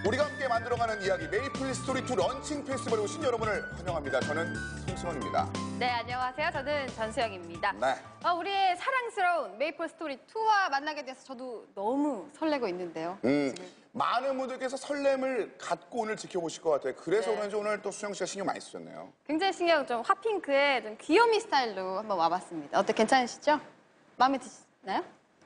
우리가 함께 만들어가는 이야기 메이플 스토리2 런칭 페스티벌에 오신 여러분을 환영합니다. 저는 송승헌입니다. 네, 안녕하세요. 저는 전수영입니다. 네. 우리의 사랑스러운 메이플 스토리2와 만나게 돼서 저도 너무 설레고 있는데요. 많은 분들께서 설렘을 갖고 오늘 지켜보실 것 같아요. 그래서 네. 그런지 오늘 또 수영 씨가 신경 많이 쓰셨네요. 굉장히 신기하고 좀 핫핑크의 좀 귀요미 스타일로 한번 와봤습니다. 어때, 괜찮으시죠? 마음에 드시나요?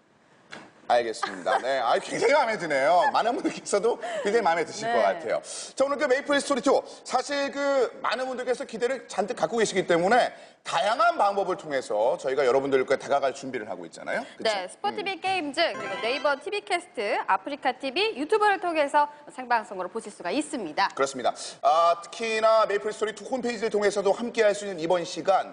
알겠습니다. 네, 굉장히 마음에 드네요. 많은 분들께서도 굉장히 마음에 드실 네. 것 같아요. 자, 오늘 그 메이플 스토리2 사실 많은 분들께서 기대를 잔뜩 갖고 계시기 때문에 다양한 방법을 통해서 저희가 여러분들과 다가갈 준비를 하고 있잖아요. 그쵸? 네, 스포티비 게임즈, 그리고 네이버 TV 캐스트, 아프리카 TV, 유튜브를 통해서 생방송으로 보실 수가 있습니다. 그렇습니다. 특히나 메이플 스토리2 홈페이지를 통해서도 함께 할 수 있는 이번 시간,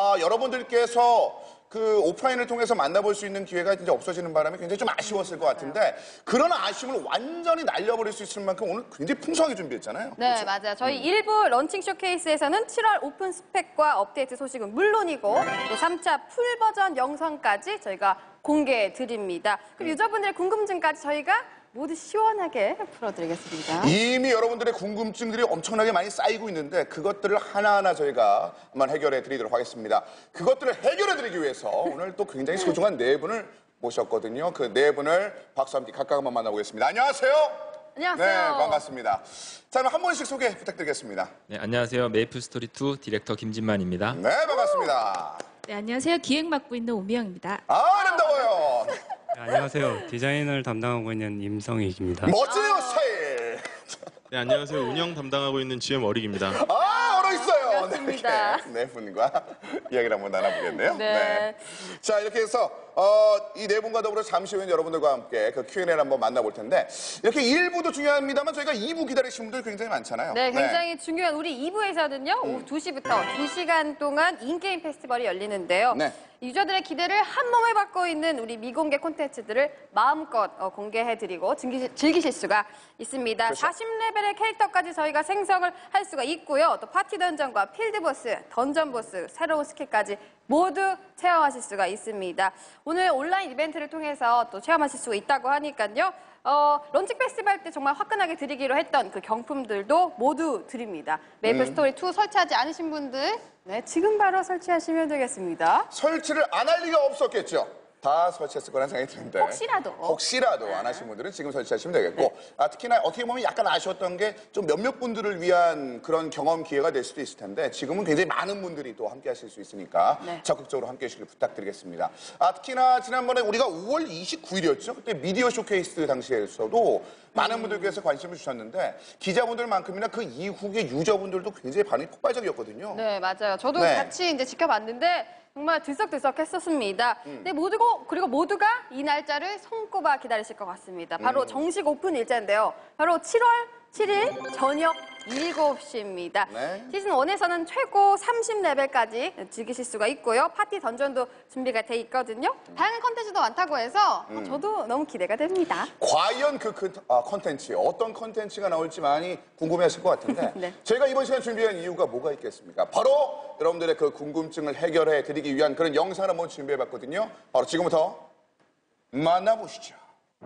여러분들께서 오프라인을 통해서 만나볼 수 있는 기회가 이제 없어지는 바람에 굉장히 좀 아쉬웠을 것 같은데 그런 아쉬움을 완전히 날려버릴 수 있을 만큼 오늘 굉장히 풍성하게 준비했잖아요. 네, 그렇죠? 맞아요. 저희 일부 런칭 쇼케이스에서는 7월 오픈 스펙과 업데이트 소식은 물론이고 또 3차 풀 버전 영상까지 저희가 공개해 드립니다. 그럼 유저분들의 궁금증까지 저희가 모두 시원하게 풀어드리겠습니다. 이미 여러분들의 궁금증들이 엄청나게 많이 쌓이고 있는데 그것들을 하나하나 저희가 한번 해결해 드리도록 하겠습니다. 그것들을 해결해 드리기 위해서 오늘 또 굉장히 소중한 네 분을 모셨거든요. 그 네 분을 박수와 함께 각각 한번 만나보겠습니다. 안녕하세요. 안녕하세요. 네, 반갑습니다. 자, 그럼 한 분씩 소개 부탁드리겠습니다. 네, 안녕하세요. 메이플 스토리2 디렉터 김진만입니다. 네, 반갑습니다. 네, 안녕하세요. 기획 맡고 있는 오미영입니다. 아름다워요. 네, 안녕하세요. 디자인을 담당하고 있는 임성익입니다. 멋지네요, 스타일. 네, 안녕하세요. 운영 담당하고 있는 GM 어릭입니다. 얼어있어요. 반갑습니다. 네 분과 이야기를 한번 나눠보겠네요. 네. 자, 이렇게 해서 이 네 분과 더불어 잠시 후에 여러분들과 함께 그 Q&A를 한번 만나볼 텐데 이렇게 1부도 중요합니다만 저희가 2부 기다리시는 분들 굉장히 많잖아요. 네, 굉장히 중요한 우리 2부에서는요. 오후 2시부터 2시간 동안 인게임 페스티벌이 열리는데요. 네. 유저들의 기대를 한 몸에 받고 있는 우리 미공개 콘텐츠들을 마음껏 공개해드리고 즐기실 수가 있습니다. 그렇죠. 40레벨의 캐릭터까지 저희가 생성을 할 수가 있고요. 또 파티 던전과 필드보스, 던전보스, 새로운 스킬까지 모두 체험하실 수가 있습니다. 오늘 온라인 이벤트를 통해서 또 체험하실 수가 있다고 하니까요. 런칭 페스티벌 때 정말 화끈하게 드리기로 했던 그 경품들도 모두 드립니다. 메이플 스토리2 설치하지 않으신 분들 네, 지금 바로 설치하시면 되겠습니다. 설치를 안 할 리가 없었겠죠. 다 설치했을 거라는 생각이 드는데 혹시라도 안 하신 분들은 지금 설치하시면 되겠고 특히나 어떻게 보면 약간 아쉬웠던 게 좀 몇몇 분들을 위한 그런 경험 기회가 될 수도 있을 텐데 지금은 굉장히 많은 분들이 또 함께 하실 수 있으니까 적극적으로 함께 해주시길 부탁드리겠습니다. 특히나 지난번에 우리가 5월 29일이었죠. 그때 미디어 쇼케이스 당시에서도 많은 분들께서 관심을 주셨는데 기자분들만큼이나 그 이후의 유저분들도 굉장히 반응이 폭발적이었거든요. 네, 맞아요. 저도 네. 같이 이제 지켜봤는데 정말 들썩들썩했었습니다. 네, 그리고 모두가 이 날짜를 손꼽아 기다리실 것 같습니다. 바로 정식 오픈 일자인데요. 바로 7월 7일 저녁 7시입니다. 네. 시즌 1에서는 최고 30레벨까지 즐기실 수가 있고요. 파티 던전도 준비가 돼 있거든요. 다양한 컨텐츠도 많다고 해서 저도 너무 기대가 됩니다. 과연 컨텐츠, 어떤 컨텐츠가 나올지 많이 궁금해하실 것 같은데 네. 저희가 이번 시간 준비한 이유가 뭐가 있겠습니까? 바로 여러분들의 그 궁금증을 해결해 드리기 위한 그런 영상을 한번 준비해봤거든요. 바로 지금부터 만나보시죠.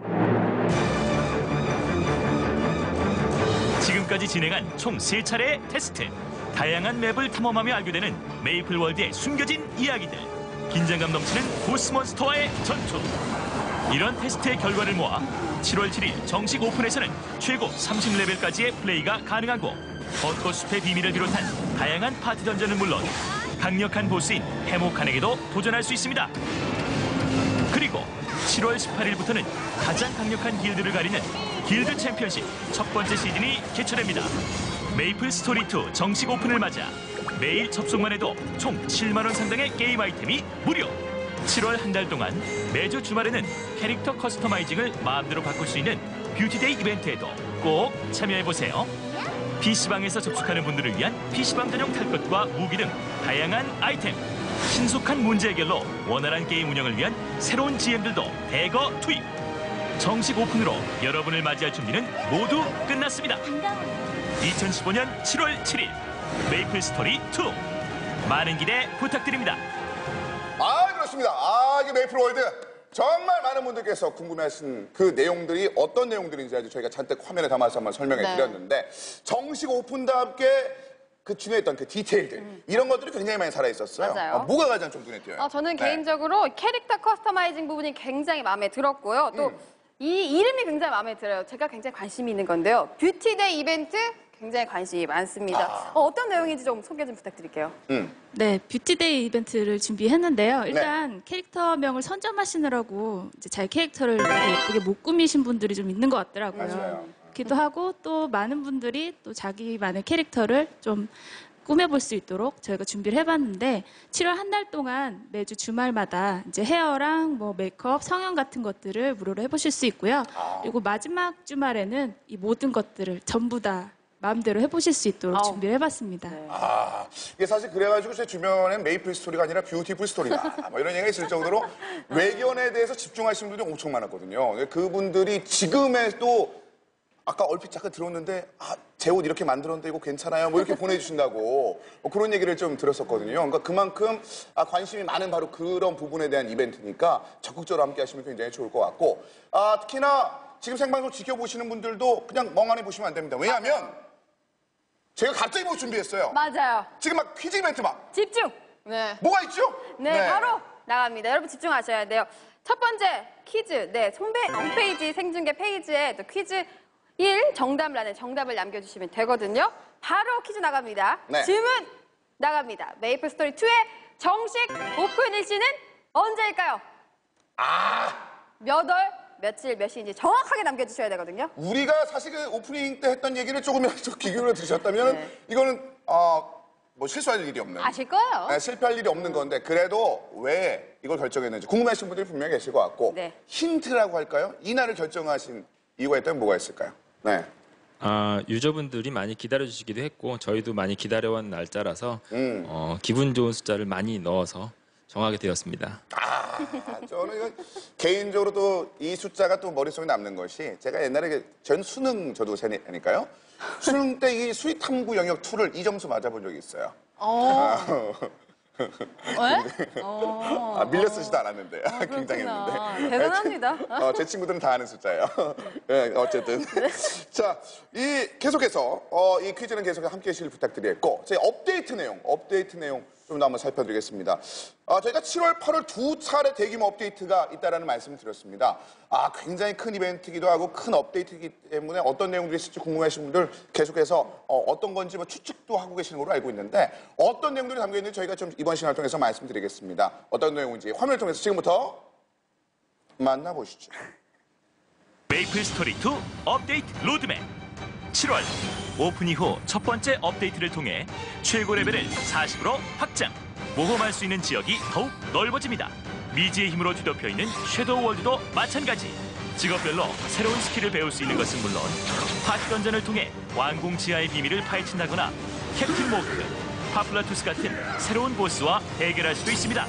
지금까지 진행한 총 3차례의 테스트. 다양한 맵을 탐험하며 알게 되는 메이플 월드의 숨겨진 이야기들. 긴장감 넘치는 보스몬스터와의 전투. 이런 테스트의 결과를 모아 7월 7일 정식 오픈에서는 최고 30레벨까지의 플레이가 가능하고 벚꽃숲의 비밀을 비롯한 다양한 파티 던전은 물론 강력한 보스인 해모칸에게도 도전할 수 있습니다. 그리고 7월 18일부터는 가장 강력한 길드를 가리는 길드 챔피언십 첫 번째 시즌이 개최됩니다. 메이플 스토리2 정식 오픈을 맞아 매일 접속만 해도 총 7만 원 상당의 게임 아이템이 무료! 7월 한 달 동안 매주 주말에는 캐릭터 커스터마이징을 마음대로 바꿀 수 있는 뷰티데이 이벤트에도 꼭 참여해보세요. PC방에서 접속하는 분들을 위한 PC방 전용 탈 것과 무기 등 다양한 아이템, 신속한 문제 해결로 원활한 게임 운영을 위한 새로운 GM들도 대거 투입! 정식 오픈으로 여러분을 맞이할 준비는 모두 끝났습니다. 2015년 7월 7일 메이플 스토리 2 많은 기대 부탁드립니다. 그렇습니다. 이게 메이플 월드 정말 많은 분들께서 궁금해하신 그 내용들이 어떤 내용들인지 아주 저희가 잔뜩 화면에 담아서 한번 설명해 네. 드렸는데 정식 오픈과 함께 그 중요했던 그 디테일들 이런 것들이 굉장히 많이 살아있었어요. 맞아요. 뭐가 가장 좀 눈에 띄어요? 저는 네. 개인적으로 캐릭터 커스터마이징 부분이 굉장히 마음에 들었고요. 또 이 이름이 굉장히 마음에 들어요. 제가 굉장히 관심이 있는 건데요. 뷰티데이 이벤트 굉장히 관심이 많습니다. 어떤 내용인지 좀 소개 좀 부탁드릴게요. 네, 뷰티데이 이벤트를 준비했는데요. 일단 캐릭터명을 선점하시느라고 이제 자기 캐릭터를 이렇게 예쁘게 못 꾸미신 분들이 좀 있는 것 같더라고요. 맞아요. 기도 하고 또 많은 분들이 또 자기만의 캐릭터를 좀 꾸며볼 수 있도록 저희가 준비를 해봤는데 7월 한 달 동안 매주 주말마다 이제 헤어랑 뭐 메이크업, 성형 같은 것들을 무료로 해보실 수 있고요. 그리고 마지막 주말에는 이 모든 것들을 전부 다 마음대로 해보실 수 있도록 준비를 해봤습니다. 이게 사실 그래가지고 제 주변엔 메이플 스토리가 아니라 뷰티풀 스토리다. 뭐 이런 얘기가 있을 정도로 외견에 대해서 집중하시는 분들이 엄청 많았거든요. 그분들이 지금에도 아까 얼핏 잠깐 들었는데 제 옷 이렇게 만들었는데 이거 괜찮아요? 뭐 이렇게 보내주신다고 뭐 그런 얘기를 좀 들었었거든요. 그러니까 그만큼 관심이 많은 바로 그런 부분에 대한 이벤트니까 적극적으로 함께 하시면 굉장히 좋을 것 같고 특히나 지금 생방송 지켜보시는 분들도 그냥 멍하니 보시면 안 됩니다. 왜냐하면 제가 갑자기 뭐 준비했어요. 맞아요. 지금 막 퀴즈 이벤트 막 집중! 네. 뭐가 있죠? 네, 바로 나갑니다. 여러분 집중하셔야 돼요. 첫 번째 퀴즈. 네, 홈페이지 생중계 페이지에 또 퀴즈 1 정답란에 정답을 남겨주시면 되거든요. 바로 퀴즈 나갑니다. 네. 질문 나갑니다. 메이플 스토리 2의 정식 오픈 일시는 언제일까요? 몇 월, 며칠, 몇 시인지 정확하게 남겨주셔야 되거든요. 우리가 사실 그 오프닝 때 했던 얘기를 조금이라도 귀 기울여 들으셨다면 네. 이거는 뭐 실수할 일이 없는 아실 거예요. 네, 실패할 일이 없는 건데 그래도 왜 이걸 결정했는지 궁금하신 분들이 분명히 계실 것 같고 네. 힌트라고 할까요? 이 날을 결정하신 이유가 있다면 뭐가 있을까요? 네. 유저분들이 많이 기다려주시기도 했고 저희도 많이 기다려온 날짜라서 기분 좋은 숫자를 많이 넣어서 정하게 되었습니다. 저는 이건 개인적으로도 이 숫자가 또 머릿속에 남는 것이 제가 옛날에 전 수능 저도 세니까요. 수능 때 이 수리 탐구 영역 2를 2점수 맞아본 적이 있어요. 왜? 밀려 쓰지도 않았는데 굉장했는데 대단합니다. 제 친구들은 다 아는 숫자예요. 네, 어쨌든 자, 계속해서 이 퀴즈는 계속해서 함께해 주시길 부탁드리겠고 저희 업데이트 내용 좀 더 한번 살펴드리겠습니다. 저희가 7월, 8월 두 차례 대규모 업데이트가 있다라는 말씀을 드렸습니다. 굉장히 큰 이벤트이기도 하고 큰 업데이트이기 때문에 어떤 내용들이 있을지 궁금하신 분들 계속해서 어떤 건지 뭐 추측도 하고 계시는 걸로 알고 있는데 어떤 내용들이 담겨 있는지 저희가 좀 이번 시간을 통해서 말씀드리겠습니다. 어떤 내용인지 화면을 통해서 지금부터 만나보시죠. 메이플 스토리 2 업데이트 로드맵 7월 오픈 이후 첫 번째 업데이트를 통해 최고 레벨을 40으로 확장 모험할 수 있는 지역이 더욱 넓어집니다. 미지의 힘으로 뒤덮여 있는 섀도우 월드도 마찬가지 직업별로 새로운 스킬을 배울 수 있는 것은 물론 파티 던전을 통해 왕궁 지하의 비밀을 파헤친다거나 캡틴 모크, 파플라투스 같은 새로운 보스와 대결할 수도 있습니다.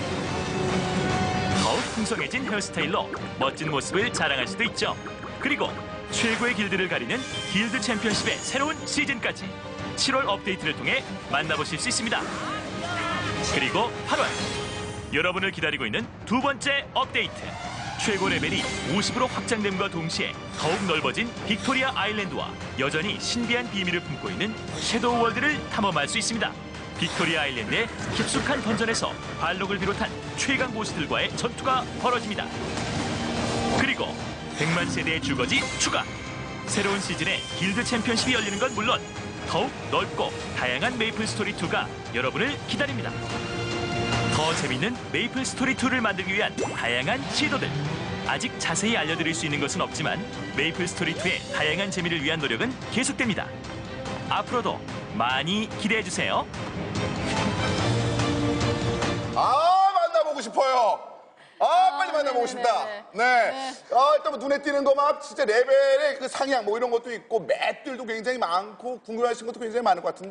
더욱 풍성해진 헤어스타일로 멋진 모습을 자랑할 수도 있죠. 그리고 최고의 길드를 가리는 길드 챔피언십의 새로운 시즌까지 7월 업데이트를 통해 만나보실 수 있습니다. 그리고 8월 여러분을 기다리고 있는 두 번째 업데이트 최고 레벨이 50으로 확장됨과 동시에 더욱 넓어진 빅토리아 아일랜드와 여전히 신비한 비밀을 품고 있는 섀도우 월드를 탐험할 수 있습니다. 빅토리아 아일랜드의 깊숙한 던전에서 발록을 비롯한 최강 보스들과의 전투가 벌어집니다. 그리고 100만 세대의 주거지 추가! 새로운 시즌에 길드 챔피언십이 열리는 건 물론 더욱 넓고 다양한 메이플 스토리 2가 여러분을 기다립니다. 더 재밌는 메이플 스토리 2를 만들기 위한 다양한 시도들. 아직 자세히 알려드릴 수 있는 것은 없지만 메이플 스토리 2의 다양한 재미를 위한 노력은 계속됩니다. 앞으로도 많이 기대해주세요. 만나보고 싶어요. 빨리 만나보고 싶다. 네. 일단 뭐 눈에 띄는 거 막 진짜 레벨의 그 상향 뭐 이런 것도 있고 맵들도 굉장히 많고 궁금하신 것도 굉장히 많을 것 같은데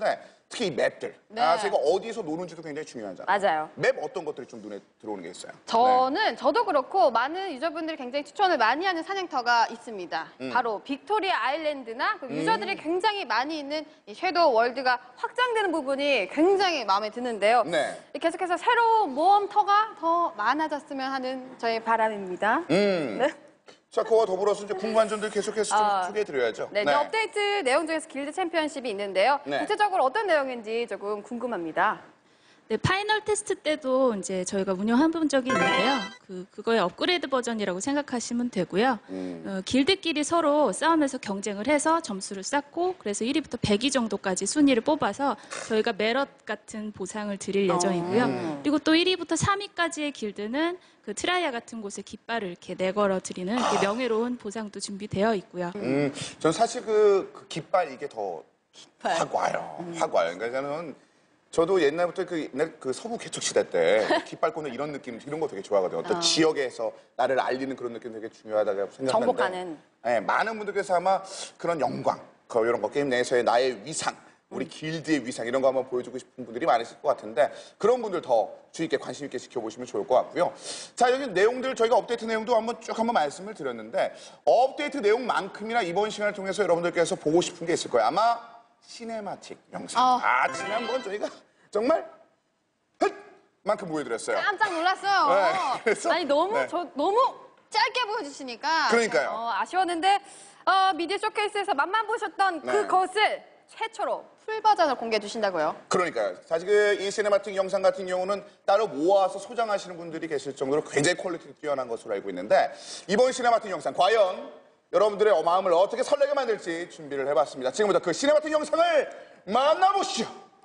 특히 이 맵들. 네. 저희가 어디서 노는지도 굉장히 중요하잖아요. 맞아요. 맵 어떤 것들이 좀 눈에 들어오는 게 있어요? 저도 그렇고 많은 유저분들이 굉장히 추천을 많이 하는 산행터가 있습니다. 바로 빅토리아 아일랜드나 그 유저들이 굉장히 많이 있는 이 섀도우 월드가 확장되는 부분이 굉장히 마음에 드는데요. 네. 계속해서 새로운 모험터가 더 많아졌으면 하는 저의 바람입니다. 네. 자, 그와 더불어서 이제 궁금한 점들 계속해서 좀 소개해드려야죠. 네, 이제 업데이트 내용 중에서 길드 챔피언십이 있는데요. 네. 구체적으로 어떤 내용인지 조금 궁금합니다. 네, 파이널 테스트 때도 이제 저희가 운영해 본 적이 있는데요. 그거의 업그레이드 버전이라고 생각하시면 되고요. 길드끼리 서로 싸우면서 경쟁을 해서 점수를 쌓고 그래서 1위부터 100위 정도까지 순위를 뽑아서 저희가 메럿 같은 보상을 드릴 예정이고요. 그리고 또 1위부터 3위까지의 길드는 그 트라이아 같은 곳에 깃발을 이렇게 내걸어 드리는 이렇게 명예로운 보상도 준비되어 있고요. 저는 사실 그 깃발 이게 더 확 와요. 확 와요. 그러니까 저도 옛날부터 옛날 서부 개척 시대 때 깃발 꽂는 이런 느낌, 이런 거 되게 좋아하거든요. 어떤 지역에서 나를 알리는 그런 느낌 되게 중요하다고 생각하는데. 정복하는. 네, 많은 분들께서 아마 그런 영광, 이런 거 게임 내에서의 나의 위상, 우리 길드의 위상 이런 거 한번 보여주고 싶은 분들이 많으실 것 같은데 그런 분들 더 주의 있게 관심 있게 지켜보시면 좋을 것 같고요. 자, 여기 내용들 저희가 업데이트 내용도 한번 말씀을 드렸는데 업데이트 내용만큼이나 이번 시간을 통해서 여러분들께서 보고 싶은 게 있을 거예요. 아마 시네마틱 영상. 지난번 저희가 정말 만큼 보여드렸어요. 깜짝 놀랐어요. 네, 그래서, 아니 너무 네. 너무 짧게 보여주시니까 그러니까요. 아쉬웠는데 미디어 쇼케이스에서 맛만 보셨던 네. 그것을 최초로 풀 버전을 공개해 주신다고요? 그러니까요. 사실 이 시네마틱 영상 같은 경우는 따로 모아서 소장하시는 분들이 계실 정도로 굉장히 퀄리티가 뛰어난 것으로 알고 있는데 이번 시네마틱 영상 과연 여러분들의 마음을 어떻게 설레게 만들지 준비를 해봤습니다. 지금부터 그 시네마틱 영상을 만나보시죠.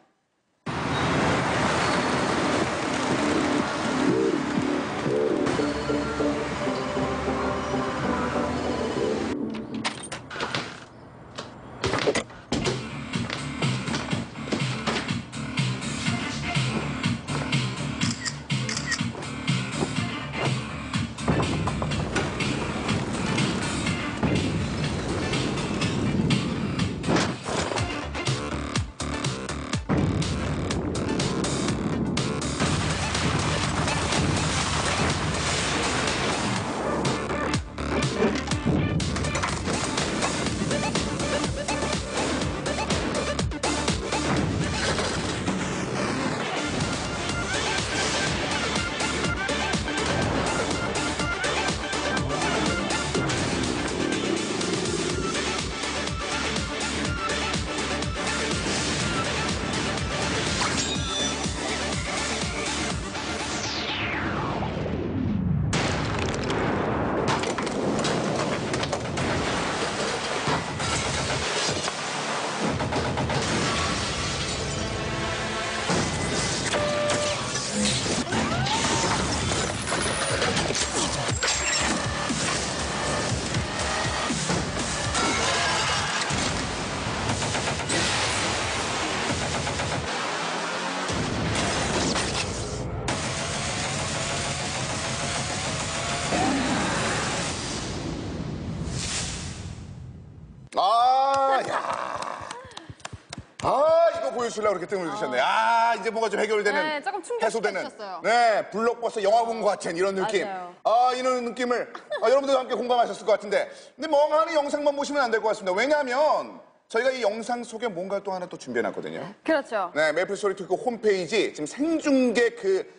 이거 보여주려고 그렇게 뜸을 들이셨네. 이제 뭔가 좀 해결되는, 네, 조금 해소되는. 충격적이셨어요. 네, 블록버스터 영화 본 것 같은 이런 느낌. 맞아요. 이런 느낌을 여러분들과 함께 공감하셨을 것 같은데. 근데 멍하니 영상만 보시면 안 될 것 같습니다. 왜냐하면 저희가 이 영상 속에 뭔가 또 하나 또 준비해놨거든요. 그렇죠. 네, 메이플스토리 그 홈페이지 지금 생중계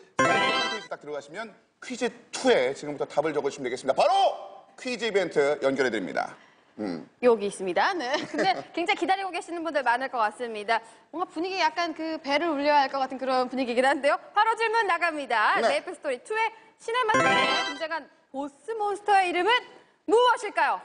홈페이지 딱 들어가시면 퀴즈 2에 지금부터 답을 적어주시면 되겠습니다. 바로 퀴즈 이벤트 연결해드립니다. 여기 있습니다. 네. 근데 굉장히 기다리고 계시는 분들 많을 것 같습니다. 뭔가 분위기 약간 그 배를 울려야 할 것 같은 그런 분위기긴 한데요. 바로 질문 나갑니다. 네. 메이플스토리 2의 시네마틱에 등장한 보스 몬스터의 이름은 무엇일까요?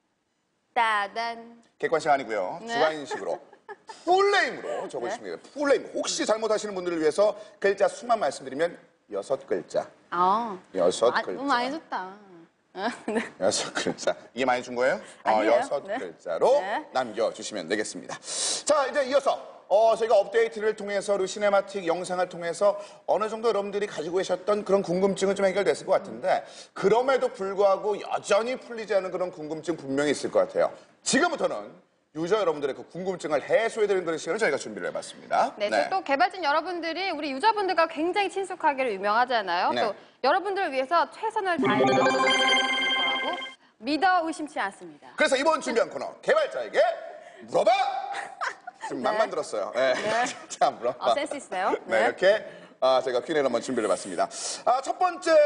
따단. 객관식 아니고요. 네. 주관식으로 풀네임으로 적어주시면 돼요. 풀네임. 혹시 잘못하시는 분들을 위해서 글자 수만 말씀드리면 6글자. 6글자. 너무 많이 줬다. 네. 6글자. 이게 많이 준 거예요? 아니에요. 6글자로 네. 남겨주시면 되겠습니다. 자, 이제 이어서 저희가 업데이트를 통해서 그리고 시네마틱 영상을 통해서 어느 정도 여러분들이 가지고 계셨던 그런 궁금증은 좀 해결됐을 것 같은데 그럼에도 불구하고 여전히 풀리지 않은 그런 궁금증 분명히 있을 것 같아요. 지금부터는 유저 여러분들의 그 궁금증을 해소해드리는 그런 시간을 저희가 준비를 해봤습니다. 네, 또 개발진 여러분들이 우리 유저분들과 굉장히 친숙하기로 유명하잖아요. 네. 또 여러분들을 위해서 최선을 다해서 거라고 믿어 의심치 않습니다. 그래서 이번 준비한 코너 개발자에게 물어봐! 지금 막 만들었어요. 네. 자, 물어봐. 센스 있어요. 네, 이렇게 제가 Q&A를 한번 준비를 해봤습니다. 첫 번째,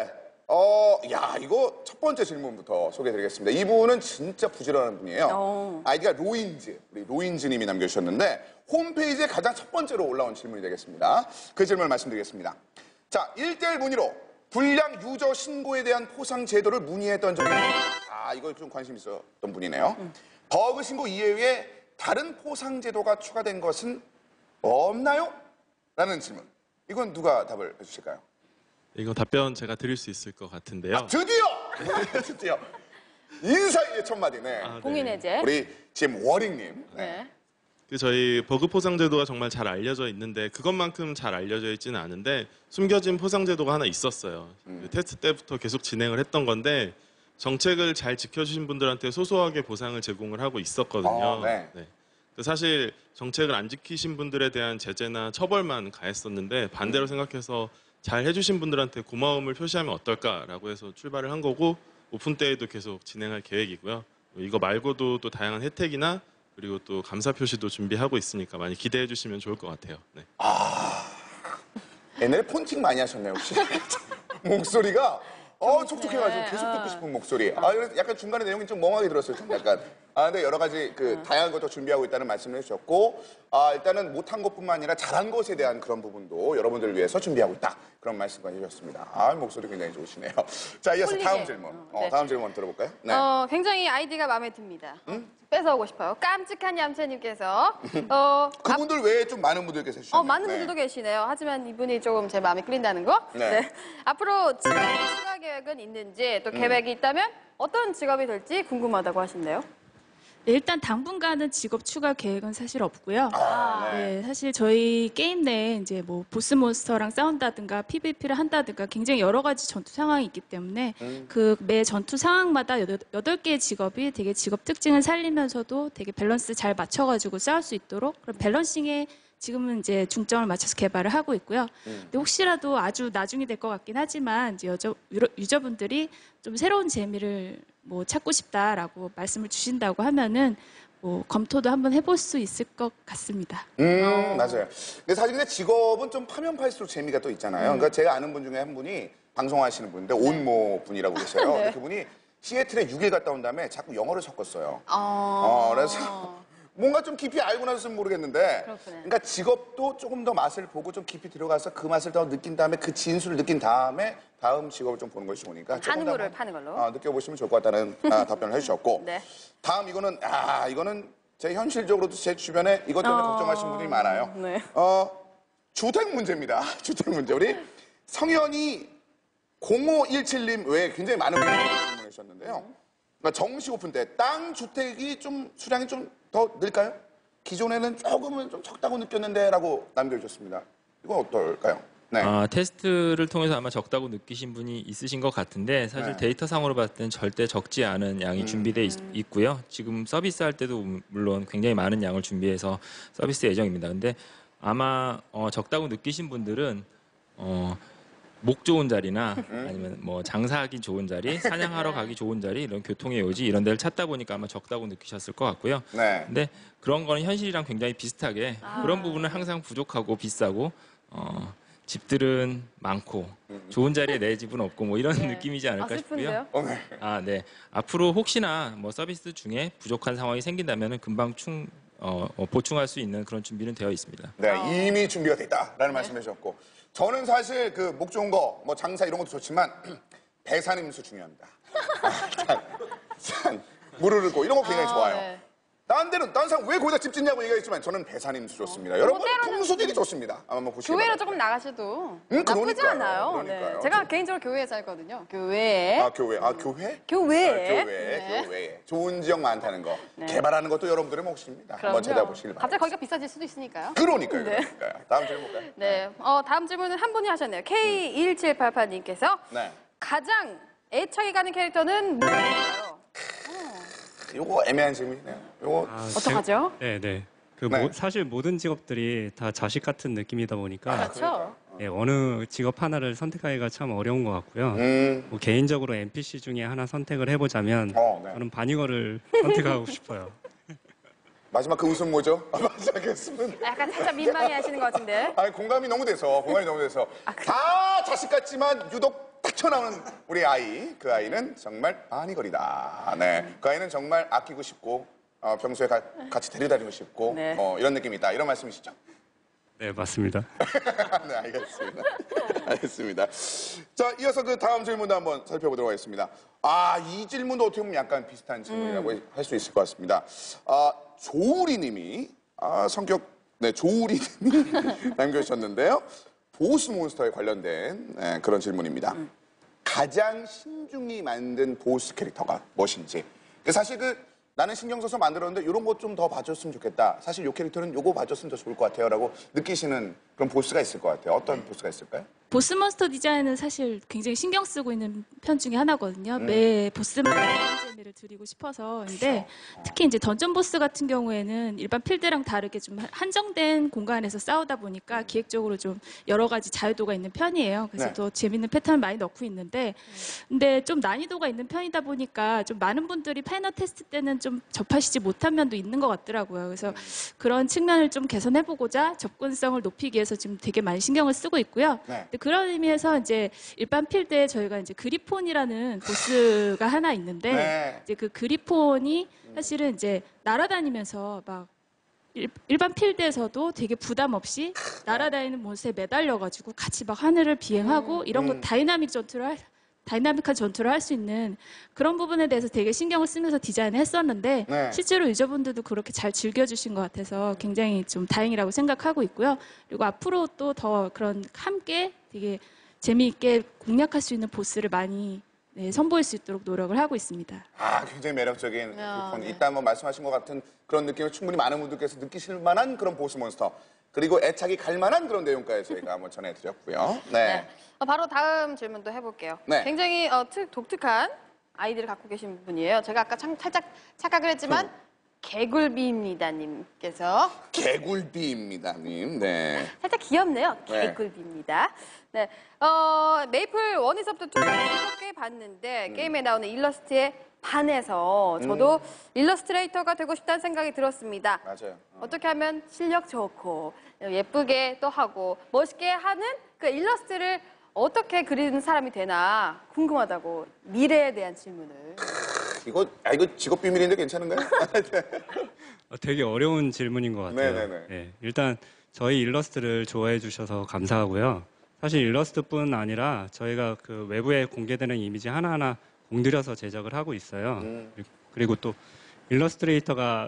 이거 첫 번째 질문부터 소개해드리겠습니다. 이분은 진짜 부지런한 분이에요. 아이디가 로인즈, 우리 로인즈님이 남겨주셨는데 홈페이지에 가장 첫 번째로 올라온 질문이 되겠습니다. 그 질문을 말씀드리겠습니다. 자, 1대1 문의로 불량 유저 신고에 대한 포상 제도를 문의했던 적이 있습니다. 이거 좀 관심 있었던 분이네요. 버그 신고 이외에 다른 포상 제도가 추가된 것은 없나요? 라는 질문. 이건 누가 답을 해주실까요? 이거 답변 제가 드릴 수 있을 것 같은데요. 드디어! 드디어! 인사의 첫 마디, 네. 공인 해제. 우리 지금 워링님. 네. 저희 버그 포상 제도가 정말 잘 알려져 있는데 그것만큼 잘 알려져 있지는 않은데 숨겨진 포상 제도가 하나 있었어요. 그 테스트 때부터 계속 진행을 했던 건데 정책을 잘 지켜주신 분들한테 소소하게 보상을 제공을 하고 있었거든요. 네. 사실 정책을 안 지키신 분들에 대한 제재나 처벌만 가했었는데 반대로 생각해서 잘 해주신 분들한테 고마움을 표시하면 어떨까라고 해서 출발을 한 거고 오픈 때에도 계속 진행할 계획이고요. 이거 말고도 또 다양한 혜택이나 그리고 또 감사 표시도 준비하고 있으니까 많이 기대해 주시면 좋을 것 같아요. 네. 옛날에 폰팅 많이 하셨네요, 혹시? 목소리가 촉촉해가지고 계속 듣고 싶은 목소리. 그래서 약간 중간에 내용이 좀 멍하게 들었어요, 좀 약간. 근데 여러 가지 다양한 것도 준비하고 있다는 말씀을 해주셨고, 일단은 못한 것뿐만 아니라 잘한 것에 대한 그런 부분도 여러분들을 위해서 준비하고 있다. 그런 말씀까지 해주셨습니다. 목소리 굉장히 좋으시네요. 자, 이어서 홀리게. 다음 질문. 네. 다음 질문 들어볼까요? 네. 굉장히 아이디가 마음에 듭니다. 뺏어오고 싶어요. 깜찍한 얌체님께서 그분들 외에 좀 많은 분들께서 해주셨네요. 많은 분들도 계시네요. 하지만 이분이 조금 제 마음에 끌린다는 거. 네. 앞으로 직업 추가 계획은 있는지 또 계획이 있다면 어떤 직업이 될지 궁금하다고 하신대요. 네, 일단 당분간은 직업 추가 계획은 사실 없고요. 네. 네, 사실 저희 게임 내에 이제 뭐 보스 몬스터랑 싸운다든가 PVP를 한다든가 굉장히 여러 가지 전투 상황이 있기 때문에 그 매 전투 상황마다 8개의 직업이 되게 직업 특징을 살리면서도 되게 밸런스 잘 맞춰가지고 싸울 수 있도록 그런 밸런싱에 지금은 이제 중점을 맞춰서 개발을 하고 있고요. 근데 혹시라도 아주 나중이 될 것 같긴 하지만 이제 유저분들이 좀 새로운 재미를 뭐 찾고 싶다라고 말씀을 주신다고 하면은 뭐 검토도 한번 해볼 수 있을 것 같습니다. 맞아요. 근데 사실 근데 직업은 좀 파면 팔수록 재미가 또 있잖아요. 그러니까 제가 아는 분 중에 한 분이 방송하시는 분인데 온모 분이라고 계세요. 네. 근데 그분이 시애틀에 6일 갔다 온 다음에 자꾸 영어를 섞었어요. 그래서 뭔가 좀 깊이 알고 나서는 모르겠는데 그렇구나. 그러니까 직업도 조금 더 맛을 보고 좀 깊이 들어가서 그 맛을 더 느낀 다음에 그 진수를 느낀 다음에 다음 직업을 좀 보는 것이 좋으니까 조금 더 한우를 한번, 파는 걸로. 느껴보시면 좋을 것 같다는 답변을 해주셨고 네. 다음 이거는 제 현실적으로도 제 주변에 이것 때문에 걱정하시는 분들이 많아요. 네. 주택 문제입니다. 주택 문제. 우리 성현이 0517님 외에 굉장히 많은 분들이 질문해 주셨는데요. 그러니까 정식 오픈 때 땅 주택이 좀 수량이 좀 더 늘까요? 기존에는 조금은 좀 적다고 느꼈는데라고 남겨주셨습니다. 이건 어떨까요? 네. 테스트를 통해서 아마 적다고 느끼신 분이 있으신 것 같은데 사실 네. 데이터상으로 봤을 때는 절대 적지 않은 양이 준비돼 있고요. 지금 서비스할 때도 물론 굉장히 많은 양을 준비해서 서비스 예정입니다. 근데 아마 적다고 느끼신 분들은 목 좋은 자리나 아니면 뭐 장사하기 좋은 자리, 사냥하러 가기 좋은 자리, 이런 교통의 요지 이런 데를 찾다 보니까 아마 적다고 느끼셨을 것 같고요. 네. 근데 그런 거는 현실이랑 굉장히 비슷하게 그런 부분은 항상 부족하고 비싸고 집들은 많고 좋은 자리에 내 집은 없고 뭐 이런 느낌이지 않을까 싶고요. 슬픈데요? 네. 앞으로 혹시나 뭐 서비스 중에 부족한 상황이 생긴다면 금방 보충할 수 있는 그런 준비는 되어 있습니다. 네, 이미 준비가 돼 있다라는 말씀해 주셨고 저는 사실 그 목 좋은 거, 뭐 장사 이런 것도 좋지만 배산임수 중요합니다. 산, 물을 읊고 이런 거 굉장히 좋아요. 네. 딴 사람 왜 거기다 집 짓냐고 얘기했지만 저는 배산임수 좋습니다. 여러분 때로는 풍수 되게 좋습니다. 한번 보시기 교회로 바랍니다. 조금 나가셔도 그러니까요. 나쁘지 않아요. 그러니까요. 제가 개인적으로 교회에 살거든요. 교회에. 교회. 교회? 교회에. 교회. 좋은 지역 많다는 거. 개발하는 것도 여러분들의 몫입니다. 한번 그럼요. 찾아보시길 바랍니다. 갑자기 거기가 비싸질 수도 있으니까요. 그러니까요. 네. 다음 질문 볼까요? 네. 다음 질문은 한 분이 하셨네요. K1788님께서 네. 가장 애착이 가는 캐릭터는 누구인가요? 요거 애매한 질문이네요. 요거 어떡하죠? 네. 네. 사실 모든 직업들이 다 자식 같은 느낌이다 보니까 그렇죠. 네, 어느 직업 하나를 선택하기가 참 어려운 것 같고요. 뭐 개인적으로 NPC 중에 하나 선택을 해보자면 네. 저는 반이거를 선택하고 싶어요. 마지막 그 웃음 뭐죠? 마지막 웃음은 약간 살짝 민망해 하시는 것 같은데. 아니 공감이 너무 돼서 다 자식 같지만 유독 딱 튀어나오는 우리 아이, 그 아이는 정말 반이거리다. 네, 그 아이는 정말 아끼고 싶고 평소에 같이 데려다니고 싶고 네. 이런 느낌이 있다. 이런 말씀이시죠? 네, 맞습니다. 네, 알겠습니다. 알겠습니다. 자, 이어서 그 다음 질문도 한번 살펴보도록 하겠습니다. 이 질문도 어떻게 보면 약간 비슷한 질문이라고 할 수 있을 것 같습니다. 조우리 님이, 조우리 님이 남겨주셨는데요. 보스몬스터에 관련된 그런 질문입니다. 가장 신중히 만든 보스 캐릭터가 무엇인지. 사실 나는 신경 써서 만들었는데 이런 것 좀 더 봐줬으면 좋겠다. 사실 이 캐릭터는 요거 봐줬으면 더 좋을 것 같아요. 라고 느끼시는 그런 보스가 있을 것 같아요. 어떤 보스가 있을까요? 보스몬스터 디자인은 사실 굉장히 신경 쓰고 있는 편 중에 하나거든요. 매 보스마다 재미를 드리고 싶어서. 근데 특히 이제 던전 보스 같은 경우에는 일반 필드랑 다르게 좀 한정된 공간에서 싸우다 보니까 기획적으로 좀 여러 가지 자유도가 있는 편이에요. 그래서 네. 더 재밌는 패턴을 많이 넣고 있는데, 근데 좀 난이도가 있는 편이다 보니까 좀 많은 분들이 파이널 테스트 때는 좀 접하시지 못한 면도 있는 것 같더라고요. 그래서 그런 측면을 좀 개선해보고자 접근성을 높이기 위해서 지금 되게 많이 신경을 쓰고 있고요. 네. 그런 의미에서 이제 일반 필드에 저희가 이제 그리폰이라는 보스가 하나 있는데 네. 이제 그 그리폰이 사실은 이제 날아다니면서 막 일반 필드에서도 되게 부담 없이 날아다니는 몬스터에 매달려가지고 같이 막 하늘을 비행하고 이런 거 다이나믹한 전투를 할 수 있는 그런 부분에 대해서 되게 신경을 쓰면서 디자인을 했었는데 네. 실제로 유저분들도 그렇게 잘 즐겨주신 것 같아서 굉장히 좀 다행이라고 생각하고 있고요. 그리고 앞으로 또 더 그런 함께 되게 재미있게 공략할 수 있는 보스를 많이 선보일 수 있도록 노력을 하고 있습니다. 굉장히 매력적인 네. 이따 한번 말씀하신 것 같은 그런 느낌을 충분히 많은 분들께서 느끼실 만한 그런 보스 몬스터. 그리고 애착이 갈 만한 그런 내용까지 저희가 한번 전해드렸고요. 네. 바로 다음 질문도 해볼게요. 네. 굉장히 독특한 아이디를 갖고 계신 분이에요. 제가 아까 살짝 착각을 했지만 개굴비입니다 님께서 개굴비입니다, 님. 네. 살짝 귀엽네요. 네. 개굴비입니다. 네. 메이플 1에서부터 2를 꽤 봤는데 게임에 나오는 일러스트에 반해서 저도 일러스트레이터가 되고 싶다는 생각이 들었습니다. 맞아요. 어떻게 하면 실력 좋고 예쁘게 또 하고 멋있게 하는 그 일러스트를 어떻게 그리는 사람이 되나 궁금하다고 미래에 대한 질문을. 이거 직업 비밀인데 괜찮은가요? 되게 어려운 질문인 것 같아요. 네네네. 네, 일단 저희 일러스트를 좋아해 주셔서 감사하고요. 사실 일러스트뿐 아니라 저희가 그 외부에 공개되는 이미지 하나하나 공들여서 제작을 하고 있어요. 그리고 또 일러스트레이터가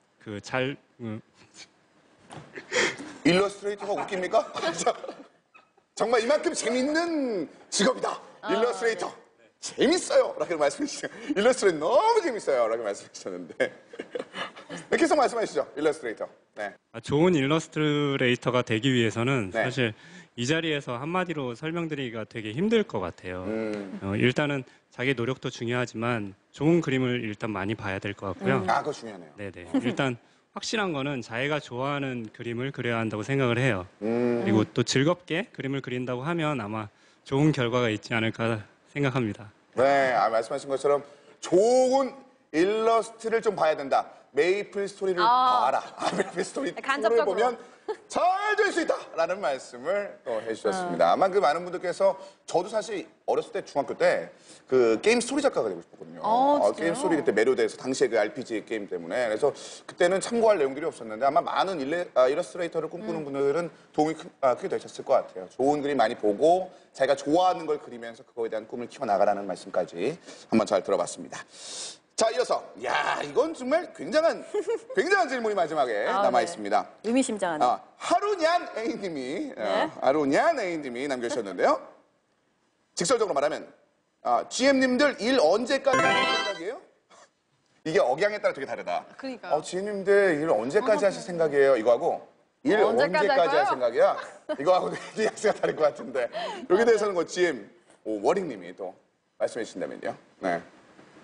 일러스트레이터가 웃깁니까? 정말 이만큼 재밌는 직업이다. 일러스트레이터. 재밌어요. 라고 말씀해 주시죠. 일러스트레이터 너무 재밌어요. 라고 말씀해 주셨는데. 계속 말씀해 주시죠. 일러스트레이터. 네. 좋은 일러스트레이터가 되기 위해서는 네. 사실 이 자리에서 한마디로 설명드리기가 되게 힘들 것 같아요. 일단은 자기 노력도 중요하지만 좋은 그림을 일단 많이 봐야 될 것 같고요. 그거 중요하네요. 네네. 일단 확실한 거는 자기가 좋아하는 그림을 그려야 한다고 생각을 해요. 그리고 또 즐겁게 그림을 그린다고 하면 아마 좋은 결과가 있지 않을까 생각합니다. 네, 말씀하신 것처럼 좋은 일러스트를 좀 봐야 된다. 메이플 스토리를 봐라. 메이플 스토리 2를 간접적으로. 보면 잘 될 수 있다. 라는 말씀을 또 해주셨습니다. 아마 그 많은 분들께서 저도 사실 어렸을 때 중학교 때 그 게임 스토리 작가가 되고 싶었거든요. 진짜요? 게임 스토리 그때 매료돼서 당시에 그 RPG 게임 때문에 그래서 그때는 참고할 내용들이 없었는데 아마 많은 일러스트레이터를 꿈꾸는 분들은 도움이 크게 되셨을 것 같아요. 좋은 그림 많이 보고 자기가 좋아하는 걸 그리면서 그거에 대한 꿈을 키워나가라는 말씀까지 한번 잘 들어봤습니다. 자, 이어서 이건 정말 굉장한 질문이 마지막에 남아 있습니다. 의미심장하네. 하루냔 A님이 네. 하루냔 A님이 남겨주셨는데요. 직설적으로 말하면 GM님들 일 언제까지 하실 생각이에요? 이게 억양에 따라 되게 다르다. 그러니까요. GM님들 일 언제까지 하실 생각이에요? 이거하고 일 언제까지 할 생각이야? 이거하고 되게 약수가 다를 것 같은데 여기 대해서는 GM 워링님이 또 말씀해 주신다면요. 네.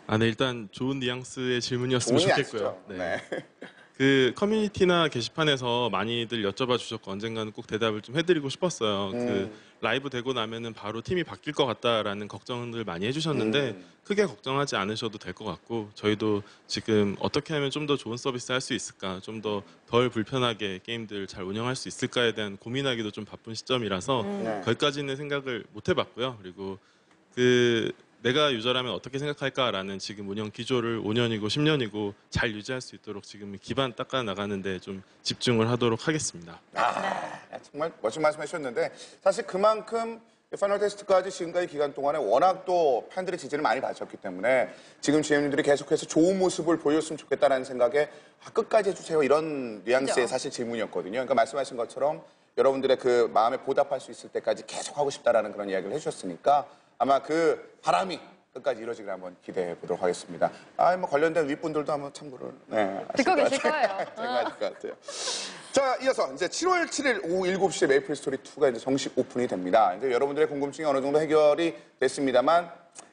네, 일단 좋은 뉘앙스의 질문이었으면 좋겠고요. 네. 그 커뮤니티나 게시판에서 많이들 여쭤봐 주셨고 언젠가는 꼭 대답을 좀 해드리고 싶었어요. 그 라이브 되고 나면은 바로 팀이 바뀔 것 같다라는 걱정들 많이 해주셨는데 크게 걱정하지 않으셔도 될 것 같고 저희도 지금 어떻게 하면 좀 더 좋은 서비스 할 수 있을까, 좀 더 덜 불편하게 게임들 잘 운영할 수 있을까에 대한 고민하기도 좀 바쁜 시점이라서 거기까지는 생각을 못 해봤고요. 그리고 그 내가 유저라면 어떻게 생각할까라는 지금 운영 기조를 5년이고 10년이고 잘 유지할 수 있도록 지금 기반 닦아 나가는데 좀 집중을 하도록 하겠습니다. 정말 멋진 말씀 해주셨는데 사실 그만큼 파이널 테스트까지 지금까지 기간 동안에 워낙 또 팬들의 지지를 많이 받으셨기 때문에 지금 GM들이 계속해서 좋은 모습을 보여줬으면 좋겠다는 생각에 끝까지 해주세요 이런 뉘앙스의 사실 질문이었거든요. 그러니까 말씀하신 것처럼 여러분들의 그 마음에 보답할 수 있을 때까지 계속 하고 싶다라는 그런 이야기를 해주셨으니까 아마 그 바람이 끝까지 이루어지길 한번 기대해 보도록 하겠습니다. 뭐 관련된 윗분들도 한번 참고를 듣고 계실 거예요. 생각하실 것 같아요. 자, 이어서 이제 7월 7일 오후 7시에 메이플 스토리 2가 이제 정식 오픈이 됩니다. 이제 여러분들의 궁금증이 어느 정도 해결이 됐습니다만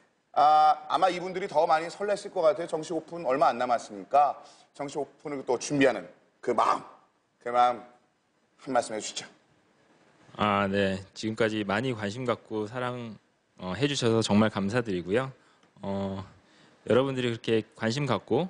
아마 이분들이 더 많이 설렜을 것 같아요. 정식 오픈 얼마 안 남았으니까 정식 오픈을 또 준비하는 그 마음 한 말씀 해주시죠. 네. 지금까지 많이 관심 갖고 사랑 해주셔서 정말 감사드리고요. 여러분들이 그렇게 관심 갖고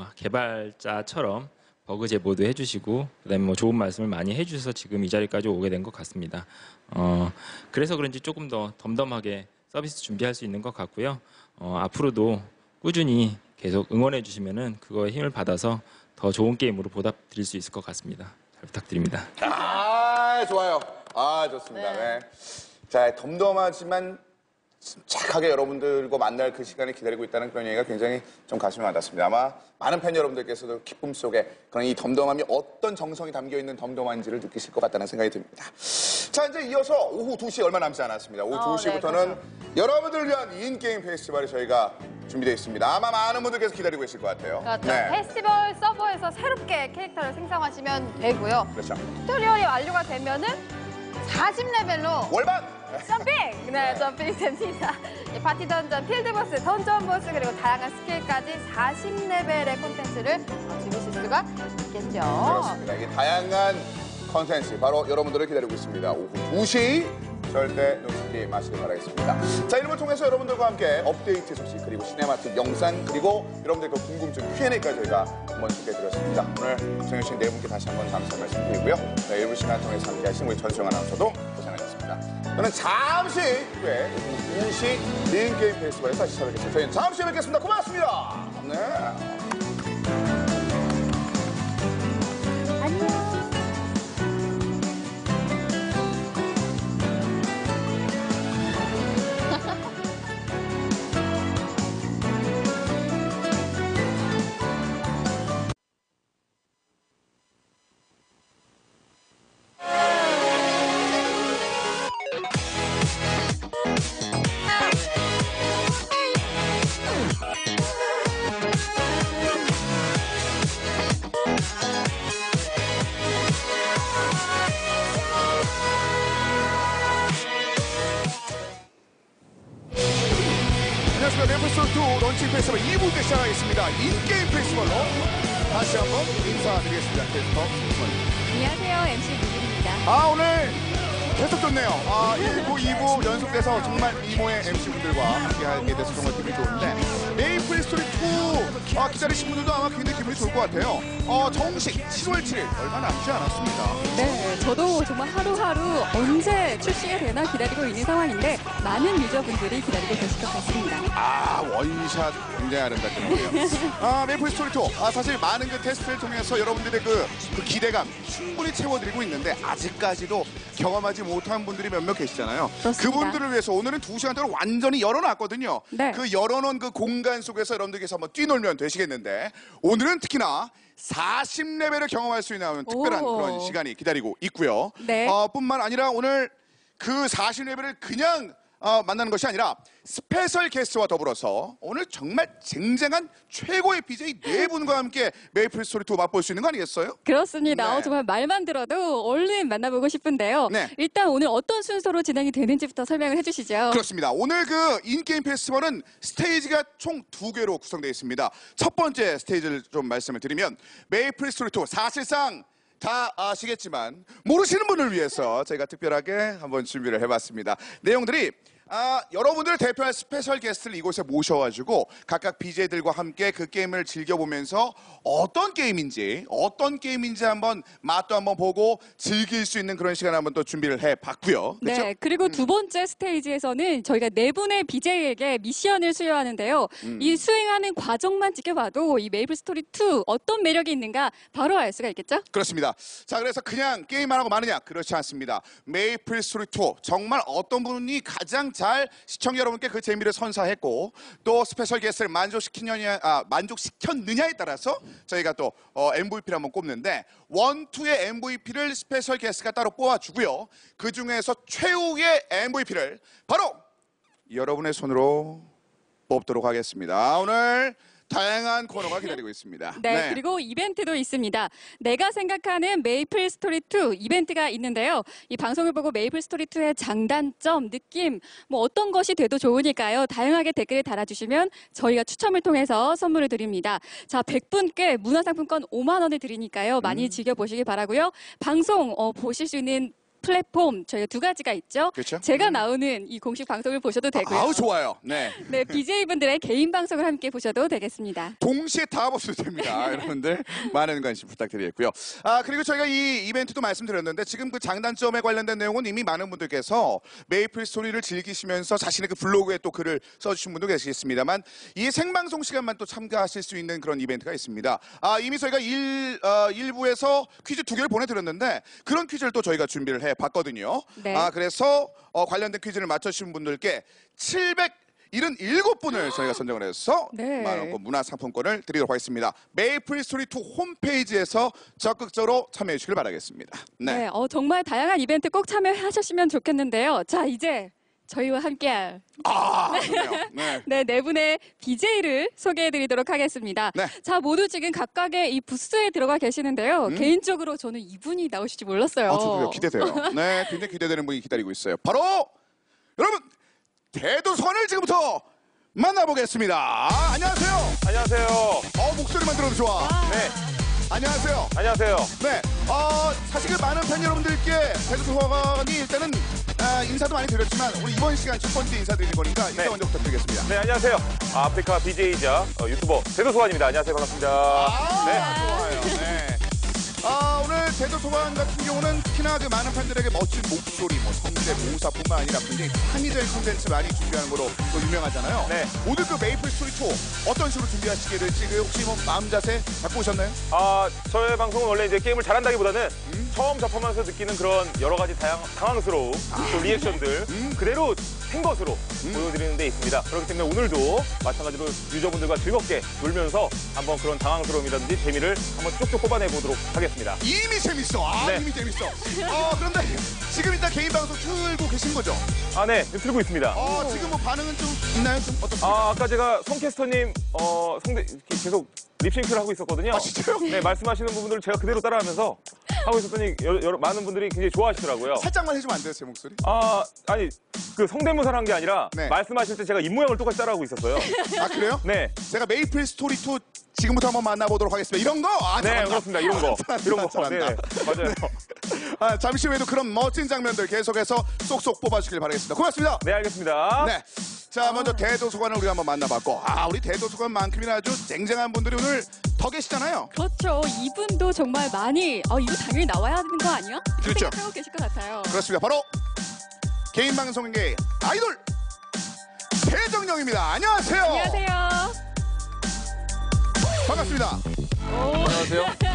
개발자처럼 버그 제보도 해주시고 그다음에 뭐 좋은 말씀을 많이 해주셔서 지금 이 자리까지 오게 된 것 같습니다. 그래서 그런지 조금 더 덤덤하게 서비스 준비할 수 있는 것 같고요. 앞으로도 꾸준히 계속 응원해 주시면은 그거에 힘을 받아서 더 좋은 게임으로 보답드릴 수 있을 것 같습니다. 잘 부탁드립니다. 좋아요. 좋습니다. 네. 자, 덤덤하지만 착하게 여러분들과 만날 그 시간을 기다리고 있다는 그런 얘기가 굉장히 좀 가슴에 와닿습니다. 아마 많은 팬 여러분들께서도 기쁨 속에 그런 이 덤덤함이 어떤 정성이 담겨있는 덤덤한지를 느끼실 것 같다는 생각이 듭니다. 자, 이제 이어서 오후 2시 얼마 남지 않았습니다. 오후 2시부터는 그렇죠. 여러분들을 위한 인게임 페스티벌이 저희가 준비되어 있습니다. 아마 많은 분들께서 기다리고 계실 것 같아요. 그렇죠. 페스티벌 서버에서 새롭게 캐릭터를 생성하시면 되고요. 그렇죠. 튜토리얼이 완료가 되면은 40레벨로 월반! 점핑! 네, 점핑이 됩니다. 파티 던전, 필드보스, 던전 보스, 그리고 다양한 스킬까지 40레벨의 콘텐츠를 즐기실 수가 있겠죠. 그렇습니다. 이게 다양한 컨텐츠 바로 여러분들을 기다리고 있습니다. 오후 2시 절대 놓치지 마시길 바라겠습니다. 자, 이름을 통해서 여러분들과 함께 업데이트 소식 그리고 시네마틱 영상 그리고 여러분들 그 궁금증 Q&A까지 저희가 한번 소개해드렸습니다. 오늘 정해주신 네 분께 다시 한번 감사 말씀드리고요. 네, 일부 시간 통해서 함께하신 우리 전수영 아나운서도 고생하셨습니다. 저는 잠시 후에 오후 2시 메인게임 페스티벌에서 다시 찾아뵙겠습니다. 저희는 잠시 후에 뵙겠습니다. 고맙습니다. 네. 안녕하십니까. 메이플스토리2 런칭 페스티벌 2부에 시작하겠습니다. 인게임 페스티벌로 다시 한번 인사드리겠습니다. 캐스터 김원입니다. 안녕하세요. MC 누구입니다. 오늘 계속 좋네요. 1부, 2부 연속돼서 정말 이모의 MC분들과 함께하게 돼서 정말 기분이 좋은데 메이플스토리2 기다리신 분들도 아마 굉장히 기분이 좋을 것 같아요. 정식 7월 7일 얼마 남지 않았습니다. 네, 저도 정말 하루하루 언제 출시가 되나 기다리고 있는 상황인데 많은 유저분들이 기다리고 계실 것 같습니다. 원샷 굉장히 아름답게 나오네요. 메이플스토리2 사실 많은 그 테스트를 통해서 여러분들의 그 기대감 충분히 채워드리고 있는데 아직까지도 경험하지 못한 분들이 몇몇 계시잖아요. 그렇습니다. 그분들을 위해서 오늘은 2시간 동안 완전히 열어놨거든요. 네. 그 열어놓은 그 공간 속에서 여러분들께서 한번 뛰놀면 되시겠는데 오늘은 특히나 40레벨을 경험할 수 있는 특별한 그런 시간이 기다리고 있고요. 네. 뿐만 아니라 오늘 그 40레벨을 그냥 만나는 것이 아니라 스페셜 게스트와 더불어서 오늘 정말 쟁쟁한 최고의 BJ 네 분과 함께 메이플 스토리 2 맛볼 수 있는 거 아니겠어요? 그렇습니다. 네. 정말 말만 들어도 얼른 만나보고 싶은데요. 네. 일단 오늘 어떤 순서로 진행이 되는지부터 설명을 해주시죠. 그렇습니다. 오늘 그 인게임 페스티벌은 스테이지가 총 2개로 구성되어 있습니다. 첫 번째 스테이지를 좀 말씀을 드리면 메이플 스토리 2 사실상 다 아시겠지만 모르시는 분을 위해서 저희가 특별하게 한번 준비를 해봤습니다. 내용들이 여러분들을 대표할 스페셜 게스트를 이곳에 모셔가지고 각각 BJ들과 함께 그 게임을 즐겨보면서 어떤 게임인지 한번 맛도 한번 보고 즐길 수 있는 그런 시간을 한번 또 준비를 해봤고요. 그렇죠? 네, 그리고 두 번째 스테이지에서는 저희가 네 분의 BJ에게 미션을 수여하는데요. 이 수행하는 과정만 지켜봐도 이 메이플 스토리 2 어떤 매력이 있는가 바로 알 수가 있겠죠? 그렇습니다. 자, 그래서 그냥 게임만 하고 마느냐? 그렇지 않습니다. 메이플 스토리 2 정말 어떤 분이 가장 잘 시청자 여러분께 그 재미를 선사했고 또 스페셜 게스트를 만족시켰느냐에 따라서 저희가 또 MVP를 한번 꼽는데 1, 2의 MVP를 스페셜 게스트가 따로 뽑아주고요. 그 중에서 최후의 MVP를 바로 여러분의 손으로 뽑도록 하겠습니다. 오늘 다양한 코너가 기다리고 있습니다. 네, 그리고 이벤트도 있습니다. 내가 생각하는 메이플 스토리 2 이벤트가 있는데요. 이 방송을 보고 메이플 스토리 2의 장단점, 느낌, 뭐 어떤 것이 돼도 좋으니까요. 다양하게 댓글을 달아주시면 저희가 추첨을 통해서 선물을 드립니다. 자, 100분께 문화상품권 5만 원을 드리니까요. 많이 즐겨보시기 바라고요. 방송 보실 수 있는 플랫폼 저희가 두 가지가 있죠. 그렇죠? 제가 나오는 이 공식 방송을 보셔도 되고요. 아우 좋아요. 네. 네, BJ분들의 개인 방송을 함께 보셔도 되겠습니다. 동시에 다 보셔도 됩니다. 여러분들 많은 관심 부탁드리겠고요. 그리고 저희가 이 이벤트도 말씀드렸는데 지금 그 장단점에 관련된 내용은 이미 많은 분들께서 메이플 스토리를 즐기시면서 자신의 그 블로그에 또 글을 써주신 분도 계시겠습니다만 이 생방송 시간만 또 참가하실 수 있는 그런 이벤트가 있습니다. 이미 저희가 일부에서 퀴즈 2개를 보내드렸는데 그런 퀴즈를 또 저희가 준비를 해봤거든요. 네. 그래서 관련된 퀴즈를 맞춰주신 분들께 777분을 저희가 선정을 해서 네. 만원권 문화상품권을 드리도록 하겠습니다. 메이플 스토리 2 홈페이지에서 적극적으로 참여해 주시길 바라겠습니다. 네, 정말 다양한 이벤트 꼭 참여하셨으면 좋겠는데요. 자, 이제 저희와 함께할 좋네요. 네. 네 분의 BJ를 소개해드리도록 하겠습니다. 네. 자, 모두 지금 각각의 이 부스에 들어가 계시는데요. 개인적으로 저는 이분이 나오실지 몰랐어요. 저도 기대돼요. 네, 굉장히 기대되는 분이 기다리고 있어요. 바로 여러분 대도선을 지금부터 만나보겠습니다. 안녕하세요. 안녕하세요. 목소리만 들어도 좋아. 네. 안녕하세요. 안녕하세요. 네, 사실 그 많은 팬 여러분들께 대도서관이 일단은 인사도 많이 드렸지만 오늘 이번 시간 첫 번째 인사드리는 거니까 인사 네. 먼저 부탁드리겠습니다. 네, 안녕하세요. 아프리카 BJ이자 유튜버 대도소환입니다. 안녕하세요. 반갑습니다. 좋아요. 네. 오늘 대도서관 같은 경우는 특히나 그 많은 팬들에게 멋진 목소리, 성대모사뿐만 아니라 굉장히 창의적인 콘텐츠 많이 준비하는 거로 또 유명하잖아요. 네. 오늘 그 메이플 스토리 2 어떤 식으로 준비하시게 될지 혹시 마음 자세 갖고 오셨나요? 저의 방송은 원래 이제 게임을 잘한다기보다는 처음 접하면서 느끼는 그런 여러 가지 당황스러움, 또 리액션들 그대로 생 것으로 보여드리는 데 있습니다. 그렇기 때문에 오늘도 마찬가지로 유저분들과 즐겁게 놀면서 한번 그런 당황스러움이라든지 재미를 한번 쭉쭉 뽑아내 보도록 하겠습니다. 이미 재밌어. 네. 이미 재밌어. 그런데 지금 일단 개인 방송 틀고 계신 거죠? 네, 틀고 있습니다. 지금 뭐 반응은 좀 있나요? 좀 어떻습니까? 아까 제가 성캐스터님 계속 립싱크를 하고 있었거든요. 진짜요? 네, 말씀하시는 부분들을 제가 그대로 따라하면서 하고 있었더니 많은 분들이 굉장히 좋아하시더라고요. 살짝만 해주면 안 돼요, 제 목소리? 아니 그 성대모사를 한 게 아니라 네. 말씀하실 때 제가 입모양을 똑같이 따라하고 있었어요. 그래요? 네. 제가 메이플 스토리 2 지금부터 한번 만나보도록 하겠습니다. 이런 거? 네, 잘한다. 그렇습니다. 이런 거. 이런 거. 잘한다. 네, 맞아요. 잠시 후에도 그런 멋진 장면들 계속해서 쏙쏙 뽑아주길 바라겠습니다. 고맙습니다. 네, 알겠습니다. 네. 자, 먼저 대도서관을 우리가 한번 만나봤고, 우리 대도서관만큼이나 아주 쟁쟁한 분들이 오늘 더 계시잖아요. 그렇죠. 이분도 정말 많이 이거 당연히 나와야 하는 거 아니야? 그렇죠. 생각하고 계실 것 같아요. 그렇습니다. 바로 개인 방송계 아이돌 최정영입니다. 안녕하세요. 안녕하세요. 반갑습니다. 안녕하세요.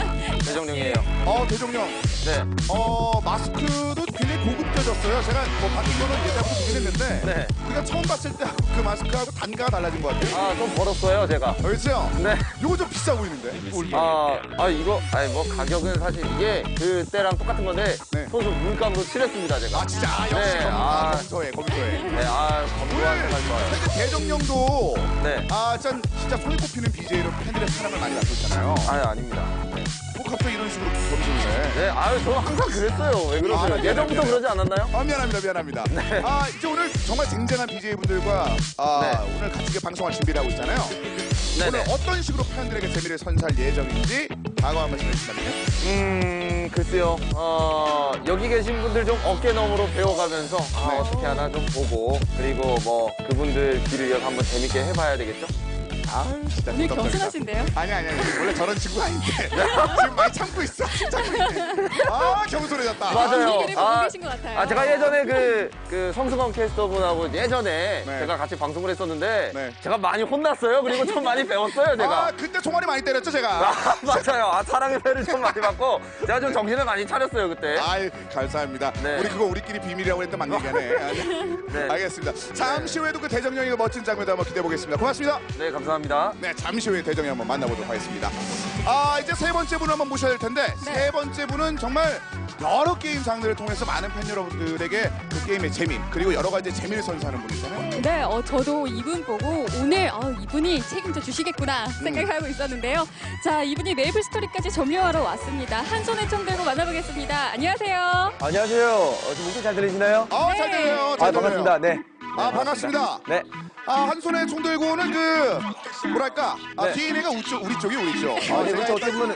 대정령이에요. 대정령. 네. 마스크도 굉장히 고급져졌어요. 제가 뭐 바뀐 거는 예전부터 보긴 했는데 네. 우리가 처음 봤을 때 그 마스크하고 단가가 달라진 것 같아요. 아, 좀 벌었어요, 제가. 그렇죠? 네. 이거 좀 비싸 보이는데. 이거, 뭐, 가격은 사실 이게 그때랑 똑같은 건데, 네. 손수 물감으로 칠했습니다, 제가. 진짜 역시 네, 검소해. 네, 검소한 색깔 좋아요. 현재 대정령도 네. 진짜 손에 꼽히는 BJ로 팬들의 사랑을 많이 받고 있잖아요. 아닙니다. 네. 갑자기 이런 식으로 검소해. 네, 저는 항상 그랬어요. 왜 그러세요? 예전부터 그러지 않았나요? 미안합니다. 네. 이제 오늘 정말 쟁쟁한 BJ분들과 오늘 같이 방송을 준비를 하고 있잖아요. 네네. 오늘 어떤 식으로 팬들에게 재미를 선사할 예정인지 각오 한 말씀 해주신다면요? 글쎄요. 여기 계신 분들 좀 어깨너머로 배워가면서 네. 어떻게 하나 좀 보고 그리고 뭐 그분들 길을 이어서 한번 재밌게 해봐야 되겠죠? 진짜 오늘 부담스럽다. 겸손하신데요? 아니. 원래 저런 친구가 아닌데. 지금 많이 참고 있어. 참고 있네. 겸손해졌다. 맞아요. 분위기를 보고 계신 것 같아요. 제가 예전에 그 성수광 캐스터분하고 예전에 네. 제가 같이 방송을 했었는데 네. 제가 많이 혼났어요. 그리고 좀 많이 배웠어요, 제가. 그때 총알이 많이 때렸죠, 제가. 맞아요. 사랑의 배를 좀 많이 받고 제가 좀 정신을 많이 차렸어요, 그때. 감사합니다. 네. 우리 그거 우리끼리 비밀이라고 했는데 막 얘기하네. 네. 알겠습니다. 잠시 후에도 그 대정령의 멋진 장면도 한번 기대해 보겠습니다. 고맙습니다. 네, 감사합니다. 네, 잠시 후에 대정령 한번 만나보도록 하겠습니다. 이제 세 번째 분을 한번 모셔야 될 텐데 세 번째 분은 정말 여러 게임 장르를 통해서 많은 팬 여러분들에게 그 게임의 재미 그리고 여러 가지 재미를 선사하는 분이잖아요. 네, 저도 이분 보고 오늘 이분이 책임져 주시겠구나 생각하고 있었는데요. 자, 이분이 메이플 스토리까지 점령하러 왔습니다. 한 손에 총 들고 만나보겠습니다. 안녕하세요. 안녕하세요. 지금 목소리 잘 들리시나요? 잘 들려요. 반갑습니다. 네. 반갑습니다. 네. 한 손에 총 들고는 뭐랄까 네. DNA가 우리 쪽이 우리 쪽. 그렇죠. 어떻게 보면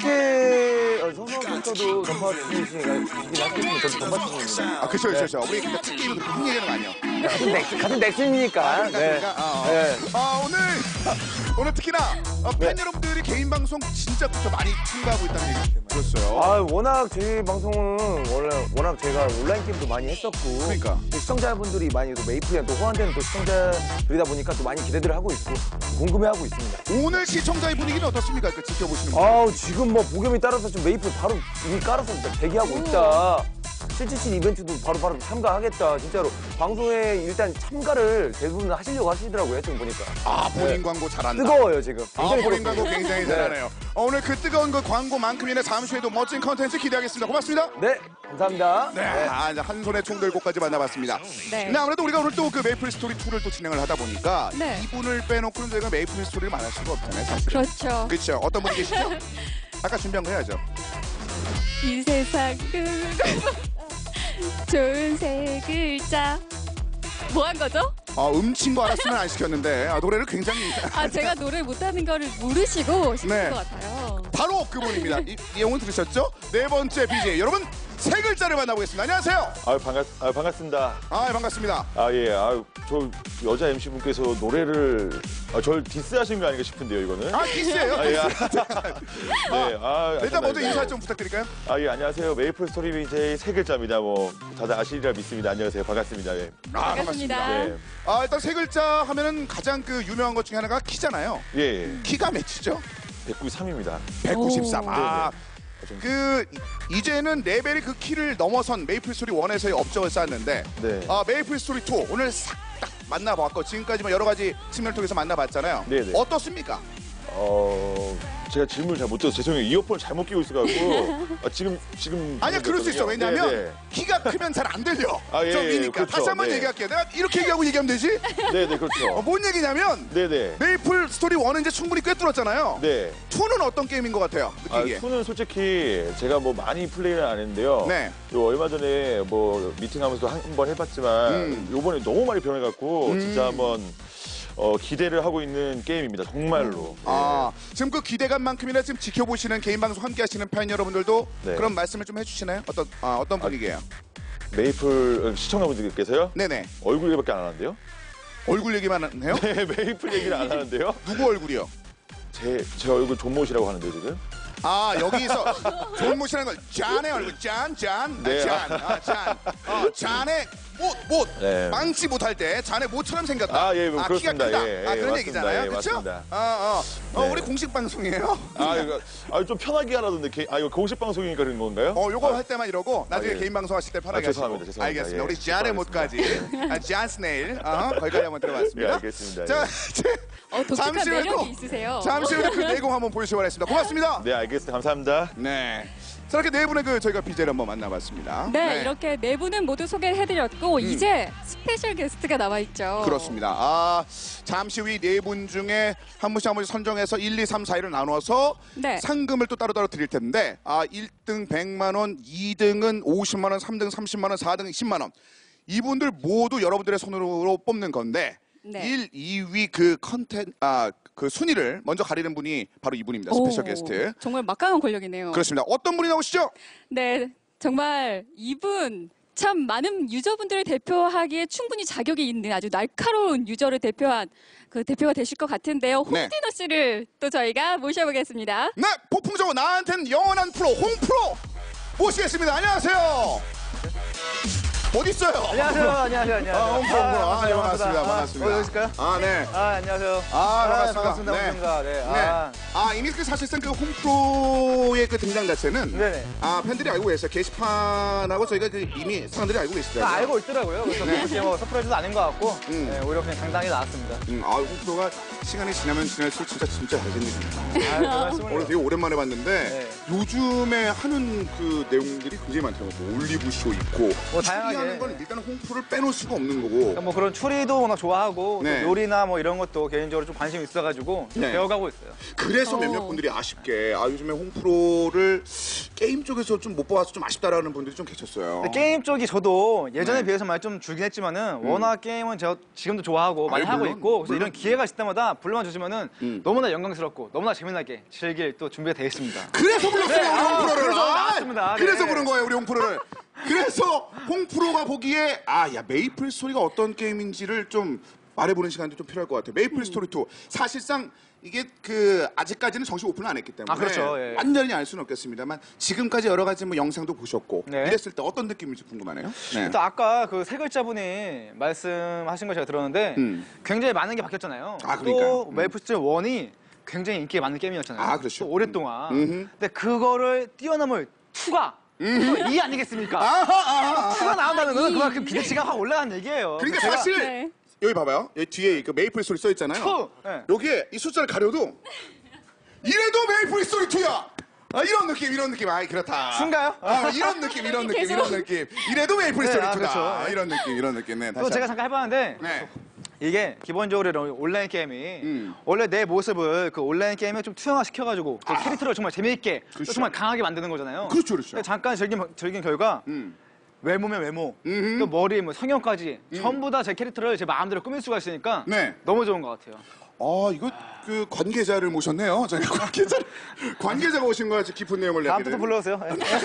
성수광 캐스터도 전파 중이시니까 이긴 하시는 저도 전파 중입니다. 그렇죠. 우리 근데 게임은 그렇게 흥 얘기하는 거 아니에요. 같은 넥슨이니까. 네. 오늘 특히나 팬 여러분들이 개인 방송 진짜부터 많이 참가하고 있다는 얘기 들었어요. 워낙 저희 방송은 워낙 제가 온라인 게임도 많이 했었고 그러니까. 또 시청자분들이 많이 또 메이플이랑 또 호환되는 또 시청자들이다 보니까 또 많이 기대를 하고 있고 궁금해하고 있습니다. 오늘 시청자의 분위기는 어떻습니까? 지켜보시는 분. 지금 뭐 보겸이 따라서 좀 메이플 바로 이미 깔아서 대기하고 있다. 777 이벤트도 바로 참가하겠다. 진짜로 방송에 일단 참가를 대부분 하시려고 하시더라고요. 지금 보니까. 본인 광고 잘한다. 뜨거워요 지금. 본인 광고 굉장히 잘하네요. 오늘 그 뜨거운 그 광고만큼이나 잠시 후에도 멋진 컨텐츠 기대하겠습니다. 고맙습니다. 네, 감사합니다. 네. 이제 한 손에 총 들고까지 만나봤습니다. 네. 아무래도 우리가 오늘 또 그 메이플 스토리 2를 또 진행을 하다 보니까 네. 이분을 빼놓고는 저희가 메이플 스토리를 말할 수가 없잖아요, 사실. 그렇죠. 그렇죠. 어떤 분이 계시죠? 아까 준비한 거 해야죠. 이 세상 좋은 세 글자. 뭐 한 거죠? 음친 거 알았으면 안 시켰는데 노래를 굉장히 제가 노래 못하는 거를 모르시고 싶은 네. 것 같아요. 바로 그분입니다. 이 내용은 들으셨죠? 네 번째 BJ 여러분 세 글자를 만나보겠습니다. 안녕하세요. 반갑습니다. 반갑습니다. 저 여자 MC 분께서 노래를 저를 디스하신 거 아닌가 싶은데요, 이거는. 디스예요. 일단 먼저 인사 좀 부탁드릴까요? 안녕하세요. 메이플 스토리 BJ 세 글자입니다. 뭐 다들 아시리라 믿습니다. 안녕하세요. 반갑습니다. 네. 반갑습니다. 네. 일단 세 글자 하면은 가장 그 유명한 것 중에 하나가 키잖아요. 예. 키가 몇이죠? 193입니다. 193. 이제는 레벨이 그 키를 넘어선 메이플 스토리 1에서의 업적을 쌓았는데 네. 메이플 스토리 2 오늘 싹 딱 만나봤고 지금까지 여러 가지 측면을 통해서 만나봤잖아요. 네네. 어떻습니까? 제가 질문을 잘 못 들어서 죄송해요. 이어폰을 잘못 끼고 있어가지고 지금 아니야 그럴 수 있어. 왜냐면 네네. 키가 크면 잘 안 들려. 예, 이니까 그렇죠. 다시 한번 네. 얘기할게요. 내가 이렇게 얘기하고 얘기하면 되지? 네네 그렇죠. 뭔 얘기냐면 네네. 메이플 스토리 1은 이제 충분히 꿰뚫었잖아요. 네. 2는 어떤 게임인 것 같아요? 느끼기에. 2는 솔직히 제가 뭐 많이 플레이를 안 했는데요. 네. 얼마 전에 뭐 미팅하면서 한번 해봤지만 요번에 너무 많이 변해갖고 진짜 한번 기대를 하고 있는 게임입니다. 정말로. 지금 그 기대감만큼이나 지금 지켜보시는 개인 방송 함께 하시는 팬 여러분들도 네. 그런 말씀을 좀 해주시나요? 어떤 분위기예요? 메이플 시청자분들께서요? 네네. 얼굴 얘기밖에 안 하는데요? 얼굴 얘기만 해요? 네, 메이플 얘기를 안 하는데요? 누구 얼굴이요? 제 얼굴 존못이라고 하는데요, 지금? 여기서 존못이라는 걸 짠의 얼굴, 짠. 네. 짠의 못. 네. 망치 못할 때 자네 못처럼 생겼다. 아, 예, 뭐 키가 그렇습니다. 크다. 예, 예, 그런 맞습니다. 얘기잖아요. 예, 그렇죠? 맞습니다. 네. 네. 우리 공식 방송이에요. 좀 편하게 하라던데. 이거 공식 방송이니까 그런 건가요? 요거 할 때만 이러고 나중에 예. 개인 방송 하실 때 편하게 죄송합니다. 하시고. 죄송합니다. 알겠습니다. 예. 우리 지안의 못까지. 지안 스네일. 거기까지 한번 들어봤습니다. 예, 알겠습니다. 자, 독특한 잠시 후에 매력이 있으세요. 잠시 후에 그 내공 한번 보시기 바라겠습니다. 고맙습니다. 네, 알겠습니다. 감사합니다. 네. 자, 이렇게 네 분의 저희가 BJ를 한번 만나봤습니다. 네, 이렇게 네 분은 모두 소개를 해드렸고 이제 스페셜 게스트가 나와 있죠. 그렇습니다. 잠시 후 이 네 분 중에 한 분씩 한 분씩 선정해서 1, 2, 3, 4위를 나누어서 네. 상금을 또 따로따로 드릴 텐데 1등 100만 원, 2등은 50만 원, 3등 30만 원, 4등 10만 원. 이분들 모두 여러분들의 손으로 뽑는 건데 네. 1, 2위 그 순위를 먼저 가리는 분이 바로 이분입니다. 스페셜 게스트. 정말 막강한 권력이네요. 그렇습니다. 어떤 분이 나오시죠? 네, 정말 이분 참 많은 유저분들을 대표하기에 충분히 자격이 있는 아주 날카로운 유저를 대표한 그 대표가 되실 것 같은데요. 네. 홍진호 씨를 또 저희가 모셔보겠습니다. 네, 폭풍적으로 나한텐 영원한 프로 홍프로 모시겠습니다. 안녕하세요. 어디 있어요? 안녕하세요. 홍프로. 네, 반갑습니다. 반갑습니다. 여기 있을까요? 네. 안녕하세요. 반갑습니다. 네. 반갑습니다. 네. 이미 사실상 그 홍프로의 그 등장 자체는 네네. 팬들이 알고 계세요. 게시판하고 저희가 이미 사람들이 알고 계시더라고요. 알고 있더라고요. 그래서 네. 그렇게 뭐 서프라이즈도 아닌 것 같고 네, 오히려 그냥 당당히 나왔습니다. 홍프로가 시간이 지나면 지날수록 진짜 잘생깁니다. 별 말씀을 오늘 되게 오랜만에 봤는데 네. 요즘에 하는 그 내용들이 굉장히 많더라고요. 뭐 올리브 쇼 있고 뭐 다양하게. 추리하는 건 일단 홍프로를 빼놓을 수가 없는 거고. 뭐 그런 추리도 워낙 좋아하고 네. 또 요리나 뭐 이런 것도 개인적으로 좀 관심이 있어가지고 좀 네. 배워가고 있어요. 그래서 몇몇 분들이 아쉽게 요즘에 홍프로를 게임 쪽에서 좀 못 봐서 좀 아쉽다라는 분들이 좀 계셨어요. 근데 게임 쪽이 저도 예전에 네. 비해서 많이 좀 줄긴 했지만은 워낙 게임은 제가 지금도 좋아하고 많이 하고 물론, 있고 그래서 물론. 이런 기회가 있을 때마다 불러만 주시면은 너무나 영광스럽고 너무나 재미나게 즐길 또 준비가 되어 있습니다. 그래서 불렀어요, 네, 우리 홍프로를. 그래서 나왔습니다. 그래서 네. 부른 거예요, 우리 홍프로를. 그래서 홍프로가 보기에 메이플 스토리가 어떤 게임인지를 좀 말해보는 시간도 좀 필요할 것 같아요. 메이플 스토리 2 사실상 이게 아직까지는 정식 오픈을 안 했기 때문에 그렇죠. 예. 완전히 알 수는 없겠습니다만 지금까지 여러 가지 뭐 영상도 보셨고 네. 이랬을 때 어떤 느낌인지 궁금하네요. 네. 일단 아까 그 세 글자분이 말씀하신 거 제가 들었는데 굉장히 많은 게 바뀌었잖아요. 그러니까요. 또 메이플 스토리 1이 굉장히 인기가 많은 게임이었잖아요. 그렇죠. 또 오랫동안. 근데 그거를 뛰어넘을 2가 이 아니겠습니까? 2가 나온다는 건 그만큼 기대치가 확 올라간 얘기예요. 그러니까 제가 사실 네. 여기 봐봐요. 여기 뒤에 그 메이플 스토리 써 있잖아요. 네. 여기에 이 숫자를 가려도 이래도 메이플 스토리 2야. 이런 느낌. 그렇다. 순가요? 이런 느낌. 이래도 메이플 스토리 2다. 그렇죠. 이런 느낌. 네, 또 제가 잠깐 해봤는데 네. 이게 기본적으로 온라인 게임이 원래 내 모습을 그 온라인 게임에 좀 투영화 시켜가지고 그 캐릭터를 정말 재미있게 또 그렇죠. 정말 강하게 만드는 거잖아요. 그렇죠. 근데 잠깐 즐긴 결과 외모면 외모, 또 머리, 뭐 성형까지 전부 다 제 캐릭터를 제 마음대로 꾸밀 수가 있으니까 네. 너무 좋은 것 같아요. 이거 그 관계자를 모셨네요. 저희가 관계자가 오신 거야. 깊은 내용을 다음부터 내기를. 불러오세요.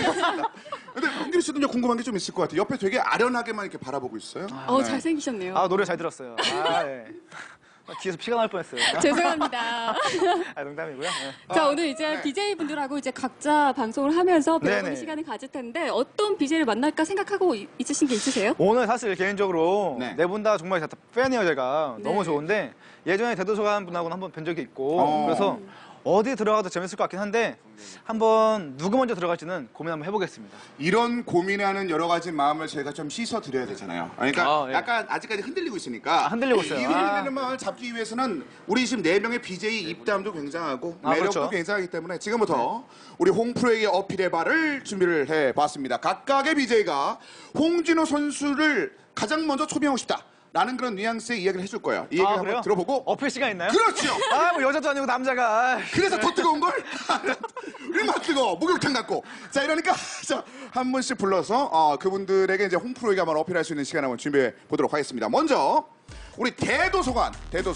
근데 홍길 씨도 이제 궁금한 게 좀 있을 것 같아요. 옆에 되게 아련하게만 이렇게 바라보고 있어요. 네. 잘생기셨네요. 노래 잘 들었어요. 네. 귀에서 피가 날 뻔했어요. 죄송합니다. 농담이고요. 네. 자, 오늘 이제 BJ분들하고 이제 각자 방송을 하면서 배워보는 네네. 시간을 가질 텐데 어떤 BJ를 만날까 생각하고 있으신 게 있으세요? 오늘 사실 개인적으로 네. 네 분 다 정말 다 팬이에요, 제가. 네. 너무 좋은데 예전에 대도서관 분하고는 한번 뵌 적이 있고 그래서 어디 들어가도 재밌을 것 같긴 한데 한번 누구 먼저 들어갈지는 고민 한번 해보겠습니다. 이런 고민하는 여러 가지 마음을 저희가 좀 씻어 드려야 되잖아요. 그러니까 예. 약간 아직까지 흔들리고 있으니까 흔들리고 있어요. 이 흔들리는 마음을 잡기 위해서는 우리 지금 4명의 BJ 입담도 굉장하고 매력도 그렇죠. 굉장하기 때문에 지금부터 우리 홍프로에게 어필의 발을 준비를 해봤습니다. 각각의 BJ가 홍진호 선수를 가장 먼저 초빙하고 싶다. 라는 그런 뉘앙스의 이야기를 해줄 거예요. 이 얘기를 한번 그래요? 들어보고 어필 시간 있나요? 그렇죠. 뭐 여자도 아니고 남자가. 그래서 더 뜨거운 걸? 얼마나 뜨거워. 목욕탕 같고. 자, 이러니까 한 분씩 불러서 그분들에게 이제 홍프로에게 한번 어필할 수 있는 시간 한번 준비해 보도록 하겠습니다. 먼저 우리 대도서관.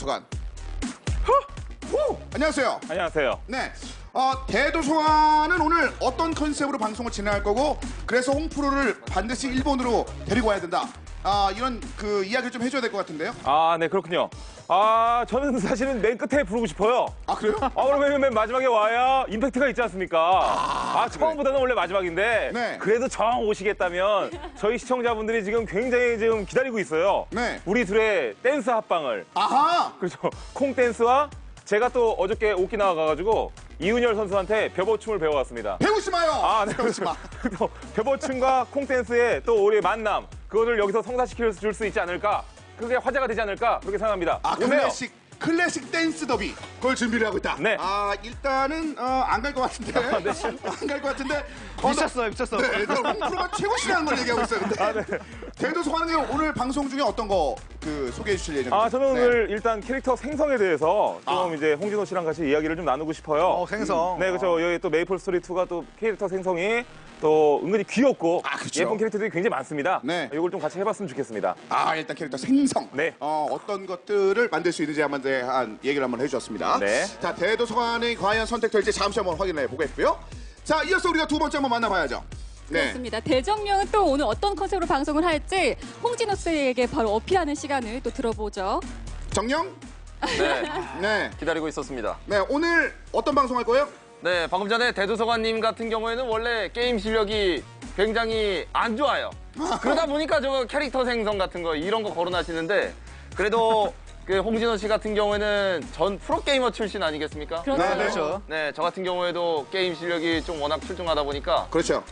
안녕하세요. 안녕하세요. 네. 대도서관은 오늘 어떤 컨셉으로 방송을 진행할 거고 그래서 홍프로를 반드시 일본으로 데리고 와야 된다. 이런 그 이야기를 좀 해줘야 될 것 같은데요. 아, 네, 그렇군요. 저는 사실은 맨 끝에 부르고 싶어요. 아, 그래요? 그러면 맨 마지막에 와야 임팩트가 있지 않습니까? 처음보다는 원래 마지막인데 네. 그래도 정 오시겠다면 저희 시청자분들이 지금 굉장히 지금 기다리고 있어요. 네. 우리 둘의 댄스 합방을. 아하! 그렇죠. 콩 댄스와 제가 또 어저께 오키나와 가가지고 이훈열 선수한테 벼보춤을 배워왔습니다. 배우지 마요! 네. 배우지 마. 또 벼보춤과 콩 댄스의 또 우리의 만남, 그거를 여기서 성사시킬 수 있지 않을까? 그게 화제가 되지 않을까? 그렇게 생각합니다. 오네요. 클래식 댄스 더비 그걸 준비를 하고 있다. 네. 일단은 안 갈 것 같은데. 네. 안 갈 것 같은데. 미쳤어요. 네, 홍프로가 최고 싫어하는 걸 얘기하고 있어요. 근데. 네. 대도서관은 오늘 방송 중에 어떤 거 소개해 주실 예정입니까? 저는 오늘 일단 캐릭터 생성에 대해서 좀 이제 홍진호 씨랑 같이 이야기를 좀 나누고 싶어요. 생성. 네, 그렇죠. 여기 또 메이플 스토리 2가 또 캐릭터 생성이 또 은근히 귀엽고 그렇죠. 예쁜 캐릭터들이 굉장히 많습니다. 네. 이걸 좀 같이 해봤으면 좋겠습니다. 일단 캐릭터 생성. 네. 어떤 것들을 만들 수 있는지 한번 얘기를 한번 해주셨습니다. 네. 자, 대도서관이 과연 선택될지 잠시 한번 확인해 보겠고요. 자, 이어서 우리가 두 번째 한번 만나봐야죠. 네. 그렇습니다. 대정령은 또 오늘 어떤 컨셉으로 방송을 할지 홍진호 씨에게 바로 어필하는 시간을 또 들어보죠. 정령? 네, 네. 기다리고 있었습니다. 네, 오늘 어떤 방송 할 거예요? 네, 방금 전에 대도서관님 같은 경우에는 원래 게임 실력이 굉장히 안 좋아요. 그러다 보니까 저 캐릭터 생성 같은 거 이런 거 거론하시는데 그래도 그 홍진호 씨 같은 경우에는 전 프로게이머 출신 아니겠습니까? 그렇죠. 네, 그렇죠. 네, 저 같은 경우에도 게임 실력이 좀 워낙 출중하다 보니까 그렇죠.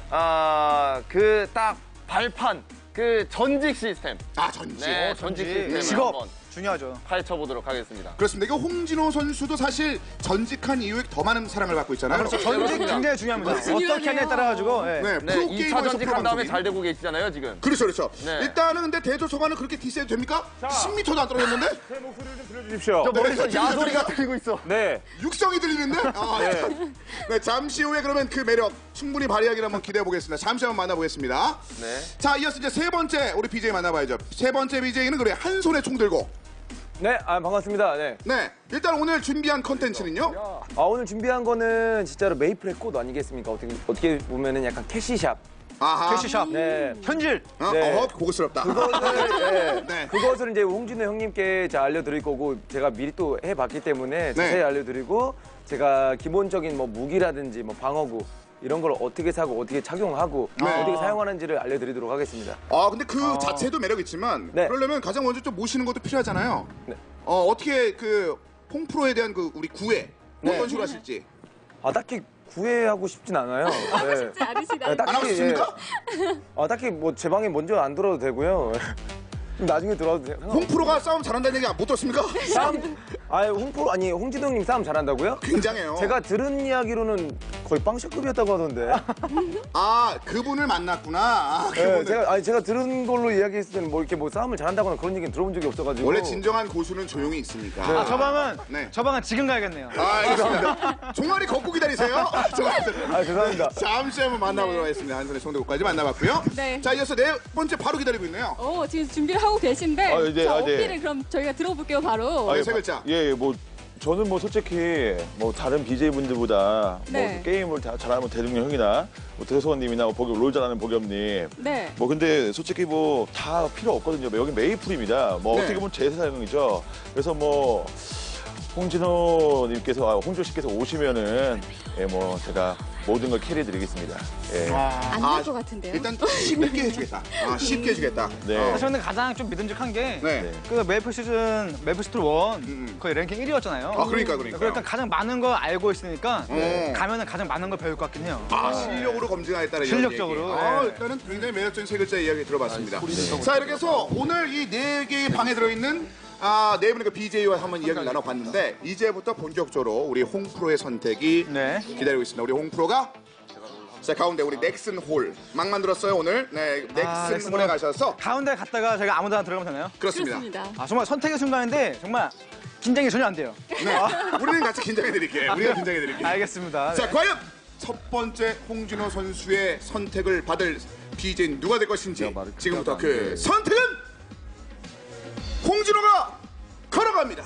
그 딱 발판, 그 전직 시스템. 전직. 네, 전직 시스템을 직업 한번 중요하죠. 파헤쳐보도록 하겠습니다. 그렇습니다. 이거 홍진호 선수도 사실 전직한 이후에 더 많은 사랑을 받고 있잖아요. 전직 그렇습니다. 굉장히 중요합니다. 중요하네요. 어떻게 하냐에 따라 가지고. 네, 네, 2차 프로게이머에서 전직한 다음에 프로방송인. 잘 되고 계시잖아요, 지금. 그렇죠, 그렇죠. 네. 일단은 근데 대도서관은 그렇게 디스해도 됩니까? 10m도 안 떨어졌는데? 제 목소리를 좀 들려주십시오. 저 머릿속 야소리가 들리고 있어. 네. 육성이 들리는데? 네, 잠시 후에 그러면 그 매력 충분히 발휘하기를 한번 기대해 보겠습니다. 잠시 한번 만나보겠습니다. 네. 자, 이어서 이제 세 번째 우리 BJ 만나봐야죠. 세 번째 BJ는 그래 한 손에 총 들고. 네, 반갑습니다. 네. 네, 일단 오늘 준비한 컨텐츠는요? 오늘 준비한 거는 진짜로 메이플의 꽃 아니겠습니까? 어떻게 보면은 약간 캐시샵. 아하. 캐시샵. 네. 현질. 네. 고급스럽다. 그것을 이제 홍진호 형님께 제가 알려드릴 거고 제가 미리 또 해봤기 때문에 자세히 알려드리고 제가 기본적인 뭐 무기라든지 뭐 방어구 이런 걸 어떻게 사고 어떻게 착용하고 어떻게 사용하는지를 알려드리도록 하겠습니다. 근데 그 자체도 매력 있지만 네. 그러려면 가장 먼저 좀 모시는 것도 필요하잖아요. 네. 어떻게 그 홍프로에 대한 그 우리 구애 어떤 식으로 하실지. 딱히 구애하고 싶진 않아요. 네. 쉽지 않으시다. 딱히, 안 하고 싶습니까? 딱히 뭐 제 방에 먼저 안 들어도 되고요. 나중에 들어도 돼요. 홍프로가 싸움 잘한다는 얘기 못 들었습니까? 싸움, 홍진호 형님 싸움 잘한다고요? 굉장해요. 제가 들은 이야기로는 거의 빵샤급이었다고 하던데. 그분을 만났구나. 네, 제가 들은 걸로 이야기했을 때는 뭐 이렇게 뭐 싸움을 잘한다거나 그런 얘기는 들어본 적이 없어가지고. 원래 진정한 고수는 조용히 있으니까. 저 방은 지금 가야겠네요. 알겠습니다. 종아리 걷고 기다리세요. 죄송합니다. 잠시 한번 만나보도록 하겠습니다. 한 손에 총대고까지 만나봤고요. 네. 자, 이어서 네 번째 바로 기다리고 있네요. 지금 준비를 하고 계신데 네, 자, 네. 어필을 그럼 저희가 들어볼게요, 바로. 세 글자. 뭐 저는 뭐 솔직히 뭐 다른 BJ 분들보다 네. 뭐 게임을 다 잘하는 대중형 형이나 뭐 대소원님이나 롤 잘하는 보겸님 네. 뭐 근데 솔직히 뭐 다 필요 없거든요. 여기 메이플입니다. 뭐 네. 어떻게 보면 제 세상이죠. 그래서 뭐 홍진호님께서 홍진호 씨께서 오시면은 뭐 제가 모든 걸 캐리해드리겠습니다. 안 될 것 같은데요. 일단 쉽게 해주겠다. 쉽게 해주겠다. 네. 사실 근데 가장 좀 믿음직한 게 네. 그 메이플 스토리 1 거의 랭킹 1위였잖아요. 그러니까. 그러니까 가장 많은 걸 알고 있으니까 네. 가면은 가장 많은 걸 배울 것 같긴 해요. 실력으로 검증하겠다는 실력적으로, 얘기. 네. 일단은 굉장히 매력적인 세 글자 이야기 들어봤습니다. 자, 이렇게 해서 오늘 이 네 개의 방에 들어있는 네 분의 그 BJ와 한번 이야기를 나눠봤는데 이제부터 본격적으로 우리 홍프로의 선택이 기다리고 있습니다. 우리 홍프로가 자, 가운데 우리 넥슨 홀 막 만들었어요 오늘. 네, 넥슨 홀에 가셔서 가운데 갔다가 저희가 아무데나 들어가면 되나요? 그렇습니다. 정말 선택의 순간인데 정말 긴장이 전혀 안 돼요. 네, 우리는 같이 긴장해드릴게요. 우리가 긴장해드릴게요. 알겠습니다. 자, 과연 첫 번째 홍진호 선수의 선택을 받을 BJ는 누가 될 것인지 지금부터 그 선택은 홍진호가 걸어갑니다.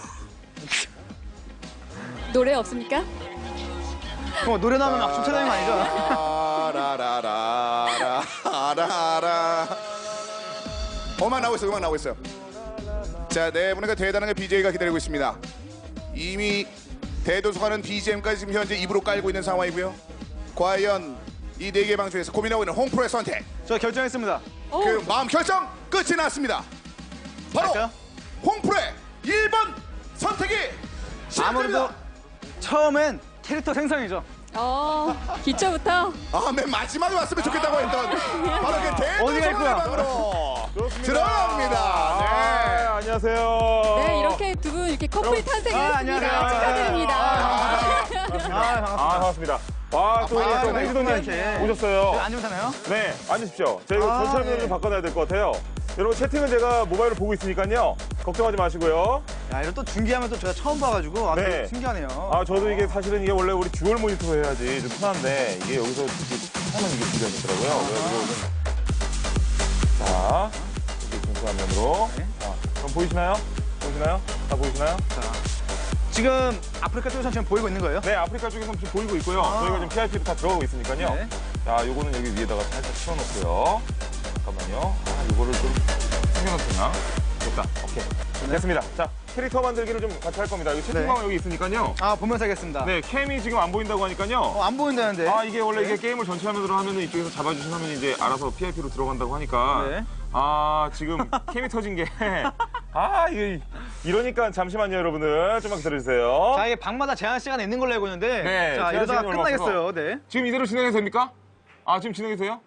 노래 없습니까? 노래 나오면 악수 쳐다니는 거 아니죠? 라라라라라라. 음악 나오고 있어요. 자, 네 분의 대단한 BJ가 기다리고 있습니다. 이미 대도서관은 BGM까지 지금 현재 입으로 깔고 있는 상황이고요. 과연 이 4개 방송에서 고민하고 있는 홍프로의 선택. 저 결정했습니다. 그 마음 결정 끝이 났습니다. 바로 할까요? 홍프로의 1번 선택이 시작됩니다. 아무래도 처음엔 캐릭터 생성이죠. 기초부터. 맨 마지막에 왔으면 좋겠다고 했던 바로 그 어디가 대도서관의 있고요? 방으로 들어갑니다. 네. 안녕하세요. 네, 이렇게 두 분 이렇게 커플이 탄생했습니다. 안녕하세요. 축하드립니다. 반갑습니다. 또 홍진호님 오셨어요. 앉으면 되나요? 네, 앉으십시오. 저희가 전철면을 좀 바꿔놔야 될 것 같아요. 여러분 채팅은 제가 모바일로 보고 있으니까요. 걱정하지 마시고요. 야, 이런 또 중계하면 또 제가 처음 봐가지고 네. 신기하네요. 저도 이게 사실은 이게 원래 우리 듀얼 모니터로 해야지 좀 편한데 이게 여기서 하면 이게 준비하셨더라고요. 그래서 자, 이렇게 중수화면으로. 자, 그럼 보이시나요? 다 보이시나요? 지금 아프리카 쪽에서 지금 보이고 있는 거예요? 네, 아프리카 쪽에서 지금 보이고 있고요. 저희가 지금 PIP도 다 들어가고 있으니까요. 네. 자, 요거는 여기 위에다가 살짝 치워놓고요. 잠깐만요. 요거를 좀 숨겨놓구나. 됐다. 오케이. 됐습니다. 자, 캐릭터 만들기를 좀 같이 할 겁니다. 여기 채팅방 여기 있으니까요. 보면서 하겠습니다. 네, 캠이 지금 안 보인다고 하니까요. 안 보인다는데. 이게 원래 이게 게임을 전체 화면으로 하면은 이쪽에서 잡아주신 화면이 이제 알아서 PIP로 들어간다고 하니까. 네. 지금 캠이 터진 게. 이게 이러니까 잠시만요, 여러분들. 좀만 기다려주세요. 자, 이게 방마다 제한 시간이 있는 걸로 알고 있는데. 네, 자, 제한 이러다가 시간이 얼마 끝나겠어요. 없어서. 네. 지금 이대로 진행해도 됩니까? 지금 진행해도 돼요?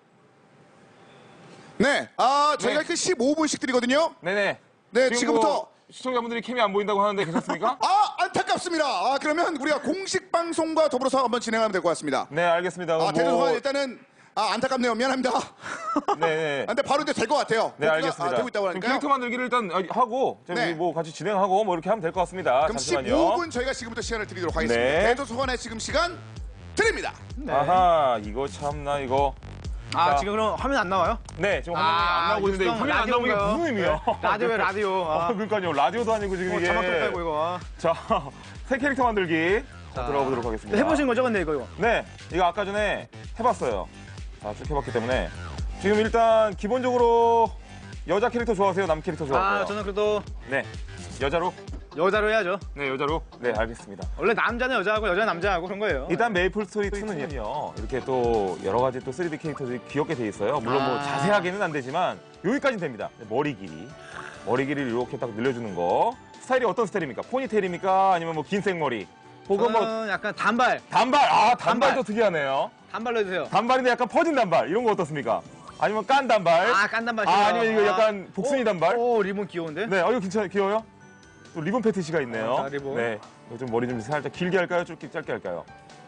네, 저희가 그 15분씩 드리거든요. 네네. 네, 지금 지금부터 시청자분들이 캠이 안 보인다고 하는데 괜찮습니까? 안타깝습니다. 그러면 우리가 공식 방송과 더불어서 한번 진행하면 될 것 같습니다. 네, 알겠습니다. 대도서관 일단은 안타깝네요. 미안합니다. 네. 근데 바로 이제 될 것 같아요. 네, 알겠습니다. 되고 있다고 지금 하니까요. 캐릭터 만들기를 일단 하고 네. 뭐 같이 진행하고 뭐 이렇게 하면 될 것 같습니다. 그럼 잠시만요. 15분 저희가 지금부터 시간을 드리도록 하겠습니다. 네. 대도서관의 지금 시간 드립니다. 네. 아하, 이거 참나 이거. 자, 지금 그럼 화면 안 나와요? 네, 지금 화면이 안 나오고 있는데 화면이 안 나오는 게 무슨 의미야? 라디오. 그러니까요. 라디오도 아니고 지금 이게. 자막도 깔고 이거. 자, 새 캐릭터 만들기 들어가 보도록 하겠습니다. 해보신 거죠, 근데 이거? 네, 이거 아까 전에 해봤어요. 자, 쭉 해봤기 때문에 지금 일단 기본적으로 여자 캐릭터 좋아하세요? 남 캐릭터 좋아하세요? 저는 그래도 네, 여자로 해야죠. 네, 여자로. 네, 알겠습니다. 원래 남자는 여자하고 여자는 남자하고 그런 거예요. 일단 메이플 스토리 2는요. 이렇게 또 여러 가지 또 3D 캐릭터들이 귀엽게 돼 있어요. 물론 뭐 자세하게는 안 되지만 여기까지는 됩니다. 머리 길이를 이렇게 딱 늘려주는 거. 스타일이 어떤 스타일입니까? 포니테일입니까? 아니면 뭐 긴 생머리? 혹은 뭐 약간 단발. 단발도 특이하네요. 단발로 해주세요. 단발인데 약간 퍼진 단발 이런 거 어떻습니까? 아니면 깐 단발? 깐 단발. 아니면 이거 약간 복순이 단발? 리본 귀여운데? 네, 이거 괜찮아요. 귀여워요? 또 리본 패티시가 있네요. 리본. 네, 이거 좀 머리 좀 살짝 길게 할까요? 짧게 할까요?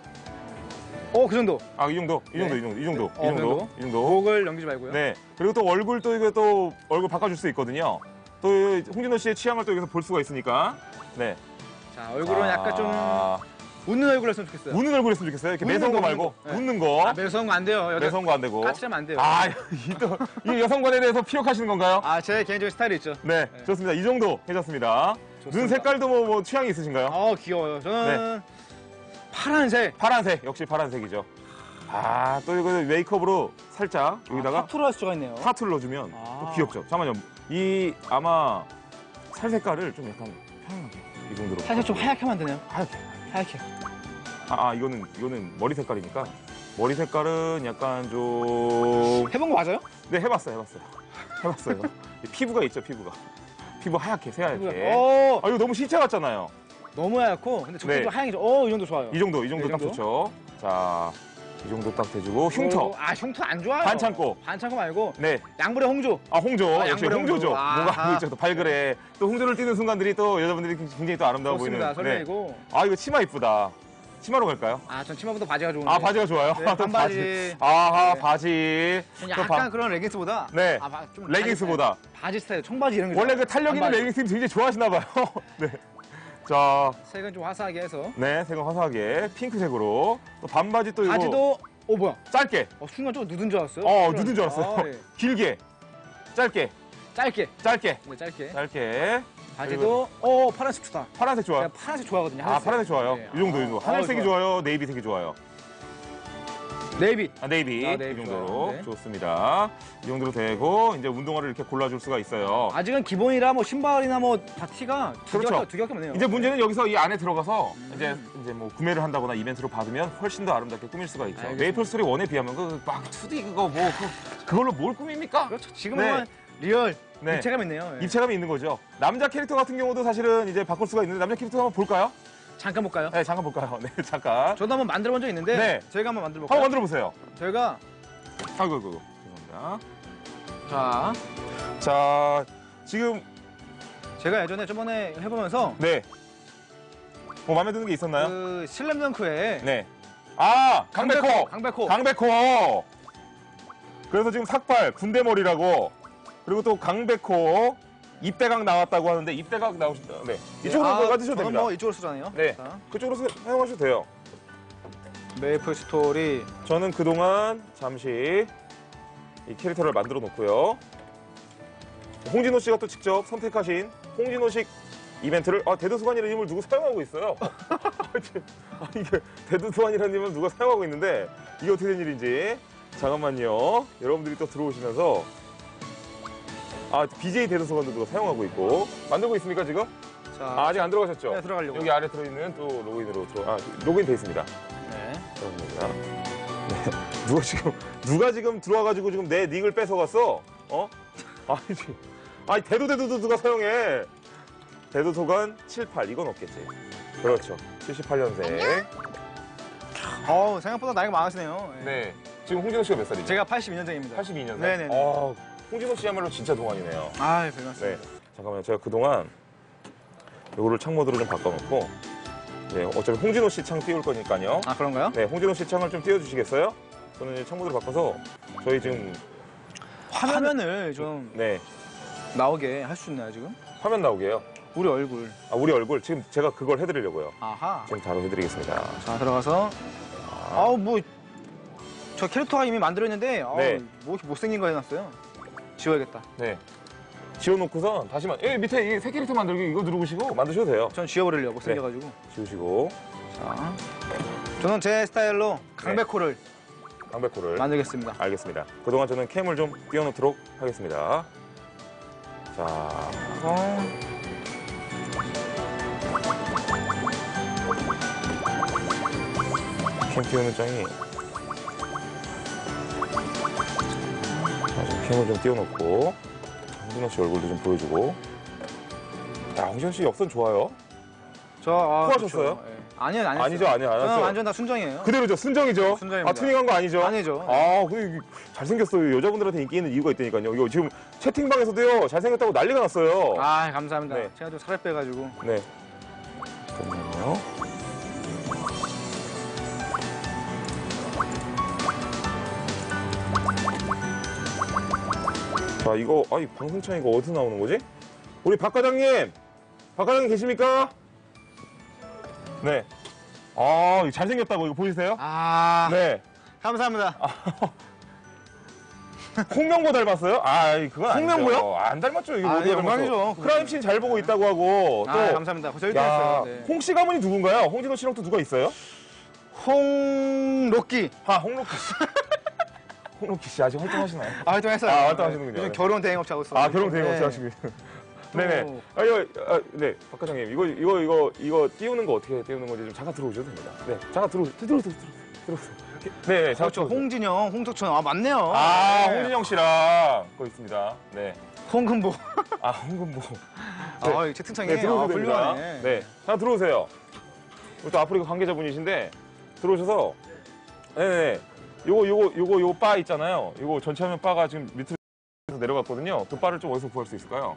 그 정도. 이 정도. 이 정도. 목을 넘기지 말고요. 네. 그리고 또 얼굴 또 얼굴 바꿔줄 수 있거든요. 또 홍진호 씨의 취향을 또 여기서 볼 수가 있으니까. 네. 자, 얼굴은 약간 좀 웃는 얼굴 했으면 좋겠어요. 웃는 얼굴 했으면 좋겠어요. 이렇게 매서운 거 말고 웃는 거. 매서운 거 안 돼요. 매서운 거 안 되고. 까칠하면 안 돼요. 이 여성관에 대해서 피력하시는 건가요? 제 개인적인 스타일이 있죠. 네, 좋습니다. 이 정도 괜찮습니다. 눈 색깔도 뭐 취향이 있으신가요? 귀여워요. 저는 파란색. 역시 파란색이죠. 또 이거 메이크업으로 살짝 여기다가 타투를 할 수가 있네요. 타투를 넣어주면 또 귀엽죠. 잠깐만요. 이 아마 살 색깔을 좀 약간 편하게 이 정도로. 살짝 좀 하얗게 만드네요. 하얗게. 이거는 머리 색깔이니까 머리 색깔은 약간 좀 해본 거 맞아요? 네, 해봤어요. 피부가 있죠, 피부 하얗게, 새하얗게. 이거 너무 시체 같잖아요. 너무 하얗고, 근데 적당히 하얘죠. 이 정도 좋아요. 이 정도 딱 좋죠. 자, 이 정도 딱 대주고 흉터. 흉터 안 좋아요. 반창고 말고. 네. 양불의 홍조. 홍조. 역시 홍조죠. 뭐가 홍조. 있죠. 또 발그레. 또 홍조를 띄는 순간들이 또 여자분들이 굉장히 또 아름다워 보이는. 설레이고. 이거 치마 이쁘다. 치마로 갈까요? 전 치마보다 바지가 좋은데. 바지가 좋아요. 네, 반바지. 바지. 약간 그런 레깅스보다. 네. 좀 레깅스보다. 바지 스타일, 청바지 이런 게. 원래 그 탄력 있는 레깅스 굉장히 좋아하시나 봐요. 네. 자. 색은 좀 화사하게 해서. 네, 색은 화사하게 핑크색으로. 또 반바지 또 이거. 바지도 뭐야? 짧게. 순간 좀 누든 줄 알았어요. 누든 줄 알았어요. 네. 길게. 짧게. 네, 짧게. 바지도 파란색 좋다. 파란색 좋아요. 파란색 좋아하거든요. 파란색 좋아요. 네. 이 정도. 하늘색이 좋아요. 네이비색이 좋아요. 네이비. 네이비. 네이비 이 정도로 좋아요. 네. 좋습니다. 이 정도로 되고 이제 운동화를 이렇게 골라줄 수가 있어요. 아직은 기본이라 뭐 신발이나 뭐 바티가 두 그렇죠. 개밖에 없네요. 이제 문제는 여기서 이 안에 들어가서 이제 뭐 구매를 한다거나 이벤트로 받으면 훨씬 더 아름답게 꾸밀 수가 있죠. 알겠습니다. 메이플 스토리 1에 비하면 막 2D 그거 뭐 그걸로 뭘 꾸밉니까? 그렇죠. 지금은 리얼 입체감 있네요. 예. 입체감이 있는 거죠. 남자 캐릭터 같은 경우도 사실은 이제 바꿀 수가 있는데 남자 캐릭터 한번 볼까요? 잠깐 볼까요? 네, 잠깐 볼까요? 네, 잠깐. 저도 한번 만들어 본 적 있는데 네. 저희가 한번 만들어 볼까요? 한번 만들어 보세요. 저희가 아이고 죄송합니다. 자, 지금 제가 예전에 저번에 해보면서 네. 뭐 마음에 드는 게 있었나요? 그 슬램덩크에 네. 아, 강백호. 강백호. 그래서 지금 삭발, 군대머리라고. 그리고 또 강백호 입대각 나왔다고 하는데 입대각 나오신다. 네. 이쪽으로 가주셔도 됩니다. 뭐 이쪽으로 쓰라네요. 네. 자, 그쪽으로 사용하셔도 돼요. 메이플 스토리. 저는 그동안 잠시 이 캐릭터를 만들어 놓고요. 홍진호 씨가 또 직접 선택하신 홍진호식 이벤트를 대두수관이라는 이름을 누구 사용하고 있어요. 이게 대두수관이라는 이름을 누가 사용하고 있는데 이게 어떻게 된 일인지 잠깐만요. 여러분들이 또 들어오시면서 BJ 대두수관도 누가 사용하고 있고 만들고 있습니까 지금? 자, 아직 안 들어가셨죠? 네, 들어가려고. 여기 아래 들어있는 또 로그인으로 로그인 돼 있습니다. 네. 그렇습니다. 네. 누가 지금 들어와가지고 지금 내 닉을 뺏어갔어? 아니 대도도 누가 사용해? 대도소관 78 이건 없겠지. 그렇죠. 78년생. 생각보다 나이가 많으시네요. 네. 지금 홍진호 씨가 몇 살이죠? 제가 82년생입니다. 82년생. 네네. 홍진호 씨야말로 진짜 동안이네요. 별말씀. 네. 잠깐만요. 제가 그동안 요거를 창 모드로 좀 바꿔놓고 네, 어차피 홍진호 씨 창 띄울 거니까요. 그런가요? 네, 홍진호 씨 창을 좀 띄워주시겠어요? 저는 이제 창 모드로 바꿔서 저희 지금 화면을 좀 네. 나오게 할 수 있나요 지금? 화면 나오게요. 우리 얼굴. 우리 얼굴 지금 제가 그걸 해드리려고요. 아하. 지금 바로 해드리겠습니다. 자, 들어가서. 저 캐릭터가 이미 만들어있는데 네. 뭐 이렇게 못생긴 거 해놨어요. 지워야겠다. 네. 지워놓고선 다시 여기 밑에 새 캐릭터 만들기 이거 누르시고 만드셔도 돼요. 전 지워버리려고 못생겨가지고. 지우시고. 자, 저는 제 스타일로 강백호를 만들겠습니다. 알겠습니다. 그동안 저는 캠을 좀 띄워놓도록 하겠습니다. 자. 캠 띄우는 짱이. 자, 지금 캠을 좀 띄워놓고 홍진호 씨 얼굴도 좀 보여주고. 야, 홍진호 씨 역선 좋아요. 후하셨어요? 그렇죠. 네. 아니요. 아니죠. 안 저는 했어요. 완전 다 순정이에요. 그대로죠. 순정이죠. 순정입니다. 튜닝한 거 아니죠? 아니죠. 근데 잘생겼어요. 여자분들한테 인기 있는 이유가 있다니까요. 이거 지금 채팅방에서도요. 잘생겼다고 난리가 났어요. 감사합니다. 네. 제가 좀 살을 빼가지고. 네. 잠깐만요. 자, 이거 방송창 이거 어디서 나오는 거지? 우리 박 과장님! 박 과장님 계십니까? 네. 이거 잘생겼다고 이거 보이세요? 네. 감사합니다. 홍명보 닮았어요? 그건 아니죠. 홍명보요? 안 닮았죠. 이거 못 영광이죠. 닮았어. 크라임씬 잘 보고 있다고 하고. 또 감사합니다. 저희도 했어요. 네. 홍씨 가문이 누군가요? 홍진호 씨랑 또 누가 있어요? 홍록기. 홍록기 씨. 홍록기 씨 아직 활동하시나요? 활동했어요. 활동하시는군요. 요즘 결혼 대행업체 하고 있어요. 결혼 대행업체 하시고. 네네. 네, 박 과장님, 이거 띄우는 거 어떻게 띄우는 건지 좀 잠깐 들어오셔도 됩니다. 네, 잠깐 들어오세요. 네, 그렇죠. 홍진영, 홍석천. 맞네요. 네. 홍진영 씨랑 그거 있습니다. 네. 홍금보. 홍금보. 네. 채팅창에 들어오셔도 됩니다. 훌륭하네. 네, 잠깐 들어오세요. 또 아프리카 관계자분이신데 들어오셔서 네네. 요거 바 있잖아요. 요거 전체 화면 바가 지금 밑으로 내려갔거든요. 그 바를 좀 어디서 구할 수 있을까요?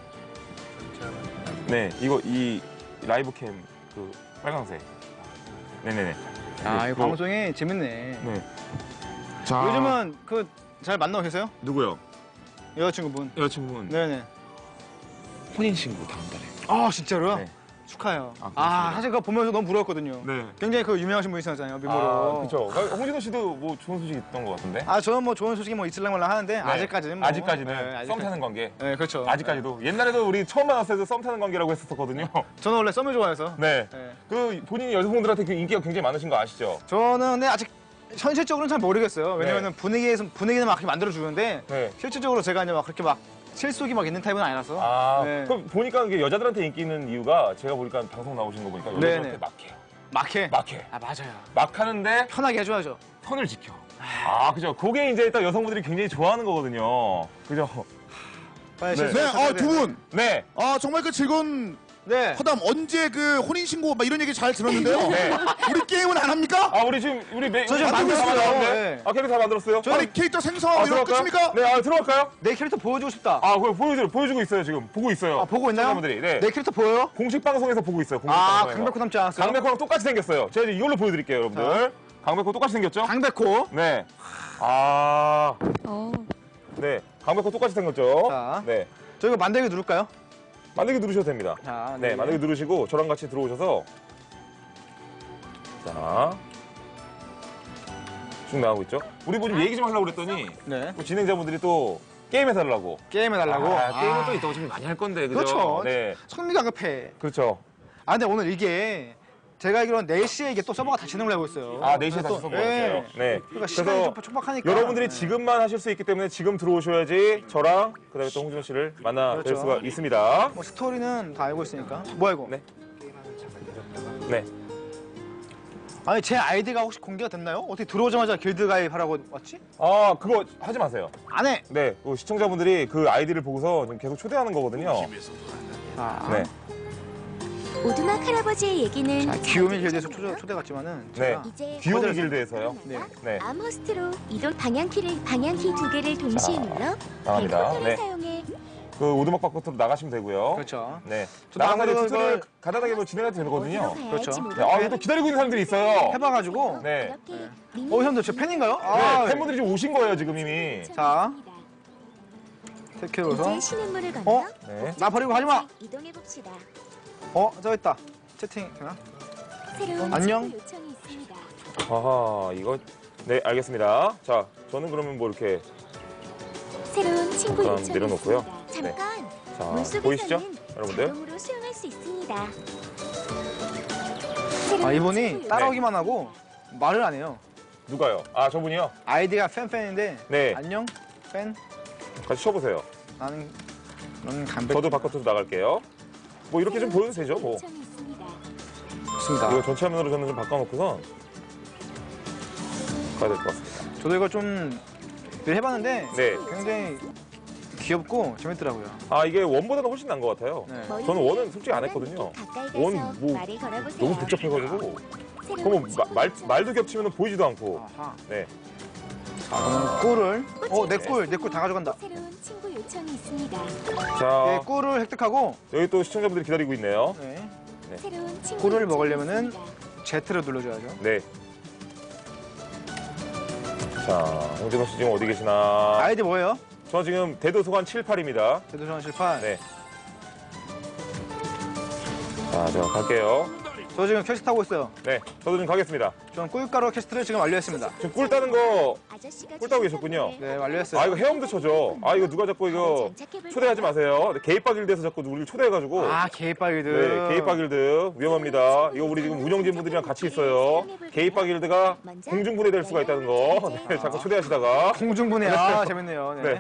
네, 이 라이브 캠 그 빨강색. 네네네. 이 방송이 재밌네. 네. 자, 요즘은 잘 만나고 계세요? 누구요? 여자친구분. 네네. 혼인신고 다음 달에. 진짜로요? 네. 축하해요. 고맙습니다. 사실 그거 보면서 너무 부러웠거든요. 네. 굉장히 유명하신 분이시잖아요, 미모로. 그렇죠. 홍진호 씨도 뭐 좋은 소식 있던 것 같은데. 저는 뭐 좋은 소식이 있을랑말랑 하는데 아직까지는 썸 타는 관계. 네, 그렇죠. 아직까지도. 옛날에도 우리 처음 만났을 때도 썸 타는 관계라고 했었거든요. 저는 원래 썸을 좋아해서. 네. 본인이 여성분들한테 인기가 굉장히 많으신 거 아시죠? 저는 근데 아직 현실적으로는 잘 모르겠어요. 왜냐면은 분위기는 막 만들어 주는데 실질적으로 제가 이제 막 그렇게 막 실속이 막 있는 타입은 아니라서. 그럼 보니까 이게 여자들한테 인기 있는 이유가 제가 보니까 방송 나오신 거 보니까 여자들한테 막해요. 막해. 아 맞아요. 막 하는데 편하게 해줘야죠. 선을 지켜. 그죠. 그게 이제 딱 여성분들이 굉장히 좋아하는 거거든요. 그죠? 네, 두 분. 네. 정말 그 즐거운 허담 언제 그 혼인신고 막 이런 얘기 잘 들었는데요. 우리 게임은 안 합니까? 우리 지금 저 지금 만들었어요. 캐릭터 다 만들었어요? 저희 캐릭터 생성 이런 거 끝입니까? 네, 들어갈까요? 내 캐릭터 보여주고 싶다. 그걸 보여주고 있어요, 지금. 보고 있어요. 보고 있나요? 사람들이. 네. 내 캐릭터 보여요? 공식 방송에서 보고 있어요. 공식 방송에서. 강백호 닮지 않았어요? 강백호랑 똑같이 생겼어요. 제가 이제 이걸로 보여드릴게요, 여러분들. 강백호 똑같이 생겼죠? 강백호. 네. 네. 강백호 똑같이 생겼죠? 네. 저 이거 만들기 누를까요? 만들기 누르셔도 됩니다. 네, 만들기 누르시고 저랑 같이 들어오셔서 자, 쭉 나가고 있죠. 우리 뭐 좀 얘기 좀 하려고 그랬더니 또 진행자분들이 또 게임해달라고. 게임해달라고? 게임은 또 이따가 좀 많이 할 건데, 그죠? 그렇죠. 네. 성미가 급해. 그렇죠. 근데 오늘 이게 제가 알기로는 4시에 이게 또 서버가 다 진행을 하고 있어요. 4시에 다시 서버가 있어요. 네. 그러니까 시간이 좀 촉박하니까. 여러분들이 지금만 하실 수 있기 때문에 지금 들어오셔야지 저랑 그다음에 또 홍진호 씨를 만나뵐 수가 있습니다. 뭐 스토리는 다 알고 있으니까. 뭐야 이거? 네. 아니 제 아이디가 혹시 공개가 됐나요? 어떻게 들어오자마자 길드 가입하라고 왔지? 그거 하지 마세요. 안 해. 네. 시청자분들이 그 아이디를 보고서 지금 계속 초대하는 거거든요. 네. 오두막 할아버지의 얘기는 귀요미 길드에서 초대 갔지만은 제가 귀요미 길드에서요. 네. 암호스트로 이동 방향키 2개를 동시에 눌러 나갑니다. 네. 사용해 그 오두막 밖으로 나가시면 되고요. 그렇죠. 네. 나가서 투표를 간단하게 뭐 진행해도 되거든요. 그렇죠. 네. 이거 또 기다리고 있는 사람들이 있어요. 해봐가지고. 네. 형들 저 팬인가요? 네. 팬분들이 지금 오신 거예요 지금 이미. 자. 택해로서. 신인물을 건너 네. 나 버리고 가지 마. 이동해 봅시다. 저기 있다. 채팅 되나? 새로운 안녕. 요청이 있습니다. 이거 네 알겠습니다. 자, 저는 그러면 뭐 이렇게 새로운 친구 요청이 내려놓고요. 있습니다. 잠깐. 자, 물속에서는 보이시죠, 여러분들? 자동으로 수영할 수 있습니다. 이분이 따라오기만 하고 말을 안 해요. 누가요? 저분이요? 아이디가 팬인데. 네. 안녕 팬. 같이 쳐보세요. 나는 강백. 저도 바깥으로 나갈게요. 뭐 이렇게 좀 보여도 되죠, 뭐. 좋습니다. 이거 전체 화면으로 저는 좀 바꿔놓고선 가야 될 것 같습니다. 저도 이거 좀 해봤는데 네. 굉장히 귀엽고 재밌더라고요. 이게 원보다는 훨씬 나은 것 같아요. 저는 원은 솔직히 안 했거든요. 원 뭐 너무 복잡해가지고 그럼 말도 겹치면 보이지도 않고. 네. 꿀을 내 꿀 다 가져간다. 새로운 친구 요청이 있습니다. 자, 꿀을 획득하고 여기 또 시청자분들이 기다리고 있네요. 새로운 친구 꿀을 먹으려면은 Z를 눌러줘야죠. 네. 자, 홍진호 씨 지금 어디 계시나? 아이디 뭐예요? 저 지금 대도서관 78입니다. 대도서관 78. 네. 자, 제가 갈게요. 저 지금 퀘스트 하고 있어요. 네, 저도 좀 가겠습니다. 저는 꿀가루 퀘스트를 지금 완료했습니다. 지금 꿀 따는 거 꿀 따고 계셨군요. 네, 완료했어요. 이거 헤엄도 쳐줘. 이거 누가 자꾸 이거 초대하지 마세요. 게이빠 길드에서 자꾸 우리를 초대해가지고. 게이빠 길드. 네, 게이빠 길드 위험합니다. 이거 우리 지금 운영진 분들이랑 같이 있어요. 게이빠 길드가 공중분해될 수가 있다는 거. 네, 자꾸 초대하시다가. 공중분해. 재밌네요. 네.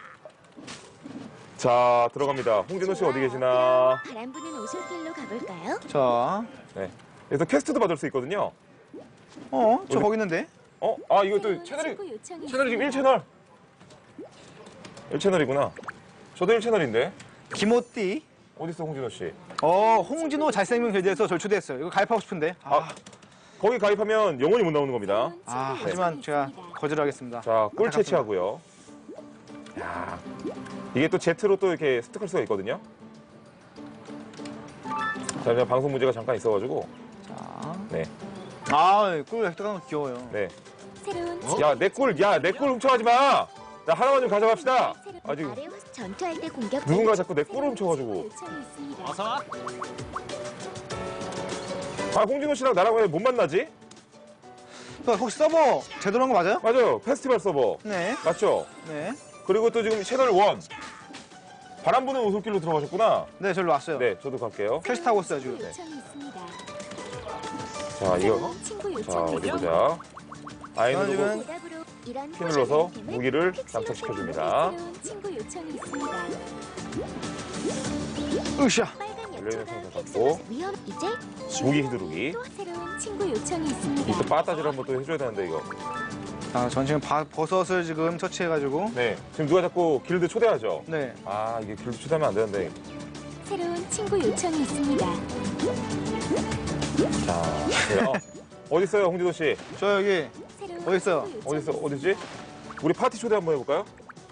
자, 들어갑니다. 홍진호 씨 어디 계시나? 바람 부는 오솔길로 가볼까요? 자. 네. 그래서 퀘스트도 받을 수 있거든요. 저 거기 있는데? 이거 또 채널이 지금 1채널. 1채널이구나. 저도 1채널인데. 김호띠. 어딨어, 홍진호 씨? 홍진호 잘생긴 길드에서 절 초대했어요. 이거 가입하고 싶은데. 거기 가입하면 영원히 못 나오는 겁니다. 하지만 제가 거절하겠습니다. 자, 꿀 채취하고요. 야, 이게 또 Z로 또 이렇게 습득할 수가 있거든요. 자, 그냥 방송 문제가 잠깐 있어가지고. 네. 꿀 획득하는 거 귀여워요. 네. 새로운 야, 내 꿀 훔쳐가지 마! 나 하나만 좀 가져갑시다! 지금. 전투할 때 공격 누군가 자꾸 내 꿀을 훔쳐가지고. 어서. 홍진호 씨랑 나랑 왜 못 만나지? 혹시 서버 제대로 한 거 맞아요? 맞아요. 페스티벌 서버. 네. 맞죠? 네. 그리고 또 지금 채널 1. 바람 부는 오솔길로 들어가셨구나. 네, 저로 왔어요. 네, 저도 갈게요. 퀘스트 하고 있어요, 지금. 자, 이거. 자, 어디 보자. I 누르고 대답으로 이런 키 눌러서 포즈를 무기를 픽셀로 장착시켜줍니다. 새로운 친구 요청이 있습니다. 으쌰. 빨간 열려있는 약조가 상태 픽셀로 잡고 위험 이제 무기 휘두르기. 또 새로운 친구 요청이 있습니다. 이또 빠따질 한번 또 해줘야 되는데 이거. 전 지금 버섯을 지금 처치해가지고. 네. 지금 누가 자꾸 길드 초대하죠? 네. 아 이게 길드 초대하면 안 되는데. 새로운 친구 요청이 있습니다. 자, 그래요. 어디 있어요, 홍진호 씨? 저 여기 새로운 어디 있어요? 친구 어디 있어? 어디지? 우리 파티 초대 한번 해볼까요?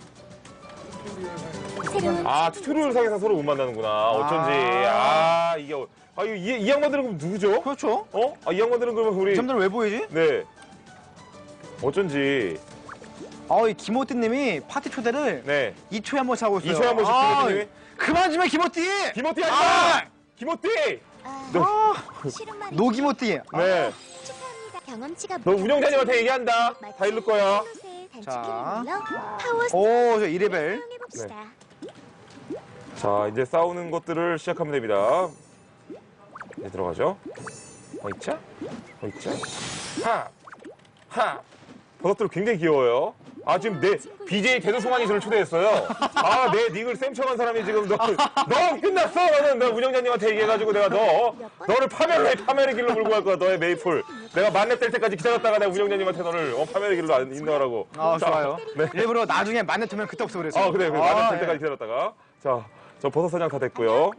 새로운 아 튜토리얼 상에서 서로 못 만나는구나. 어쩐지. 이 양반들은 그럼 누구죠? 그렇죠. 이 양반들은 그러면 우리. 이 사람들은 왜 보이지? 네. 어쩐지. 이 김호띠님이 파티 초대를 네. 2초에 한 번씩 하고 있어요. 2초에 한 번씩 김호띠님이. 그만 좀 해, 김호띠! 김호띠 아니야! 김호띠! 노기모띠. 네. 축하합니다. 경험치가 너 운영자님한테 얘기한다. 다 잃을 거야. 자. 파워 저 2레벨. 해봅시다. 자, 이제 싸우는 것들을 시작하면 됩니다. 이제 들어가죠. 있자? 있자? 하! 버섯들 굉장히 귀여워요. 지금 내 BJ 대도송환이 저를 초대했어요. 내 닉을 쌤쳐간 사람이 지금 너 끝났어. 나는 운영자님한테 얘기해가지고 내가 너를 파멸의 길로 몰고 갈 거야. 너의 메이플. 내가 만렙 될 때까지 기다렸다가 내가 운영자님한테 너를 파멸의 길로 인도하라고. 좋아요. 네. 일부러 나중에 만렙 되면 그때부터 그랬어요. 그래. 만렙 될 때까지 기다렸다가. 자, 저 버섯 사냥 다 됐고요.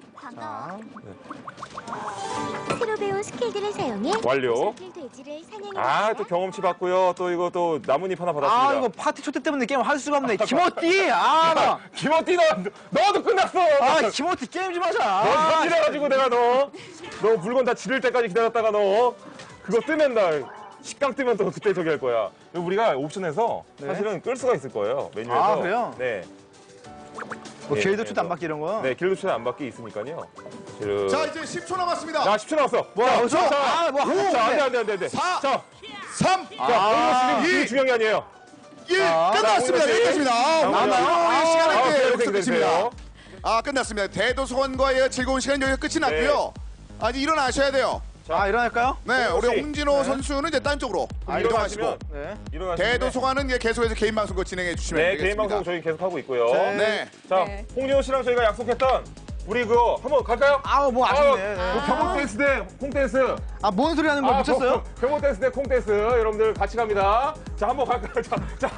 새로 배운 스킬들을 사용해 완료. 돼지를 사냥해 또 경험치 받고요. 또 이거 또 나뭇잎 하나 받았습니다. 이거 파티 초대 때문에 게임 할 수가 없네. 김호띠! 김호띠 너도 끝났어! 김호띠 게임 좀 하자. 너 현질해가지고 내가 너 물건 다 지를 때까지 기다렸다가 그거 뜨면 식당 뜨면 또 그때 저기 할 거야. 우리가 옵션에서 사실은 끌 수가 있을 거예요. 메뉴에서. 그래요? 네. 길드 초대 안 받기 이런 거? 네, 길드 초대 안 받기 있으니까요. 자, 이제 10초 남았습니다. 10초 남았어. 안 돼. 4, 자, 3, 이게 중요한 게 아니에요. 1. 끝났습니다. 여기까지입니다. 남아요. 시간은 여기서 네, 끝입니다. 끝났습니다. 대도서관과의 즐거운 시간 여기서 끝이 났고요. 이제 일어나셔야 돼요. 일어날까요? 네, 우리 홍진호 선수는 이제 딴 쪽으로 이동하시고 대도서관은 계속해서 개인 방송을 진행해 주시면 되겠습니다. 개인 방송 저희 계속 하고 있고요. 자, 네. 홍진호 씨랑 저희가 약속했던 우리 그거 한번 갈까요? 아쉽네. 경복 댄스 대 콩댄스. 뭔 소리 하는 거 미쳤어요? 경복 댄스 대 콩댄스. 여러분들 같이 갑니다. 자, 한번 갈까요? 자,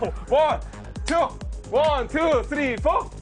1, 2, 3, 4.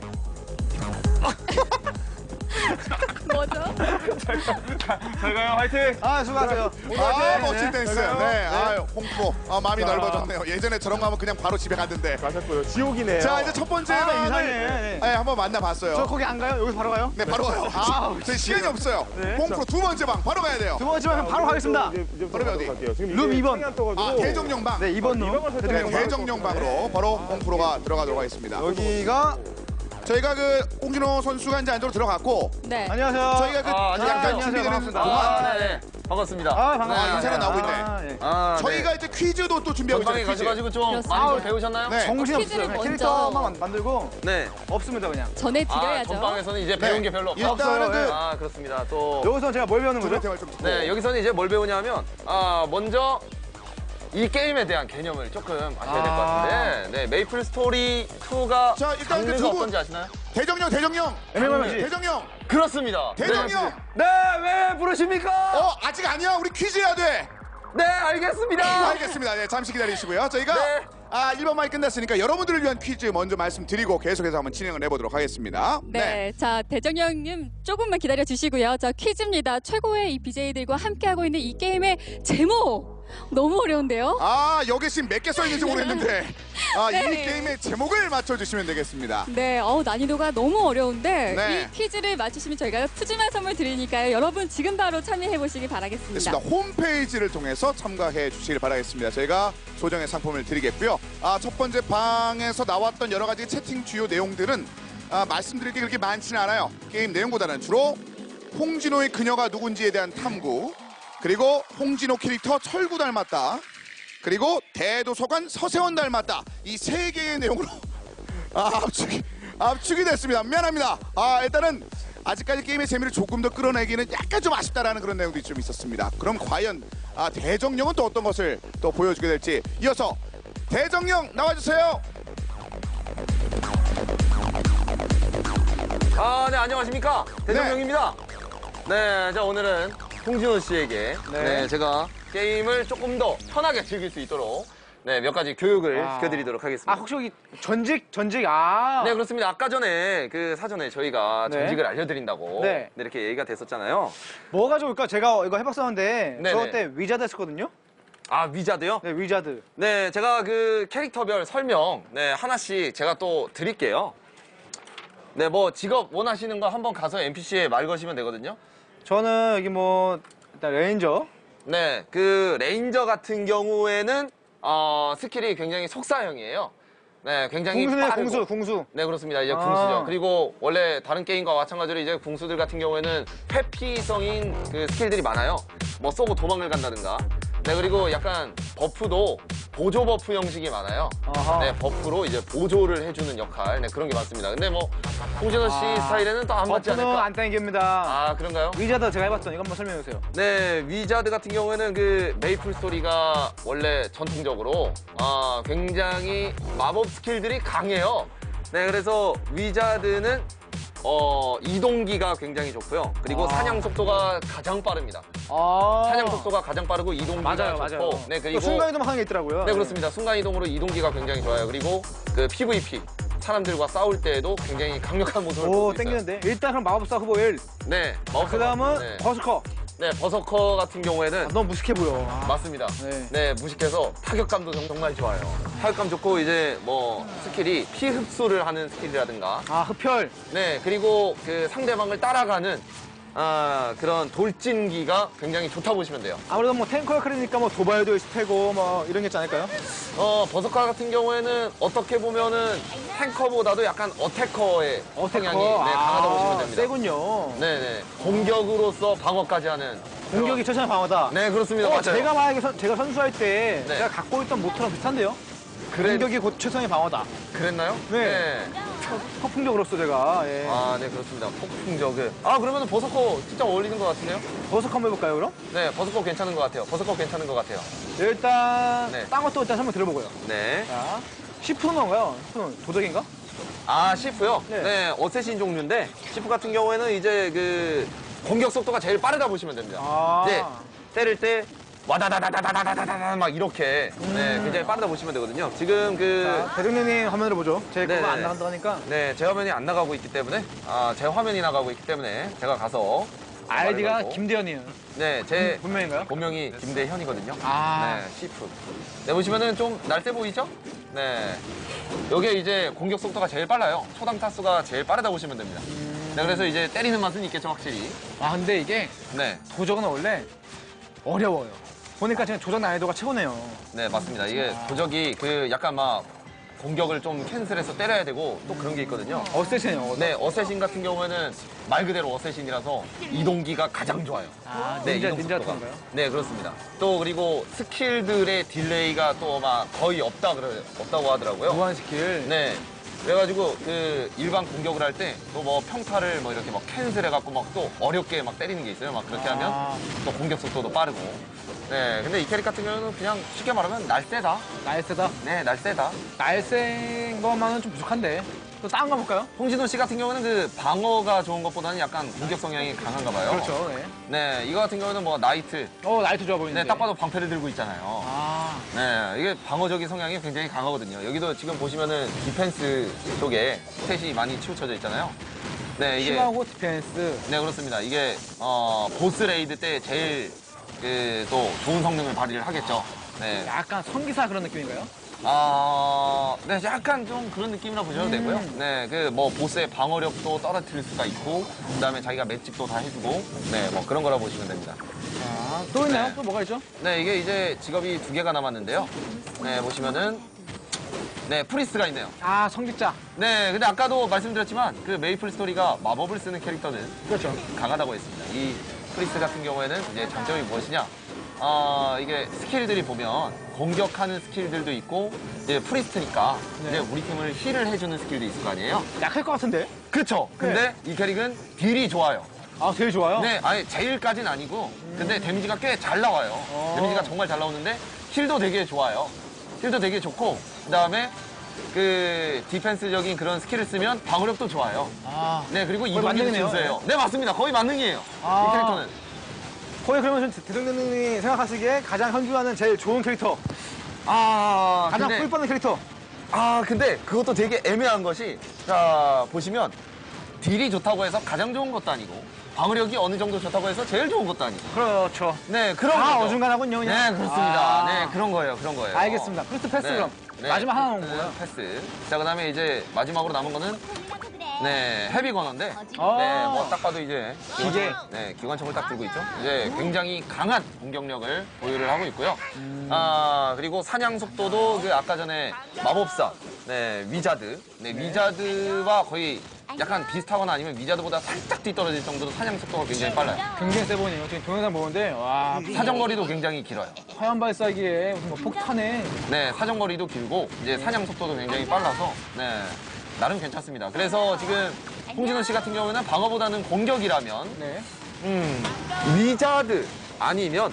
뭐죠? 잘 가요. 화이팅! 수고하세요. 멋진 댄스. 홍프로. 마음이 넓어졌네요. 예전에 저런 거 하면 그냥 바로 집에 갔는데. 가셨고요. 지옥이네요. 자, 이제 첫 번째 이상해. 한번 만나봤어요. 저 거기 안 가요? 여기서 바로 가요? 네, 바로 가요. 저희 시간이 없어요. 홍프로 두 번째 방 바로 가야 돼요. 두 번째 방 바로 가겠습니다. 그러면 어디? 룸 2번. 대정령 방. 네, 2번 룸. 대정령 방으로 바로 홍프로가 들어가도록 하겠습니다. 여기가 저희가 홍진호 선수가 이제 안쪽으로 들어갔고. 네. 안녕하세요. 저희가 약간 준비되는 동안. 네. 반갑습니다. 반갑습니다. 인사가 나오고 있네. 저희가 이제 퀴즈도 또 준비하고 있잖아요. 가셔가지고 좀 많이 배우셨나요? 네. 정신 없어요. 퀴즈를 캐릭터만 만들고 네. 없습니다 그냥. 전해드려야죠. 전방에서는 이제 배운 게 별로 없어요. 일단은 그렇습니다. 또 여기서 제가 뭘 배우는 거죠? 네, 여기서는 이제 뭘 배우냐면 먼저 이 게임에 대한 개념을 조금 아셔야 될 것 같은데 네, 메이플 스토리 2가 자, 일단 그 장르가 두 분. 어떤지 아시나요? 대정령. MMORPG. 대정령. 그렇습니다. 대정령. 네, 왜 부르십니까? 아직 아니야. 우리 퀴즈 해야 돼. 네, 알겠습니다. 알겠습니다. 네, 잠시 기다리시고요. 저희가 1번 만이 끝났으니까 여러분들을 위한 퀴즈 먼저 말씀드리고 계속해서 한번 진행을 해보도록 하겠습니다. 네, 자 대정령님 조금만 기다려 주시고요. 자 퀴즈입니다. 최고의 이 BJ들과 함께하고 있는 이 게임의 제목 너무 어려운데요. 여기 지금 몇 개 써 있는지 모르겠는데 네. 이 게임의 제목을 맞춰주시면 되겠습니다. 네, 난이도가 너무 어려운데 네. 이 퀴즈를 맞추시면 저희가 푸짐한 선물 드리니까요. 여러분 지금 바로 참여해 보시기 바라겠습니다. 됐습니다. 홈페이지를 통해서 참가해 주시길 바라겠습니다. 저희가 소정의 상품을 드리겠고요. 첫 번째 방에서 나왔던 여러 가지 채팅 주요 내용들은 말씀드릴 게 그렇게 많지는 않아요. 게임 내용보다는 주로 홍진호의 그녀가 누군지에 대한 탐구, 그리고 홍진호 캐릭터 철구 닮았다, 그리고 대도서관 서세원 닮았다, 이 세 개의 내용으로 압축이 됐습니다. 미안합니다. 일단은 아직까지 게임의 재미를 조금 더 끌어내기는 약간 좀 아쉽다라는 그런 내용들이 좀 있었습니다. 그럼 과연 대정령은 또 어떤 것을 또 보여주게 될지 이어서 대정령 나와주세요. 네, 안녕하십니까. 대정령입니다. 네, 자, 오늘은 홍진호 씨에게 제가 게임을 조금 더 편하게 즐길 수 있도록 몇 가지 교육을 시켜드리도록 하겠습니다. 혹시 여기 전직? 네, 그렇습니다. 아까 전에 그 사전에 저희가 전직을 알려드린다고 이렇게 얘기가 됐었잖아요. 뭐가 좋을까? 제가 이거 해봤었는데 저 그때 위자드 했었거든요. 위자드요? 네, 위자드. 네, 제가 그 캐릭터별 설명 하나씩 제가 또 드릴게요. 네, 뭐 직업 원하시는 거 한번 가서 NPC에 말 거시면 되거든요. 저는 여기 뭐 일단 레인저. 네, 그 레인저 같은 경우에는 스킬이 굉장히 속사형이에요. 네, 굉장히 궁수네, 빠르고. 궁수. 네, 그렇습니다. 이제 궁수죠. 그리고 원래 다른 게임과 마찬가지로 이제 궁수들 같은 경우에는 회피성인 그 스킬들이 많아요. 뭐 쏘고 도망을 간다든가. 네, 그리고 약간 버프도 보조 버프 형식이 많아요. 네, 버프로 이제 보조를 해주는 역할. 네, 그런 게 많습니다. 근데 뭐 홍진호 씨 스타일에는 또 안 맞지 않을까? 버프는 안 땡깁니다. 그런가요? 위자드 제가 해봤던 이거 한번 설명해주세요. 네, 위자드 같은 경우에는 그 메이플 스토리가 원래 전통적으로 굉장히 마법 스킬들이 강해요. 네, 그래서 위자드는 이동기가 굉장히 좋고요. 그리고 사냥 속도가 가장 빠릅니다. 사냥 속도가 가장 빠르고 이동기가 좋고. 네, 그리고 순간이동 하는 게 있더라고요. 네, 그렇습니다. 순간이동으로 이동기가 굉장히 좋아요. 그리고 그 PVP 사람들과 싸울 때에도 굉장히 강력한 모습을 보일 수 있어요. 땡기는데. 일단 그럼 마법사 후보 1. 네, 마법사. 그다음은 버스커. 네, 버서커 같은 경우에는 너무 무식해 보여. 맞습니다. 네, 무식해서 타격감도 정말 좋아요. 타격감 좋고 이제 뭐 스킬이 피 흡수를 하는 스킬이라든가. 흡혈. 네, 그리고 그 상대방을 따라가는 그런 돌진기가 굉장히 좋다 보시면 돼요. 아무래도 뭐 탱커 역할이니까 뭐 도발도 있을 테고 뭐 이런 게 있지 않을까요? 버서커 같은 경우에는 어떻게 보면은 탱커보다도 약간 어태커의 성향이 강하다 보시면 됩니다. 세군요. 네네. 공격으로서 방어까지 하는. 공격이 최선의 방어다. 네, 그렇습니다. 맞아요. 제가 만약에 제가 선수할 때 제가 갖고 있던 모토랑 비슷한데요? 공격이 곧 최선의 방어다. 그랬나요? 네. 폭풍적으로서 제가. 네, 그렇습니다. 폭풍적을. 그러면 버서커 진짜 어울리는 것 같은데요? 버서커 한번 해볼까요, 그럼? 네, 버서커 괜찮은 것 같아요. 버서커 괜찮은 것 같아요. 일단 딴 것도 일단 한번 들어보고요. 네. 자, 시프는 뭔가요? 시프는 도적인가? 시프요? 네, 어쌔신 종류인데 시프 같은 경우에는 이제 그 공격 속도가 제일 빠르다 보시면 됩니다. 네, 때릴 때 와다다다다다다다다 막 이렇게 굉장히 빠르다 보시면 되거든요. 지금 대통령님 화면으로 보죠. 제 거가 안 나간다 하니까. 네, 제 화면이 안 나가고 있기 때문에 제 화면이 나가고 있기 때문에 제가 가서 아이디가 김대현이에요. 네, 제 본명인가요? 본명이 김대현이거든요. 네, 시프. 네, 보시면은 좀 날쌔 보이죠? 네, 여기에 이제 공격 속도가 제일 빨라요. 초당 타수가 제일 빠르다 보시면 됩니다. 네, 그래서 이제 때리는 맛은 있겠죠, 확실히. 근데 이게 도적은 원래 어려워요. 보니까 지금 조작 난이도가 최고네요. 네, 맞습니다. 이게 도적이 그 약간 막 공격을 좀 캔슬해서 때려야 되고 또 그런 게 있거든요. 어쌔신이요? 네, 어쌔신 같은 경우에는 말 그대로 어쌔신이라서 이동기가 가장 좋아요. 닌자 속도가. 같은가요? 네, 그렇습니다. 또 그리고 스킬들의 딜레이가 또 막 거의 없다고 하더라고요. 무한 스킬? 네. 그래가지고 그 일반 공격을 할 때 또 뭐 평타를 뭐 이렇게 막 캔슬해갖고 막 또 어렵게 막 때리는 게 있어요. 막 그렇게 하면 또 공격 속도도 빠르고. 네, 근데 이 캐릭 같은 경우는 그냥 쉽게 말하면 날쌔다. 날쌔다? 네, 날쌔다. 날쌔인 것만은 좀 부족한데. 또 다른 거 볼까요? 홍진호 씨 같은 경우는 그 방어가 좋은 것보다는 약간 공격 성향이 강한가 봐요. 그렇죠, 네. 네, 이거 같은 경우는 뭐 나이트. 나이트 좋아 보이는데. 네, 딱 봐도 방패를 들고 있잖아요. 네, 이게 방어적인 성향이 굉장히 강하거든요. 여기도 지금 보시면은 디펜스 쪽에 스탯이 많이 치우쳐져 있잖아요. 네, 이게 힘하고 디펜스. 네, 그렇습니다. 이게 보스 레이드 때 제일 또 좋은 성능을 발휘를 하겠죠. 네. 약간 성기사 그런 느낌인가요? 네, 약간 좀 그런 느낌이라 보셔도 되고요. 네, 그 뭐 보스의 방어력도 떨어뜨릴 수가 있고, 그다음에 자기가 맷집도 다 해주고, 네, 뭐 그런 거라 보시면 됩니다. 또 있나요? 또 뭐가 있죠? 네, 이게 이제 직업이 2개가 남았는데요. 네, 보시면은 네, 프리스가 있네요. 성직자. 네, 근데 아까도 말씀드렸지만 그 메이플 스토리가 마법을 쓰는 캐릭터는 그렇죠. 강하다고 했습니다. 이 프리스 같은 경우에는 이제 장점이 무엇이냐? 이게 스킬들이 보면 공격하는 스킬들도 있고 이제 프리스트니까 이제 우리 팀을 힐을 해주는 스킬도 있을 거 아니에요? 약할 것 같은데? 그렇죠. 근데 이 캐릭은 딜이 좋아요. 아, 제일 좋아요? 네, 아니 제일까지는 아니고 근데 데미지가 꽤 잘 나와요. 데미지가 정말 잘 나오는데 힐도 되게 좋아요. 힐도 되게 좋고 그다음에 그 디펜스적인 그런 스킬을 쓰면 방어력도 좋아요. 네, 그리고 이동력이 준수해요. 네, 맞습니다. 거의 만능이에요. 이 캐릭터는. 거의 그러면 대동님이 생각하시기에 가장 현주하는 제일 좋은 캐릭터. 가장 꿀 뻔한 캐릭터. 근데 그것도 되게 애매한 것이 자, 보시면 딜이 좋다고 해서 가장 좋은 것도 아니고 방어력이 어느 정도 좋다고 해서 제일 좋은 것도 아니고. 그렇죠. 네, 그런 거죠. 어중간하군요, 그냥. 네, 그렇습니다. 네, 그런 거예요. 그런 거예요. 알겠습니다. 프리스트 패스 그럼. 마지막 하나 남은 거예요. 패스. 자, 그다음에 이제 마지막으로 남은 거는 네, 헤비 건어인데 네, 뭐 딱 봐도 이제 기계. 네, 기관총을 딱 들고 있죠. 이제 굉장히 강한 공격력을 보유를 하고 있고요. 그리고 사냥 속도도 그 아까 전에 마법사, 네, 위자드, 네, 위자드와 거의 약간 비슷하거나 아니면 위자드보다 살짝 뒤떨어질 정도로 사냥 속도가 굉장히 빨라요. 굉장히 세 보이네요. 지금 동영상 보는데 와. 사정거리도 굉장히 길어요. 화염 발사기에 무슨 뭐 폭탄에. 네, 사정거리도 길고 이제 사냥 속도도 굉장히 빨라서 네, 나름 괜찮습니다. 그래서 지금 홍진호 씨 같은 경우는 방어보다는 공격이라면 네. 위자드 아니면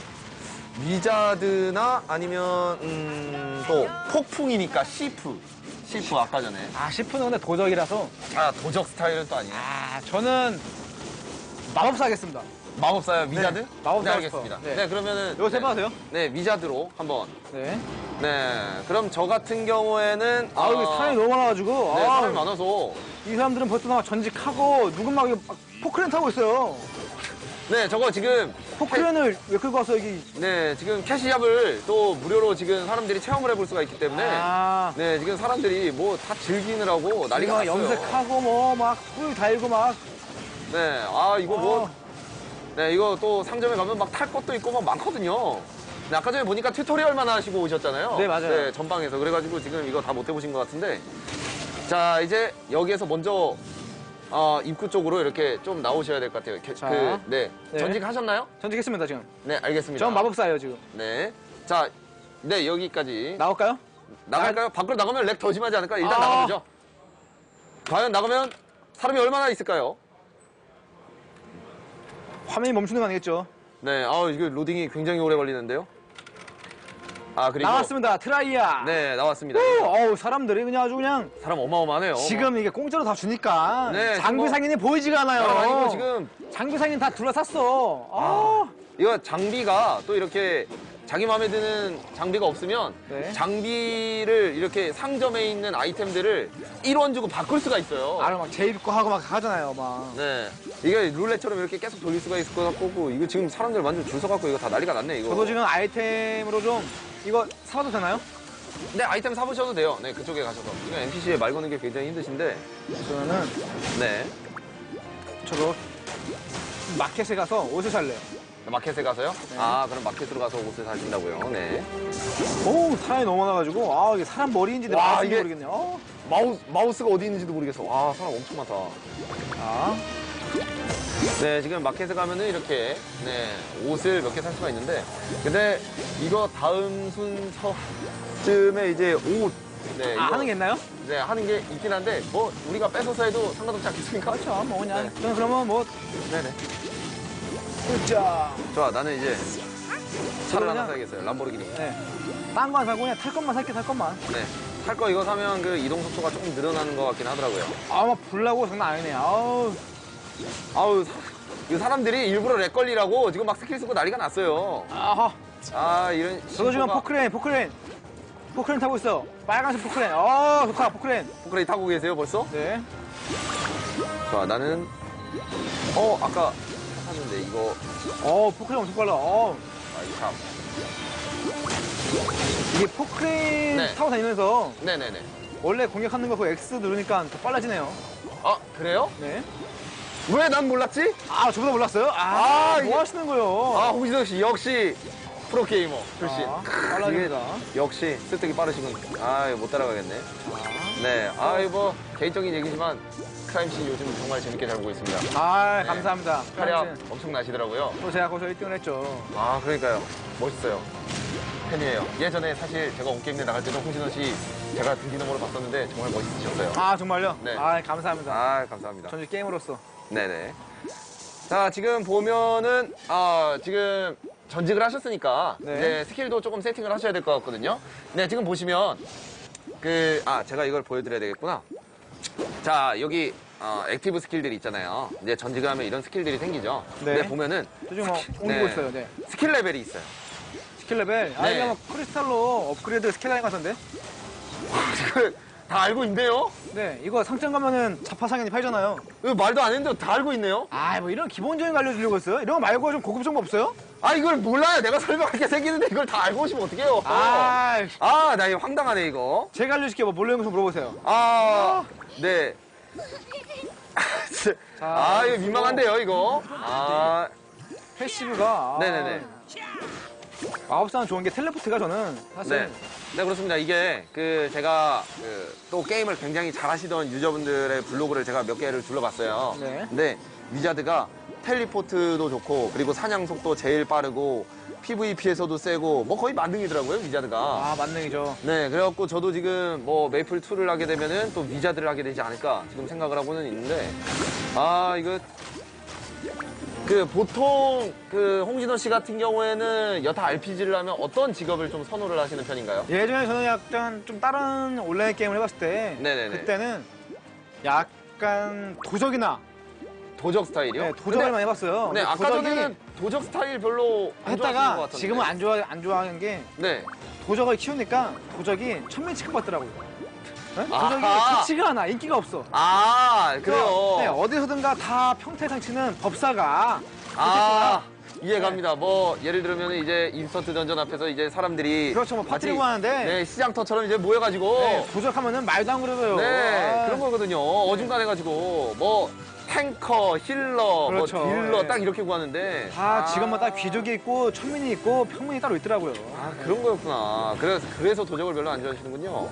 위자드나 아니면 또 폭풍이니까 시프 아까 전에. 시프는 근데 도적이라서. 도적 스타일은 또 아니에요. 저는 마법사 하겠습니다. 마법사요? 위자드? 네, 마법사 네, 알겠습니다. 네, 그러면 이거 해봐세요. 네, 위자드로 한번. 네. 네, 그럼 저 같은 경우에는 여기 사람이 너무 많아가지고. 네, 사람이 많아서 이 사람들은 벌써 막 전직하고 누군 막 포크레인 타고 있어요. 네, 저거 지금 포크레인을 왜 끌고 와서 여기. 네, 지금 캐시샵을 또 무료로 지금 사람들이 체험을 해볼 수가 있기 때문에 네, 지금 사람들이 뭐 다 즐기느라고 난리가 났어요. 염색하고 뭐 막 뿔 달고 막. 네, 이거 뭐 네, 이거 또 상점에 가면 막 탈 것도 있고 막 많거든요. 네, 아까 전에 보니까 튜토리얼만 하시고 오셨잖아요. 네, 맞아요. 네, 전방에서. 그래가지고 지금 이거 다 못 해보신 것 같은데. 자, 이제 여기에서 먼저 입구 쪽으로 이렇게 좀 나오셔야 될 것 같아요. 네. 전직하셨나요? 전직했습니다, 지금. 네, 알겠습니다. 전 마법사예요, 지금. 네. 자, 네, 여기까지. 나올까요? 나갈까요? 밖으로 나가면 렉 더 심하지 않을까? 일단 나가보죠. 과연 나가면 사람이 얼마나 있을까요? 화면이 멈추는 거 아니겠죠? 네, 이거 로딩이 굉장히 오래 걸리는데요. 그리고 나왔습니다. 트라이아. 네, 나왔습니다. 사람들이 그냥 아주 그냥 사람 어마어마하네요. 지금 이게 공짜로 다 주니까 네, 장비 상인이 보이지가 않아요. 이거 지금 장비 상인 다 둘러쌌어. 이거 장비가 또 이렇게 자기 마음에 드는 장비가 없으면 장비를 이렇게 상점에 있는 아이템들을 1원 주고 바꿀 수가 있어요. 막 재입고 하고 막 하잖아요, 막. 네. 이게 룰렛처럼 이렇게 계속 돌릴 수가 있을 것 같고 이거 지금 사람들 완전 줄 서갖고 이거 다 난리가 났네, 이거. 저도 지금 아이템으로 좀 이거 사봐도 되나요? 네, 아이템 사보셔도 돼요. 네, 그쪽에 가셔서. 지금 NPC에 말 거는 게 굉장히 힘드신데. 저는 네. 저도 마켓에 가서 옷을 살래요. 마켓에 가서요? 네. 그럼 마켓으로 가서 옷을 사신다고요? 네. 사람이 너무 많아가지고 이게 사람 머리인지 내 마우스인지 모르겠네. 마우스가 어디 있는지도 모르겠어. 사람 엄청 많다. 네, 지금 마켓에 가면은 이렇게 옷을 몇 개 살 수가 있는데 근데 이거 다음 순서쯤에 이제 옷 이거, 하는 게 있나요? 네, 하는 게 있긴 한데 뭐 우리가 뺏어서 해도 상관없지 않겠습니까? 그렇죠, 뭐 그냥. 그러면 뭐. 네네. 자, 좋아, 나는 이제 차를 하나 사야겠어요. 람보르기니. 네. 딴 거 안 사고 그냥 탈 것만 살게, 탈 것만. 네. 탈 거 이거 사면 그 이동 속도가 조금 늘어나는 것 같긴 하더라고요. 막 불나고 장난 아니네. 이 사람들이 일부러 렉 걸리라고 지금 막 스킬 쓰고 난리가 났어요. 이런. 저도 지금 포크레인 타고 있어. 빨간색 포크레인. 좋다, 포크레인. 포크레인 타고 계세요, 벌써? 네. 좋아, 나는. 아까 샀는데 이거. 포크레인 엄청 빨라. 이거 참. 이게 포크레인 타고 다니면서. 네네네. 원래 공격하는 거 그 X 누르니까 더 빨라지네요. 그래요? 네. 왜 난 몰랐지? 저보다 몰랐어요? 뭐 하시는 거예요? 홍진호 씨, 역시 프로게이머 출신. 빨라집니다. 역시 습득이 빠르시군. 이거 못 따라가겠네. 네. 뭐 개인적인 얘기지만 크라임 씨 요즘 정말 재밌게 잘 보고 있습니다. 감사합니다. 활약 엄청 나시더라고요. 또 제가 거기서 1등을 했죠. 그러니까요. 멋있어요. 팬이에요. 예전에 사실 제가 온게임대 나갈 때도 홍진호 씨 제가 등기nom으로 봤었는데 정말 멋있으셨어요. 정말요? 네. 감사합니다. 감사합니다. 전지 게임으로서. 네네. 자, 지금 보면은, 지금 전직을 하셨으니까, 이제 스킬도 조금 세팅을 하셔야 될 것 같거든요. 네, 지금 보시면, 제가 이걸 보여드려야 되겠구나. 자, 여기, 액티브 스킬들이 있잖아요. 이제 전직을 하면 이런 스킬들이 생기죠. 네, 보면은. 지금 옮기고 있어요, 네. 스킬 레벨이 있어요. 스킬 레벨? 아, 이거 크리스탈로 업그레이드 스킬 라인 같은데? 다 알고 있네요? 네, 이거 상점 가면은 자파상인이 팔잖아요. 이거 말도 안 했는데 다 알고 있네요? 아, 뭐 이런 기본적인 거 알려주려고 했어요? 이런 거 말고 좀 고급 정보 없어요? 아, 이걸 몰라요. 내가 설명할 게 생기는데 이걸 다 알고 오시면 어떡해요? 나 이거 황당하네, 이거. 제가 알려줄게요. 뭐 몰라요? 물어보세요. 네. 이거 민망한데요, 이거. 패시브가. 네네네. 마법사는 좋은 게 텔레포트가 저는 사실. 네, 그렇습니다. 이게 제가 또 게임을 굉장히 잘하시던 유저분들의 블로그를 제가 몇 개를 둘러봤어요. 네. 근데 위자드가 텔리포트도 좋고 그리고 사냥 속도 제일 빠르고 PVP에서도 세고 뭐 거의 만능이더라고요, 위자드가. 만능이죠. 네, 그래갖고 저도 지금 뭐 메이플 2를 하게 되면은 또 위자드를 하게 되지 않을까 지금 생각을 하고는 있는데 이거 보통 홍진호 씨 같은 경우에는 여타 RPG를 하면 어떤 직업을 좀 선호를 하시는 편인가요? 예전에 저는 약간 좀 다른 온라인 게임을 해봤을 때 그때는 약간 도적이나 도적 스타일이요? 네, 도적을 많이 해봤어요. 네, 아까 전에는 도적 스타일 별로 안 좋아하시는 것 했다가 같은데. 지금은 안 좋아하는 게 도적을 키우니까 도적이 천민 취급받더라고요. 네? 도적이 좋지가 않아. 인기가 없어. 그래요? 네, 어디서든가 다 평택상치는 법사가 이해갑니다. 뭐 예를 들면 이제 인스턴트 던전 앞에서 이제 사람들이 그렇죠. 뭐 파티라고 하는데 네, 시장터처럼 이제 모여가지고 도적하면은 말도 안 그러고요. 네, 그런 거거든요. 어중간해가지고 뭐 탱커, 힐러, 그렇죠. 뭐 딜러 딱 이렇게 구하는데 다 직업마다 귀족이 있고 천민이 있고 평민이 따로 있더라고요. 그런 거였구나. 그래서 도적을 별로 안 좋아하시는군요.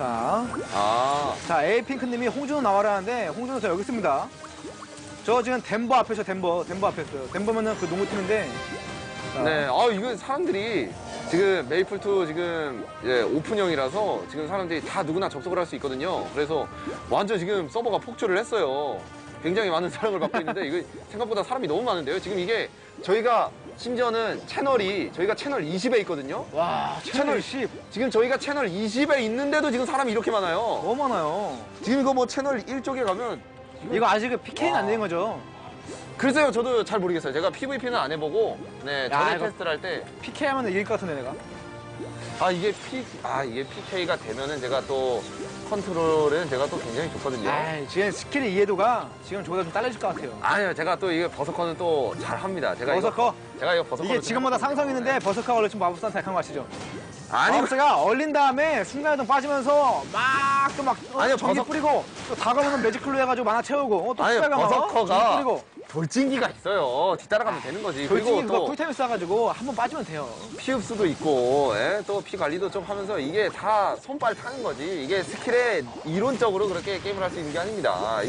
자, 에이핑크님이 홍준호 나와라는데 홍준호 저 여기 있습니다. 저 지금 덴버 앞에서 덴버 앞에 있어요. 덴버면은 그 농구팀인데. 네, 이거 사람들이 지금 메이플2 지금 오픈형이라서 지금 사람들이 다 누구나 접속을 할 수 있거든요. 그래서 완전 지금 서버가 폭주를 했어요. 굉장히 많은 사랑을 받고 있는데 이거 생각보다 사람이 너무 많은데요. 지금 이게 저희가 심지어는 저희가 채널 20에 있거든요. 와, 채널 20. 지금 저희가 채널 20에 있는데도 지금 사람이 이렇게 많아요. 너무 많아요. 지금 이거 뭐 채널 1쪽에 가면 이거 아직 PK는 안 된 거죠? 글쎄요, 저도 잘 모르겠어요. 제가 PVP는 안 해보고 전에 테스트를 할 때 PK 하면 이길 것 같은데 내가. 이게 PK가 되면은 제가 또 컨트롤은 제가 또 굉장히 좋거든요. 지금 스킬의 이해도가 지금 저보다 좀 딸려질 것 같아요. 아니요, 제가 또 이게 버서커는 또 잘합니다. 버서커? 제가 이거 버서커. 이게 지금마다 상성 있는데 버서커가 원래 좀 마법사한테 약한 거 아시죠? 아니, 마법사가 얼린 다음에 순간이동 빠지면서 아니요, 전기 뿌리고 또 다가오면 매직클로 해가지고 만화 채우고 또 아니, 버서커가 뿌리고 돌진기가 있어요. 뒤따라가면 되는 거지. 돌진기 그거 쿨타임 쏴가지고 한 번 빠지면 돼요. 피 흡수도 있고 또 피 관리도 좀 하면서 이게 다 손발 타는 거지. 이게 스킬에 이론적으로 그렇게 게임을 할 수 있는 게 아닙니다.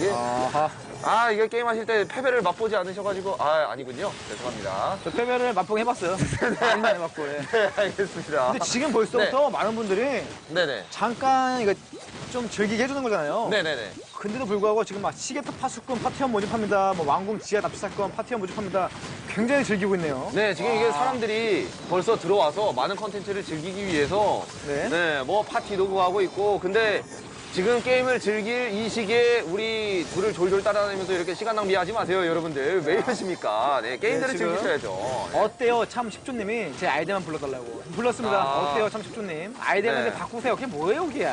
이게 게임 하실 때 패배를 맛보지 않으셔가지고 아니군요. 죄송합니다. 저 패배를 맛보긴 해봤어요. 많이 안 해봤고. 네, 알겠습니다. 근데 지금 벌써부터 많은 분들이 잠깐 이거 좀 즐기게 해주는 거잖아요. 네네네. 근데도 불구하고 지금 막 시계탑 파수꾼 파티원 모집합니다. 뭐 왕궁 지하 납치 사건 파티원 모집합니다. 굉장히 즐기고 있네요. 네, 지금 이게 사람들이 벌써 들어와서 많은 컨텐츠를 즐기기 위해서 뭐 파티도 구하고 있고 근데 지금 게임을 즐길 이 시기에 우리 둘을 졸졸 따라다니면서 이렇게 시간 낭비하지 마세요, 여러분들. 왜 이러십니까? 네, 게임들을 즐기셔야죠. 어때요, 참 10조님이 제 아이디만 불러달라고. 불렀습니다. 어때요, 참 10조님. 아이디만 좀 바꾸세요. 그게 뭐예요, 그게?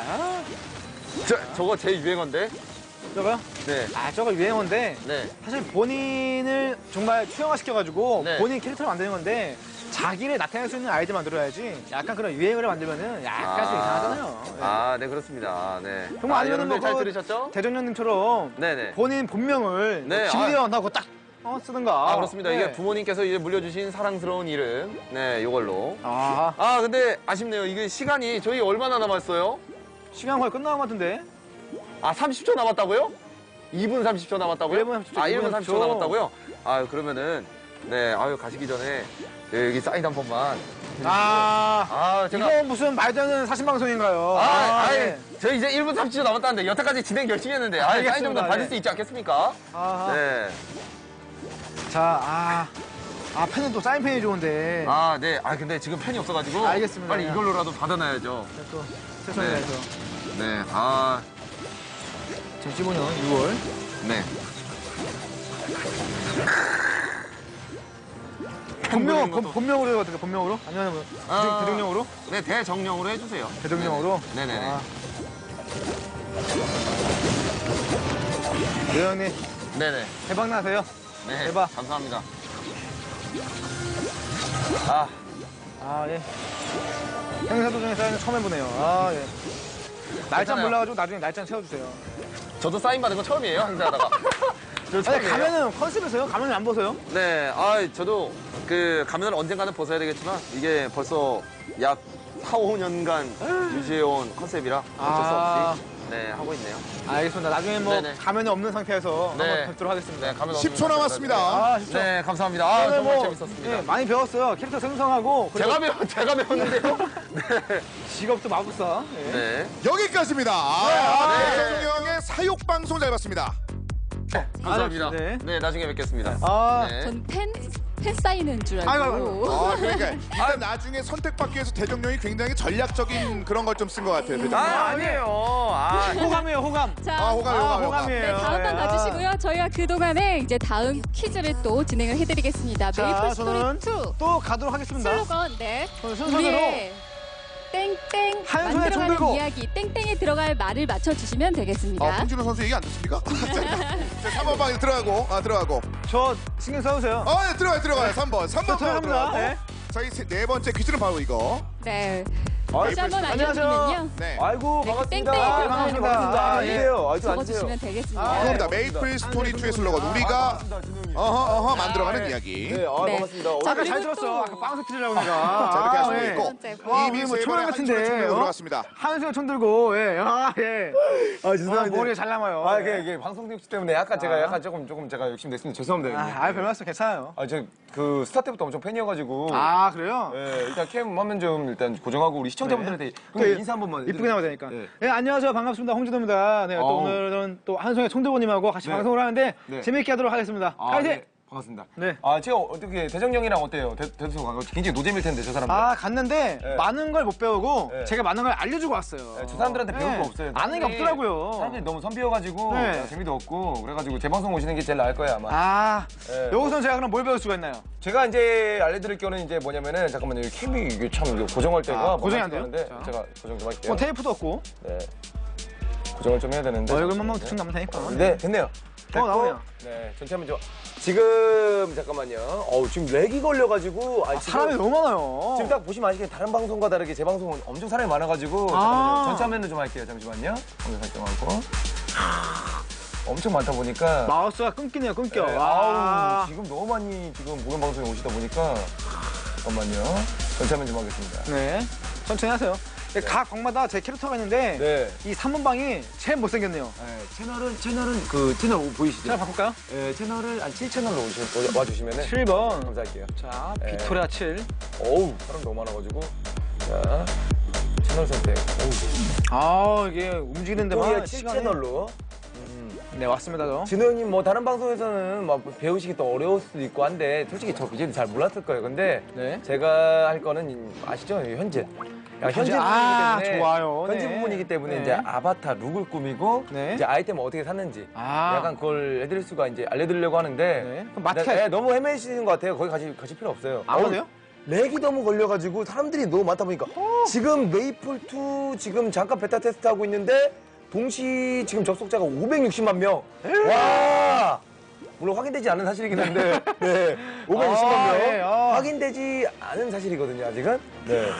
저거 제 유행어인데? 저거요? 네. 저거 유행어인데 사실 본인을 정말 투영화시켜가지고 본인 캐릭터를 만드는 건데 자기를 나타낼 수 있는 아이디 만들어야지 약간 그런 유행어를 만들면은 약간 좀 이상하잖아요. 네, 그렇습니다. 네. 정말 아니면은 뭐 잘 들으셨죠? 대전형님처럼 본인 본명을 김대현 하고 딱 쓰든가. 그렇습니다. 이게 부모님께서 이제 물려주신 사랑스러운 이름. 네, 요걸로. 근데 아쉽네요. 이게 시간이 저희 얼마나 남았어요? 시간 거의 끝나는 것 같은데. 30초 남았다고요? 2분 30초 남았다고요? 1분 30초. 1분 30초 남았다고요? 그러면은 가시기 전에 여기 사인 한 번만. 이거 무슨 말도 안 되는 사신 방송인가요? 저 이제 1분 30초 남았다는데 여태까지 진행 열심히 했는데 사인 정도 받을 수 있지 않겠습니까? 네. 자, 펜은 또 사인 펜이 좋은데. 네. 근데 지금 펜이 없어가지고. 알겠습니다. 빨리 이걸로라도 받아놔야죠. 또 최선을 다해서. 네. 자, 15년 6월. 네. 본명으로 해도 어떻게? 본명으로? 아니면 뭐 대통령으로? 네, 대정령으로 해주세요. 대통령으로? 네네네. 네, 형님. 네네. 대박 나세요. 네. 대박. 감사합니다. 예. 행사도 중에 사인을 처음 해보네요. 예. 날짜 몰라가지고 나중에 날짜 세워주세요. 저도 사인 받은 거 처음이에요, 행사하다가. 가면은 컨셉에서요? 가면을 안 벗어요? 네, 저도 그 가면을 언젠가는 벗어야 되겠지만 이게 벌써 약 4, 5년간 유지해온 컨셉이라 어쩔 수 없이 네, 하고 있네요. 알겠습니다. 나중에 뭐 가면이 없는 상태에서 한번 뵙도록 하겠습니다. 네, 가면 10초 남았습니다. 10초. 네, 감사합니다. 정말 뭐, 재밌었습니다. 네, 많이 배웠어요. 캐릭터 생성하고. 제가 배웠는데요? 네. 직업도 마법사. 네. 여기까지입니다. 대통령의 사육 방송 잘 봤습니다. 감사합니다. 네, 나중에 뵙겠습니다. 네. 전 팬 쌓이는 줄 알고. 그러니까 일단 나중에 선택받기 위해서 대통령이 굉장히 전략적인 그런 걸 좀 쓴 것 같아요. 대통령. 아니에요. 호감이에요, 호감. 자, 호감이에요. 네, 다음 번 봐주시고요. 저희가 그동안에 이제 다음 퀴즈를 또 진행을 해드리겠습니다. 메이플 스토리 2. 또 가도록 하겠습니다. 슬로건, 순서대로. 우리의 땡땡 한 손에 총 만들어가는 들고. 이야기, 땡땡에 들어갈 말을 맞춰주시면 되겠습니다. 홍진호 선수 얘기 안 듣습니까? 자, 3번 방에 들어가고. 저 신경 써주세요. 네, 들어가요. 3번 들어갑니다. 네. 저희 네 번째 퀴즈는 바로 이거. 네. 다시 한번 안녕하세요. 알려드리면요. 네. 아이고, 네, 반갑습니다. 땡땡. 반갑습니다. 앉으세요. 앉으세요. 적어주시면 되겠습니다. 그겁니다. 메이플 스토리 2의 슬로건. 우리가 만들어가는 이야기. 네, 반갑습니다. 자, 아까 잘 그리고 들었어. 또- 아까 빵 터뜨리려고 내가. 자, 이렇게 할 수도 예. 있고. 와, 이미 우리 뭐 세 초랑 번에 같은데. 한 손에 들어갔습니다. 한 손에 총 들고, 예. 예. 죄송합니다. 머리가 잘 남아요. 이게 방송 욕심 때문에 약간 제가 조금 제가 욕심 냈습니다. 죄송합니다. 별 말씀 괜찮아요. 그 스타 때부터 엄청 팬이어가지고. 그래요? 네, 일단 캠 화면 좀 일단 고정하고 우리 시청자분들한테 형님 인사 한 번만. 이쁘게 나와야 되니까. 네. 네, 안녕하세요. 반갑습니다. 홍진호입니다. 네, 또 오늘은 또 한송의 총대고님하고 같이 방송을 하는데 재밌게 하도록 하겠습니다. 파이팅! 네, 반갑습니다. 네. 제가 어떻게 대정령이랑 어때요? 대소가 굉장히 노잼일 텐데 저 사람들. 갔는데 네. 많은 걸 못 배우고 네. 제가 많은 걸 알려주고 왔어요. 저 사람들한테 배울 거 없어요. 아는 게 없더라고요. 사람들이 너무 선비여가지고 네. 재미도 없고 그래가지고 재방송 오시는 게 제일 나을 거예요 아마. 네. 여기서는 제가 그럼 뭘 배울 수가 있나요? 제가 이제 알려드릴 거는 이제 뭐냐면은 잠깐만요. 이 캠이 이게 참 이거 고정할 때가 고정이 안 돼요? 하는데 자. 제가 고정 좀 할게요. 테이프도 없고. 네. 고정을 좀 해야 되는데. 얼굴만 대충 나면 되니까. 네, 됐네요. 나오네요. 네, 전체 한번 좀. 지금 잠깐만요. 지금 렉이 걸려가지고. 지금 사람이 너무 많아요. 지금 딱 보시면 아시겠지만 다른 방송과 다르게 제 방송은 엄청 사람이 많아가지고 잠깐만요. 전체 화면을 좀 할게요. 잠시만요. 방송 설정하고. 엄청 많다 보니까 마우스가 끊기네요, 끊겨. 네, 지금 너무 많이 지금 모든 방송에 오시다 보니까 잠깐만요. 전체 화면 좀 하겠습니다. 네, 천천히 하세요. 각 방마다 제 캐릭터가 있는데 이 3번 방이 제일 못생겼네요. 네, 채널은 그 채널 보이시죠? 채널 바꿀까요? 네, 채널을 한 7채널로 와주시면은 7번. 감사할게요. 자, 빅토리아 7. 어우, 사람 너무 많아가지고. 자, 채널 선택. 이게 움직이는 데만 빅토리아 시간이. 7채널로. 네, 왔습니다, 저. 진호 형님 뭐 다른 방송에서는 막 배우시기 또 어려울 수도 있고 한데 솔직히 저 BJ도 잘 몰랐을 거예요. 근데 제가 할 거는 아시죠? 현재. 현재 부분이기 때문에 좋아요. 현재 부분이기 때문에 이제 아바타 룩을 꾸미고 이제 아이템을 어떻게 샀는지 약간 그걸 해드릴 수가 이제 알려드리려고 하는데 너무 헤매시는 것 같아요. 거기 가실 필요 없어요. 그래요? 렉이 너무 걸려가지고 사람들이 너무 많다 보니까 지금 메이플2 지금 잠깐 베타 테스트 하고 있는데 동시 지금 접속자가 560만 명. 와! 물론 확인되지 않은 사실이긴 한데, 네. 560만 명. 확인되지 않은 사실이거든요, 아직은. 네.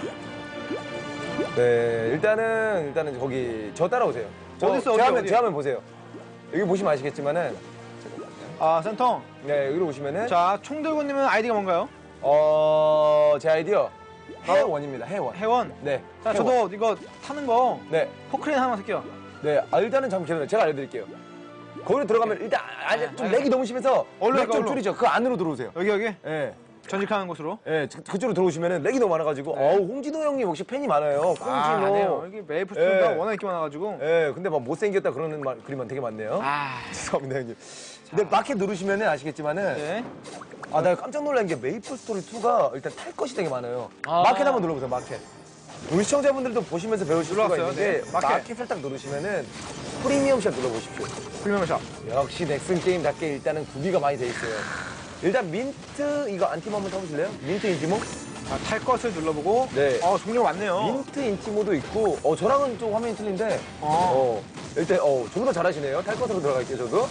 네, 일단은 거기 저 따라오세요. 어딨어, 제 화면 보세요. 여기 보시면 아시겠지만은. 센통. 네, 여기로 오시면은. 자, 총들고님은 아이디가 뭔가요? 제 아이디어. 해원입니다, 해원. 해원? 네. 자, 저도 이거 타는 거. 네. 포크레인 하나만 쓸게요. 네, 일단은 잠시만요. 제가 알려드릴게요. 거기로 들어가면 일단 좀 렉이 너무 심해서 렉 좀 줄이죠. 그 안으로 들어오세요. 여기? 네. 전직하는 곳으로. 예, 그쪽으로 들어오시면은 렉이 너무 많아가지고 홍진호 형님 혹시 팬이 많아요. 홍진호. 아니에요. 여기 메이플 스토리가 워낙 인기 많아가지고. 예, 근데 막 못생겼다 그러는 그림만 되게 많네요. 죄송합니다 형님. 근데 마켓 누르시면은 아시겠지만은 나 깜짝 놀란 게 메이플 스토리 2가 일단 탈 것이 되게 많아요. 마켓 한번 눌러보세요. 마켓. 우리 시청자분들도 보시면서 배우실 수가 있는데 마켓을 딱 누르시면은 프리미엄샷 눌러보십시오. 프리미엄샷. 역시 넥슨 게임답게 일단은 구비가 많이 돼 있어요. 일단 민트 이거 안티모 한번 타보실래요? 민트 인티모? 탈 것을 눌러보고. 네. 종류가 많네요. 민트 인티모도 있고 저랑은 좀 화면이 틀린데 일단 저보다 잘하시네요. 탈 것으로 들어갈게요 저도.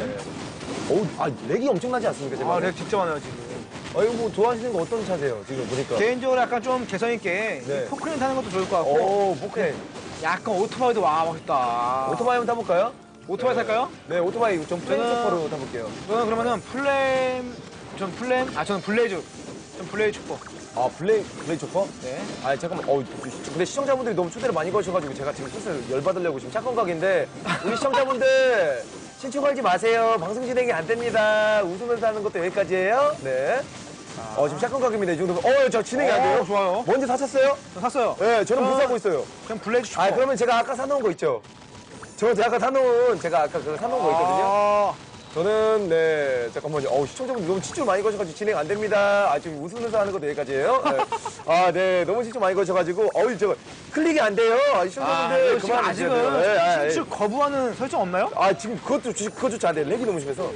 렉이 엄청나지 않습니까? 제가? 렉 진짜 많아요 지금. 이거 뭐 좋아하시는 거 어떤 차세요 지금 보니까? 개인적으로 약간 좀 개성 있게 포크레인 타는 것도 좋을 것 같고. 포크레인. 약간 오토바이도 멋있다. 오토바이 한번 타볼까요? 오토바이 탈까요? 네, 오토바이 좀 플레이쇼퍼로 타볼게요. 저는 그러면은 저는 블레이즈. 좀 블레이즈 축구. 블레이 초퍼? 네. 잠깐만. 근데 시청자분들이 너무 초대를 많이 거셔가지고 제가 지금 슬슬 열받으려고 지금 착한 각인데 우리 시청자분들 신청 걸지 마세요. 방송 진행이 안 됩니다. 웃으면서 하는 것도 여기까지예요. 네. 지금 착한 각입니다. 이 정도면. 저 진행이 안 돼요. 좋아요. 먼저 사셨어요? 저 샀어요. 네, 저는 못 사고 있어요. 그냥 블레이즈 축구. 그러면 제가 아까 사놓은 거 있죠? 제가 아까 사놓은 거 있거든요. 저는 잠깐만요. 시청자분들 너무 치줄 많이 거셔가지고 진행 안 됩니다. 지금 웃으면서 하는 것도 여기까지예요. 네. 너무 치줄 많이 거셔가지고 저거 클릭이 안 돼요. 시청자분들 그만 아직은 치줄 거부하는 설정 없나요? 지금 그것조차 안 돼요. 렉이 너무 심해서.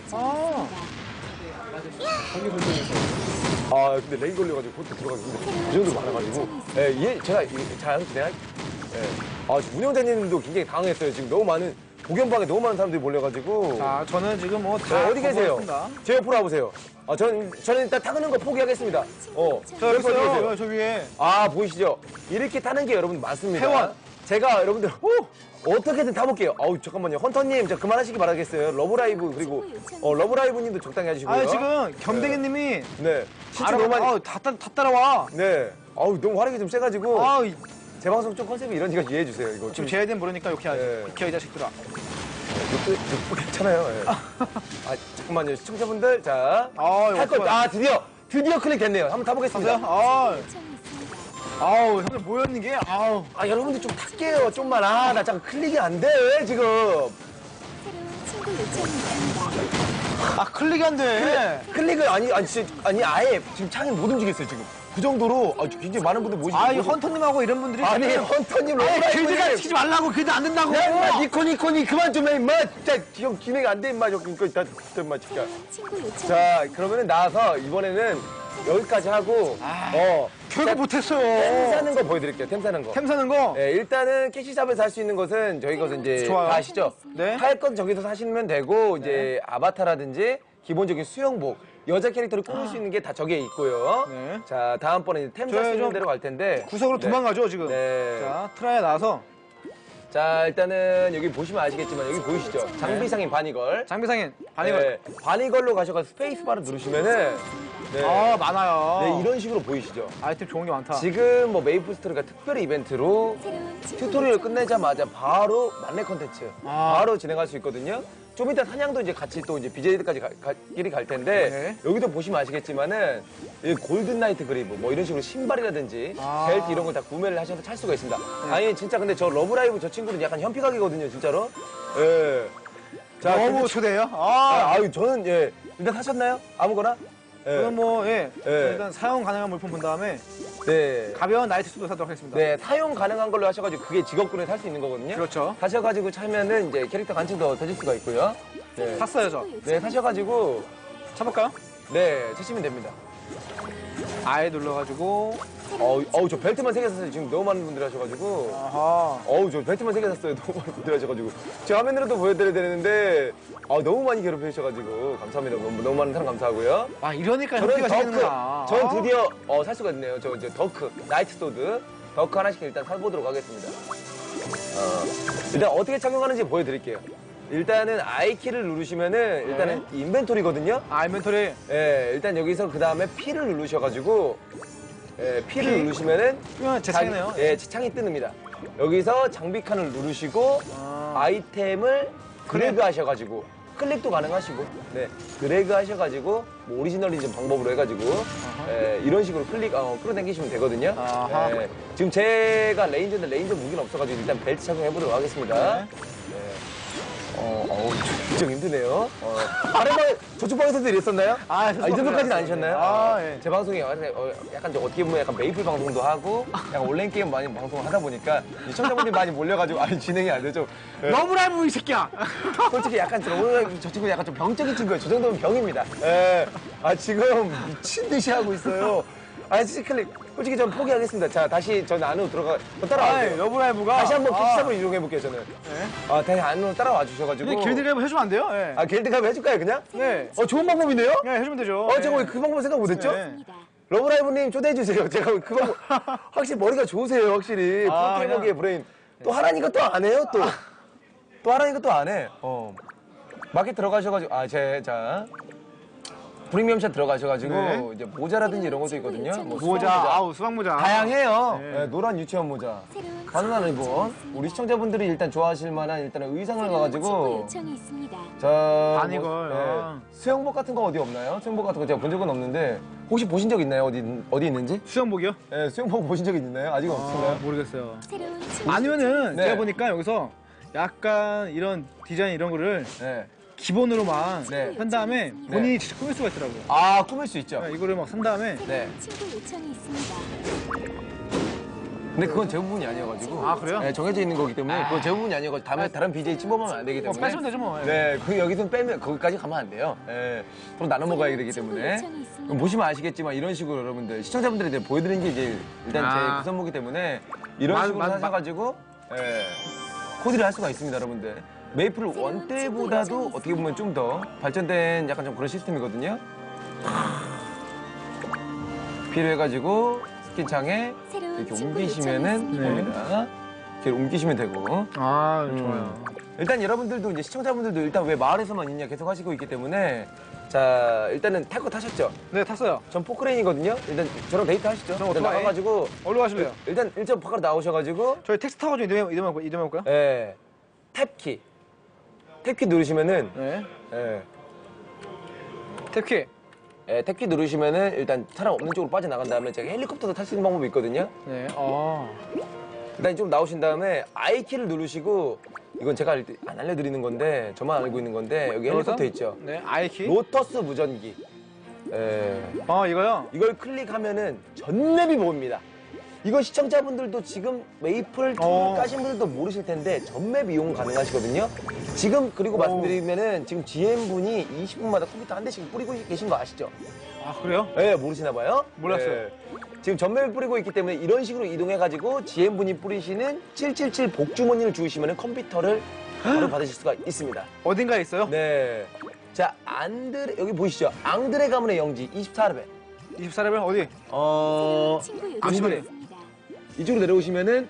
근데 렉이 걸려가지고 그것도 들어가지고 그 정도로 많아가지고. 제가 잘 진행할게요. 지금 운영자님도 굉장히 당황했어요. 지금 너무 많은 공연방에 너무 많은 사람들이 몰려가지고. 저는 지금 다 어디 계세요? 제 옆으로 와보세요. 저는 일단 타는 거 포기하겠습니다. 저 여기 있어요. 저 위에. 보이시죠? 이렇게 타는 게 여러분 많습니다. 회원. 제가 여러분들 어떻게든 타볼게요. 잠깐만요. 헌터님, 저 그만하시기 바라겠어요. 러브라이브, 그리고 러브라이브님도 적당히 해주시고요. 지금 겸댕이님이 진짜 너무 많이. 다 따라와. 네. 너무 화력이 좀 세가지고. 제 방송 좀 컨셉이 이러니까 이해해주세요. 이거 지금 제해된 모르니까 욕해야지. 비켜 이 자식들아. 이거 괜찮아요. 잠깐만요. 시청자분들, 자. 드디어 클릭됐네요. 한번 타보겠습니다. 형들 모였는 게, 여러분들 좀 탈게요. 좀만. 나 잠깐 클릭이 안 돼, 지금. 클릭이 안 돼. 클릭을, 아예 지금 창이 못 움직였어요, 지금. 그 정도로 굉장히 많은 분들 모시고. 헌터님하고 이런 분들이. 헌터님, 러브라이브님. 시키지 말라고. 그래도 안 된다고. 야, 니코니 그만 좀 해, 임마. 진짜 형 진행 안 돼, 임마. 이거 다 임마, 진짜. 자, 그러면은 나와서 이번에는 여기까지 하고. 결국 못했어요. 템 사는 거 보여드릴게요. 템 사는 거. 템 사는 거? 네, 일단은 캐시샵에서 할 수 있는 것은 저희 것은 이제 좋아요. 다 아시죠? 네. 할 건 저기서 사시면 되고 이제 아바타라든지 기본적인 수영복. 여자 캐릭터를 꾸밀 수 있는 게 다 저기에 있고요. 네. 자, 다음번에 템 살 수 있는 대로 갈 텐데. 구석으로 도망가죠, 지금. 네. 자, 트라이에 나와서. 자, 일단은 여기 보시면 아시겠지만 여기 보이시죠? 장비상인 바니걸. 장비상인 바니걸. 네, 바니걸로 가셔서 스페이스바를 누르시면은 많아요. 네, 이런 식으로 보이시죠? 아이템 좋은 게 많다. 지금 뭐 메이플 스토리가 특별 이벤트로 튜토리얼 끝내자마자 바로 만렙 컨텐츠 바로 진행할 수 있거든요. 좀 이따 사냥도 이제 같이 또 이제 BJ들까지 길이 갈 텐데 여기도 보시면 아시겠지만은 이 골든 나이트 그리브 뭐 이런 식으로 신발이라든지 벨트 이런 걸 다 구매를 하셔서 찰 수가 있습니다. 아니 진짜 근데 저 러브라이브 저 친구는 약간 현피각이거든요, 진짜로. 예. 자, 너무 초대해요? 저는 일단 사셨나요? 아무거나? 저는 일단 사용 가능한 물품 본 다음에 가벼운 나이트 수도 사도록 하겠습니다. 네, 사용 가능한 걸로 하셔가지고 그게 직업군에 살 수 있는 거거든요. 그렇죠. 사셔가지고 차면은 이제 캐릭터 간칭도 되실 수가 있고요. 네. 샀어요, 저. 네, 사셔가지고 차볼까요? 네, 차시면 됩니다. 아예 눌러가지고. 저 벨트만 3개 샀어요. 지금 너무 많은 분들이 하셔가지고. 저 벨트만 3개 샀어요. 너무 많은 분들이 하셔가지고. 제가 화면으로도 보여드려야 되는데, 너무 많이 괴롭혀주셔가지고. 감사합니다. 너무 많은 사람 감사하고요. 이러니까 현피가 생기는구나. 저는 드디어 살 수가 있네요. 저 이제 더크, 나이트 소드. 더크 하나씩 일단 사보도록 하겠습니다. 일단 어떻게 착용하는지 보여드릴게요. 일단은 I키를 누르시면은 일단은 인벤토리거든요. 인벤토리. 일단 여기서 그 다음에 P를 누르셔가지고 P를 누르시면은 재창이네요. 재창이 뜹니다. 여기서 장비 칸을 누르시고 아이템을 그래드 하셔가지고 클릭도 가능하시고, 네, 드래그 하셔가지고 뭐 오리지널리즘 방법으로 해가지고 이런 식으로 끌어당기시면 되거든요. 네, 지금 제가 레인저인데 레인저 무기는 없어가지고 일단 벨트 착용해보도록 하겠습니다. 좀 힘드네요. 다른 방, 저쪽 방에서도 이랬었나요? 이 정도까지는 아니셨나요? 제 방송이 약간 어떻게 보면 약간 메이플 방송도 하고, 약간 온라인 게임 많이 방송을 하다 보니까 시청자분들이 많이 몰려가지고, 진행이 안 되죠. 러브라이브 이 새끼야! 솔직히 약간 저 친구 약간 좀 병적인 친구예요. 저 정도면 병입니다. 지금 미친 듯이 하고 있어요. 클릭. 솔직히 전 포기하겠습니다. 자, 다시 전 안으로 따라와요. 러브라이브가. 다시 한번 키시잡으로 이동해볼게요, 저는. 다시 안으로 따라와 주셔가지고. 근데 길드가이브 해주면 안 돼요? 길드가이브 해줄까요, 그냥? 네. 좋은 방법이네요? 네, 해주면 되죠. 제가 왜 그 방법 생각 못했죠? 러브라이브님 초대해주세요. 제가 그 방법. 확실히 머리가 좋으세요, 확실히. 프로게이머계의 브레인. 또 하라니까 또 안 해요, 또. 또 하라니까 또 안 해. 마켓 들어가셔가지고, 자. 프리미엄샷 들어가셔가지고 이제 모자라든지 이런 것도 있거든요. 모자, 수박 모자. 다양해요. 네, 노란 유치원 모자. 가능한 리본. 우리 시청자분들이 일단 좋아하실 만한 일단은 의상을 가가지고. 바니걸. 수영복 같은 거 어디 없나요? 수영복 같은 거 제가 본 적은 없는데 혹시 보신 적 있나요? 어디 있는지? 수영복이요? 네, 수영복 보신 적 있나요? 아직 없으신가요? 모르겠어요. 아니면은 제가 보니까 여기서 약간 이런 디자인 이런 거를 기본으로만 한 다음에 본인이 직접 꾸밀 수가 있더라고요. 꾸밀 수 있죠. 이거를 막 산 다음에. 친구 요청이 있습니다. 근데 그건 제 부분이 아니어가지고. 그래요? 네, 정해져 있는 거기 때문에 그건 제 부분이 아니어가지고 다른 BJ 침범하면 안 되기 때문에. 빼시면 되죠 뭐. 네, 여기서 빼면 거기까지 가면 안 돼요. 서로 나눠 먹어야 되기 때문에. 보시면 아시겠지만 이런 식으로 여러분들 시청자분들한테 보여드리는 게 이제 일단 제 구성무기 때문에 이런 식으로 하셔가지고 코디를 할 수가 있습니다, 여러분들. 메이플 1 때보다도 어떻게 보면 좀 더 발전된 약간 좀 그런 시스템이거든요. 필요해가지고 스킨창에 이렇게 옮기시면은 됩니다. 이렇게 옮기시면 되고. 좋아요. 일단 여러분들도 이제 시청자분들도 일단 왜 마을에서만 있냐 계속 하시고 있기 때문에 자 일단은 탈 거 타셨죠? 네, 탔어요. 전 포크레인이거든요. 일단 저랑 데이트 하시죠. 저 오토바이. 나가가지고 어디로 가실래요? 일단 밖으로 나오셔가지고 저희 택시 타고 이동해볼까요? 네. 탭키 누르시면은 탭키. 탭키 누르시면은 일단 사람 없는 쪽으로 빠져나간 다음에 제가 헬리콥터도 탈 수 있는 방법이 있거든요. 네. 일단 좀 나오신 다음에 I키를 누르시고 이건 제가 안 알려드리는 건데 저만 알고 있는 건데 여기 헬리콥터 있죠. 네. I키. 로터스 무전기. 이거요? 이걸 클릭하면은 전맵이 보입니다. 이거 시청자분들도 지금 메이플 까신 분들도 모르실 텐데 전맵 이용 가능하시거든요. 지금 그리고 말씀드리면은 지금 GM분이 20분마다 컴퓨터 한 대씩 뿌리고 계신 거 아시죠? 그래요? 네, 모르시나 봐요? 몰랐어요. 지금 전맵을 뿌리고 있기 때문에 이런 식으로 이동해가지고 GM분이 뿌리시는 777 복주머니를 주시면은 컴퓨터를 바로 받으실 수가 있습니다. 어딘가에 있어요? 네. 자, 여기 보이시죠? 앙드레 가문의 영지 24레벨. 24레벨 어디? 앙드레. 이쪽으로 내려오시면은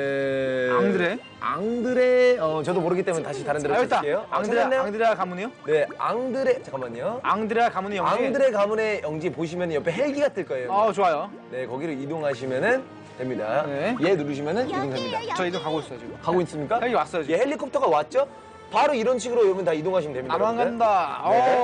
앙드레 저도 모르기 때문에 다시 다른 데로 찾을게요. 앙드레아 가문이요? 네, 잠깐만요. 앙드레아 가문의 영지. 앙드레 가문의 영지 보시면 옆에 헬기가 뜰 거예요. 좋아요. 네, 거기로 이동하시면은 됩니다. 얘 누르시면은 이동됩니다. 저 이동 가고 있어요 지금. 가고 있습니까? 헬기 왔어요 지금. 얘 헬리콥터가 왔죠? 바로 이런 식으로 여러분 다 이동하시면 됩니다. 나만 간다.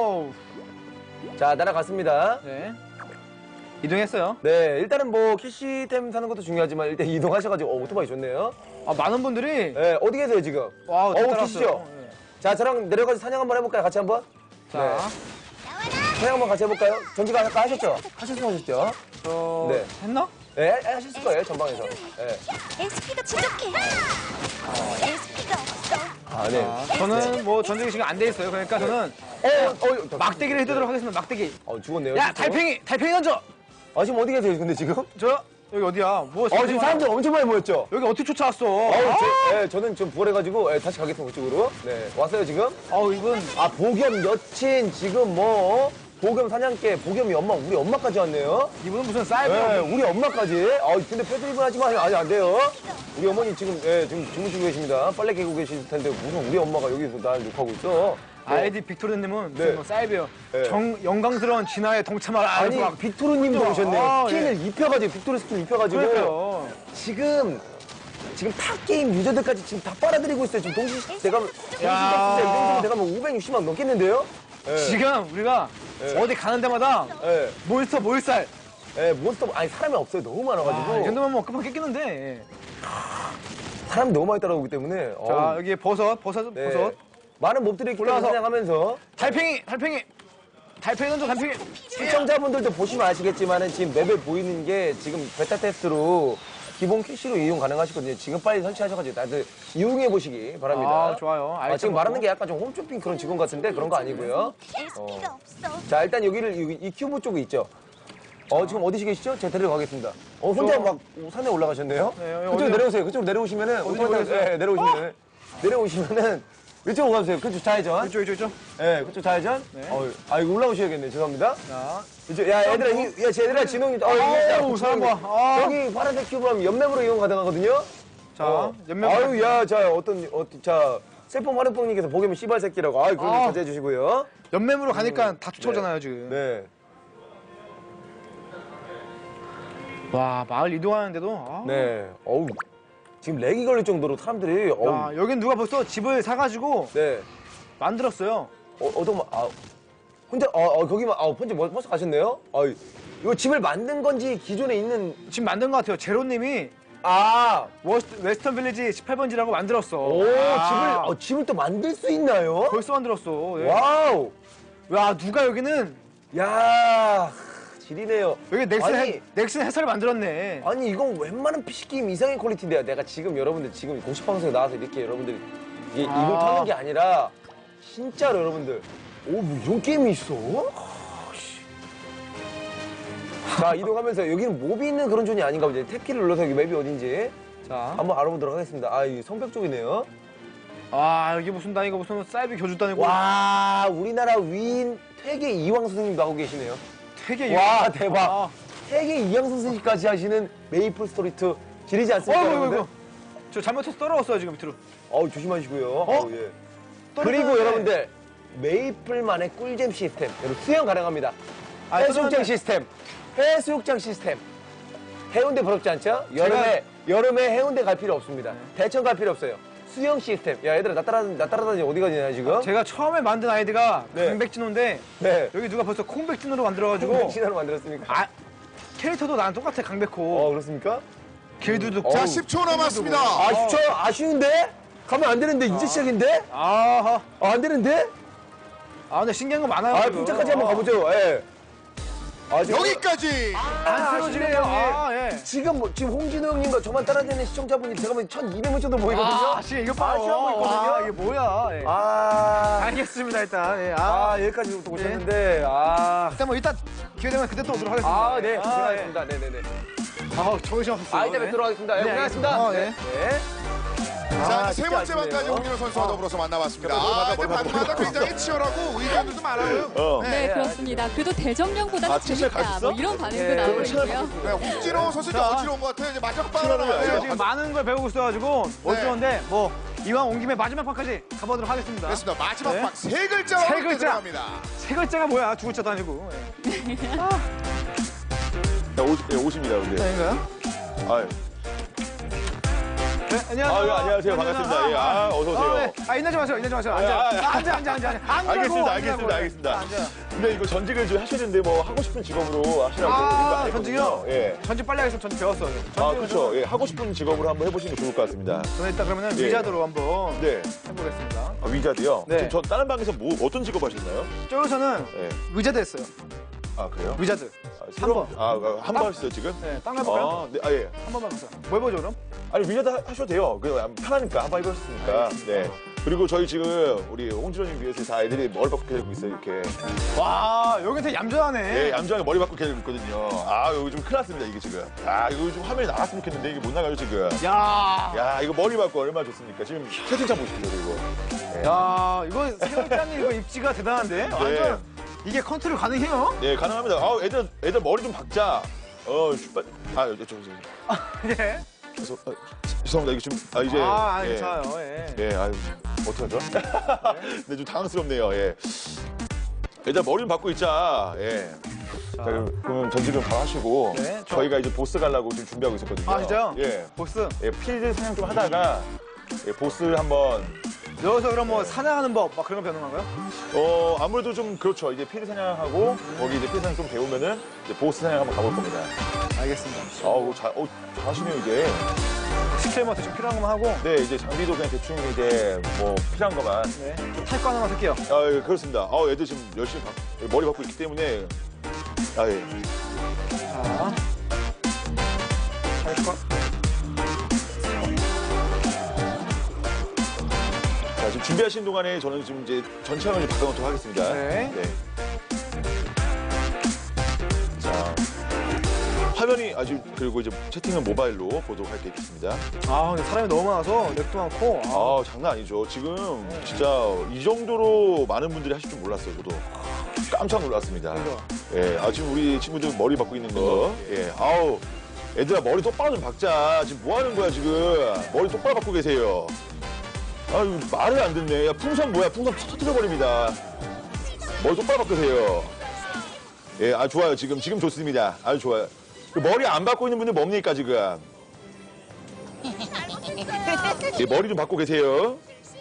자, 날아갔습니다. 네. 이동했어요. 네, 일단은 뭐 캐시템 사는 것도 중요하지만 일단 이동하셔가지고 오토바이 좋네요. 많은 분들이. 네, 어디 계세요 지금? 계시죠? 자, 저랑 내려가서 사냥 한번 해볼까요? 같이 한번? 자, 사냥 한번 같이 해볼까요? 전지가 아까 하셨죠? 하셨죠? 했나? 네, 하셨을 거예요 전방에서. SP가 부족해. SP가 없어. 네. 저는 뭐 전쟁이 지금 안 돼 있어요. 그러니까 저는 막대기를 해두도록 하겠습니다. 막대기. 죽었네요. 야, 달팽이 던져. 지금 어디 계세요? 근데 지금? 여기 어디야? 지금 사람들 엄청 많이 모였죠? 여기 어떻게 쫓아왔어? 저는 좀 부활해가지고 다시 가겠습니다 그쪽으로. 네, 왔어요 지금? 이분. 보겸 여친 지금 뭐 보겸 사냥개, 보겸이 엄마, 우리 엄마까지 왔네요. 이분은 무슨 사이버? 네, 우리 엄마까지. 근데 패드립은 하지만 아직 안 돼요. 우리 어머니 지금 주무시고 계십니다. 빨래 개고 계실 텐데 무슨 우리 엄마가 여기서 날 욕하고 있어. 아이디 빅토르님은 무슨 뭐 사이버 영광스러운 진화에 동참하라. 아니 빅토르님도 오셨네요. 스킨을 입혀가지고 빅토르 스킨 입혀가지고. 그러니까요. 지금 지금 타 게임 유저들까지 지금 다 빨아들이고 있어요. 지금 내가 뭐 560만 넘겠는데요? 네. 지금 우리가 어디 가는 데마다 몬스터 몰살. 몬스터 아니 사람이 없어요. 너무 많아가지고. 이 정도면 뭐 급하게 깼겠는데. 사람이 너무 많이 따라오기 때문에. 자 여기 버섯. 많은 몹들이 올라와서 사냥하면서 달팽이 던져 달팽이. 시청자분들도 보시면 아시겠지만은 지금 맵에 보이는 게 지금 베타 테스트로 기본 캐시로 이용 가능하시거든요. 지금 빨리 설치하셔가지고 다들 이용해 보시기 바랍니다. 좋아요. 지금 말하는 게 약간 좀 홈쇼핑 그런 직원 같은데 그런 거 아니고요. 자 일단 이 큐브 쪽에 있죠. 지금 어디시 계시죠? 제가 데려가겠습니다. 혼자 막 산에 올라가셨네요. 그쪽으로 내려오세요. 그쪽으로 내려오시면은 내려오시면은 이쪽으로 가주세요. 그쪽 좌회전. 이쪽. 네, 그쪽 좌회전. 이거 올라오셔야겠네. 죄송합니다. 자, 이쪽, 얘들아, 진홍이. 사람 봐. 여기 파란색 큐브하면 옆맵으로 이용 가능하거든요. 자, 옆맵. 셀폰 마르뽕님께서 보기면 씨발 새끼라고. 그런 거 자제해 주시고요. 옆맵으로 가니까 다 쫓아오잖아요, 지금. 네. 와, 마을 이동하는데도. 네. 지금 렉이 걸릴 정도로 사람들이. 여긴 누가 벌써 집을 사가지고. 네. 만들었어요. 혼자, 거기만, 혼자 벌써 가셨네요? 이거 집을 만든 건지 기존에 있는. 집 만든 것 같아요. 제로님이. 웨스턴 빌리지 18번지라고 만들었어. 집을 또 만들 수 있나요? 벌써 만들었어. 네. 와우! 와, 누가 여기는. 야 지리네요. 여기 넥슨 해설을 만들었네. 아니, 이건 웬만한 PC게임 이상의 퀄리티인데요. 내가 지금 여러분들 지금 공식 방송에 나와서 이렇게 여러분들 이걸 타는 게 아니라 진짜로 여러분들 뭐 이런 게임이 있어? 자, 이동하면서 여기는 몹이 있는 그런 존이 아닌가 보지. 탭키를 눌러서 여기 맵이 어딘지 자 한번 알아보도록 하겠습니다. 이 성벽 쪽이네요. 여기 무슨 단이고 무슨 사이비 교주 단이고. 와, 우리나라 위인 퇴계 이황 선생님도 하고 계시네요. 퇴계 와, 대박. 퇴계 이황 선생님까지 하시는 메이플 스토리2 지리지 않습니까? 여러분들? 저 잘못해서 떨어졌어요, 지금 밑으로. 조심하시고요. 예. 그리고 여러분들 메이플만의 꿀잼 시스템. 여러분 수영 가능합니다. 해수욕장 시스템. 해수욕장 시스템. 해운대 부럽지 않죠? 여름에 해운대 갈 필요 없습니다. 대천 갈 필요 없어요. 수영 시스템. 야, 얘들아, 나 따라다니 어디 가냐, 지금? 제가 처음에 만든 아이디가 강백진호인데, 여기 누가 벌써 콩백진호로 만들어가지고. 콩백진호로 만들었습니까? 캐릭터도 나랑 똑같아, 강백호. 그렇습니까? 길드도. 자, 10초 남았습니다. 10초? 아쉬운데? 가면 안 되는데, 이제 시작인데? 안 되는데? 근데 신기한 거 많아요. 풍차까지 한번 가보죠. 예. 여기까지! 지금 홍진호 형님과 저만 따라다니는 시청자분이 제가 보니 1200명 정도 보이거든요. 지금 이거 봐. 하고 있거든요. 이게 뭐야. 알겠습니다, 일단. 여기까지 또 오셨는데. 일단 뭐 일단 기회 되면 그때 또 오도록 하겠습니다. 네, 고생하셨습니다. 네네네. 정신없었어요. 아이템 뵙도록 하겠습니다. 고생하셨습니다. 자, 세 번째 방까지 홍진호 선수와 더불어서 만나봤습니다. 방마다 굉장히 치열하고 의견들도 많아요. 네, 그렇습니다. 그래도 대정령보다는 재밌다. 뭐 이런 반응도 나오고 있고요. 홍진호 선수 어지러운 것 같아요. 이제 마지막 방 하나 지금 많은 걸 배우고 있어가지고 어지러운데 뭐 이왕 온 김에 마지막 판까지 가보도록 하겠습니다. 그렇습니다. 마지막 방 세 글자로 들어갑니다. 세 글자가 뭐야? 두 글자도 아니고. 50입니다, 근데. 아닌가요? 네, 안녕하세요. 안녕하세요. 반갑습니다. 예, 어서 오세요. 인사지 마세요. 알겠습니다. 근데 이거 전직을 좀 하셨는데 뭐 하고 싶은 직업으로 하시라고. 전직이요? 예. 전직 빨리 하겠으면 전직 배웠어요. 그렇죠. 예, 하고 싶은 직업으로 한번 해보시는 게 좋을 것 같습니다. 저는 일단 그러면 위자드로 한번 해보겠습니다. 위자드요? 네. 저 다른 방에서 어떤 직업 하셨나요? 저기서는 위자드 했어요. 그래요? 위자드. 한 번. 한 번 하셨어요, 지금? 네, 딴 거 해볼까요? 예. 한 번만 해보세요. 뭐 해보죠, 그럼? 아니, 위자드 하셔도 돼요. 편하니까 한 번 해보셨으니까. 네. 그리고 저희 지금 우리 홍진호님 위해서 다 애들이 머리 바꾸게 되고 있어요, 이렇게. 와, 여기 되게 얌전하네. 네, 얌전하게 머리 바꾸게 되고 있거든요. 여기 좀 큰일 났습니다, 이게 지금. 이거 좀 화면이 나갔으면 좋겠는데 이게 못 나가요, 지금. 야, 이거 머리 바꾸 얼마나 좋습니까? 지금 채팅창 보십시오, 이거. 네. 야, 이거 세월장님 이거 입지가 대단한데? 완전 이게 컨트롤 가능해요? 네, 가능합니다. 애들 머리 좀 박자. 슈퍼. 예. 죄송합니다. 이게 좀 이제. 괜찮아요. 어떡하죠? 네, 좀 당황스럽네요. 예. 애들 머리 좀 박고 있자. 예. 자, 그럼 전지금 바로 하시고 네, 저희가 이제 보스 가려고 지금 준비하고 있었거든요. 아, 진짜요? 예. 보스? 예, 필드 사냥 좀 하다가 예, 보스 한번 여기서 그럼 뭐 사냥하는 법 막 그런 거 배우는 건가요? 아무래도 좀 그렇죠. 이제 필드 사냥하고 거기 이제 필드 사냥 좀 배우면은 이제 보스 사냥 한번 가볼 겁니다. 알겠습니다. 잘하시네요 이제. 시스템 뭐 대충 필요한 것만 하고. 네, 이제 장비도 그냥 대충 이제 뭐 필요한 것만. 네. 탈 거 하나만 쓸게요. 예, 그렇습니다. 애들 지금 열심히 머리 박고 있기 때문에. 예. 자. 탈 거. 자, 지금 준비하시는 동안에 저는 지금 이제 전체 화면을 바꿔놓도록 하겠습니다. 네. 자, 화면이 아주 그리고 이제 채팅은 모바일로 보도록 할 게 있겠습니다. 근데 사람이 너무 많아서 렉도 많고. 장난 아니죠. 지금 진짜 이 정도로 많은 분들이 하실 줄 몰랐어요. 저도 깜짝 놀랐습니다. 예, 지금 우리 친구들 머리 박고 있는 거. 예, 애들아 머리 똑바로 좀 박자. 지금 뭐 하는 거야 지금? 머리 똑바로 박고 계세요. 말을 안 듣네. 야, 풍선 뭐야? 풍선 터뜨려버립니다. 머리 똑바로 바꾸세요. 예, 좋아요. 지금 좋습니다. 아주 좋아요. 머리 안 박고 있는 분들 뭡니까, 지금? 예, 머리 좀 박고 계세요.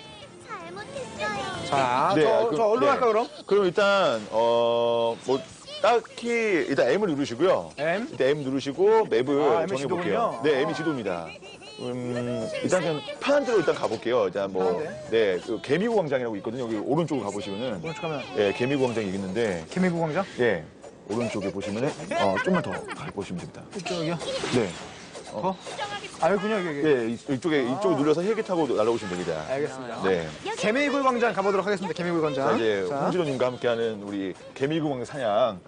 자, 네, 저 얼른 할까, 그럼? 그럼 일단, 딱히, 일단 M을 누르시고요. 일단 M 누르시고 맵을 M이 정해볼게요. 지도군요. 네, M이 지도입니다. 일단 그냥 편한 대로 일단 가볼게요. 일단 그 개미구 광장이라고 있거든요. 여기 오른쪽으로 가보시면은. 오른쪽 가면. 예, 개미구 광장이 있는데. 개미구 광장? 예. 오른쪽에 보시면은, 좀만 더 가보시면 됩니다. 이쪽이요? 네. 여기군요, 여기. 예, 이쪽에 눌러서 헬기 타고 날아오시면 됩니다. 알겠습니다. 네. 개미굴 광장 가보도록 하겠습니다. 개미굴 광장. 자, 이제 홍진호님과 함께하는 우리 개미구 광장 사냥.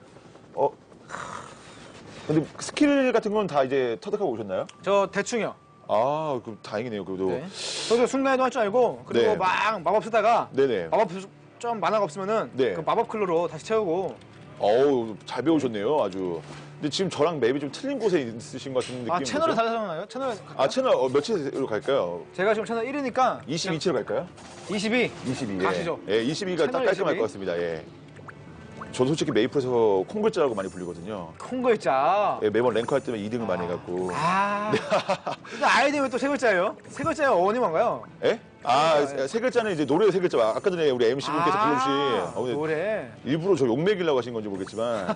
근데 스킬 같은 건 다 이제 터득하고 오셨나요? 저 대충이요. 그럼 다행이네요, 그래도. 네. 저도 순간이동 할 줄 알고, 그리고 네. 막 마법 쓰다가, 네네. 마법 좀 만화가 없으면은, 네. 그 마법 클로로 다시 채우고. 잘 배우셨네요, 아주. 근데 지금 저랑 맵이 좀 틀린 곳에 있으신 것 같은 느낌이. 채널을 달라나요? 채널. 채널 몇으로 갈까요? 제가 지금 채널 1이니까. 22채로 갈까요? 22. 22. 가시죠. 예, 22가 딱 깔끔할 것 같습니다. 예. 저도 솔직히 메이플에서 콩글자라고 많이 불리거든요. 콩글자. 예, 매번 랭크할 때면 2등을 많이 해갖고. 근데 아이디는 왜 또 세 글자예요? 세 글자의 어원이 뭔가요? 예? 세 글자는 이제 노래 세 글자. 아까 전에 우리 MC분께서 불러주신. 노래. 일부러 저 욕먹이려고 하신 건지 모르겠지만.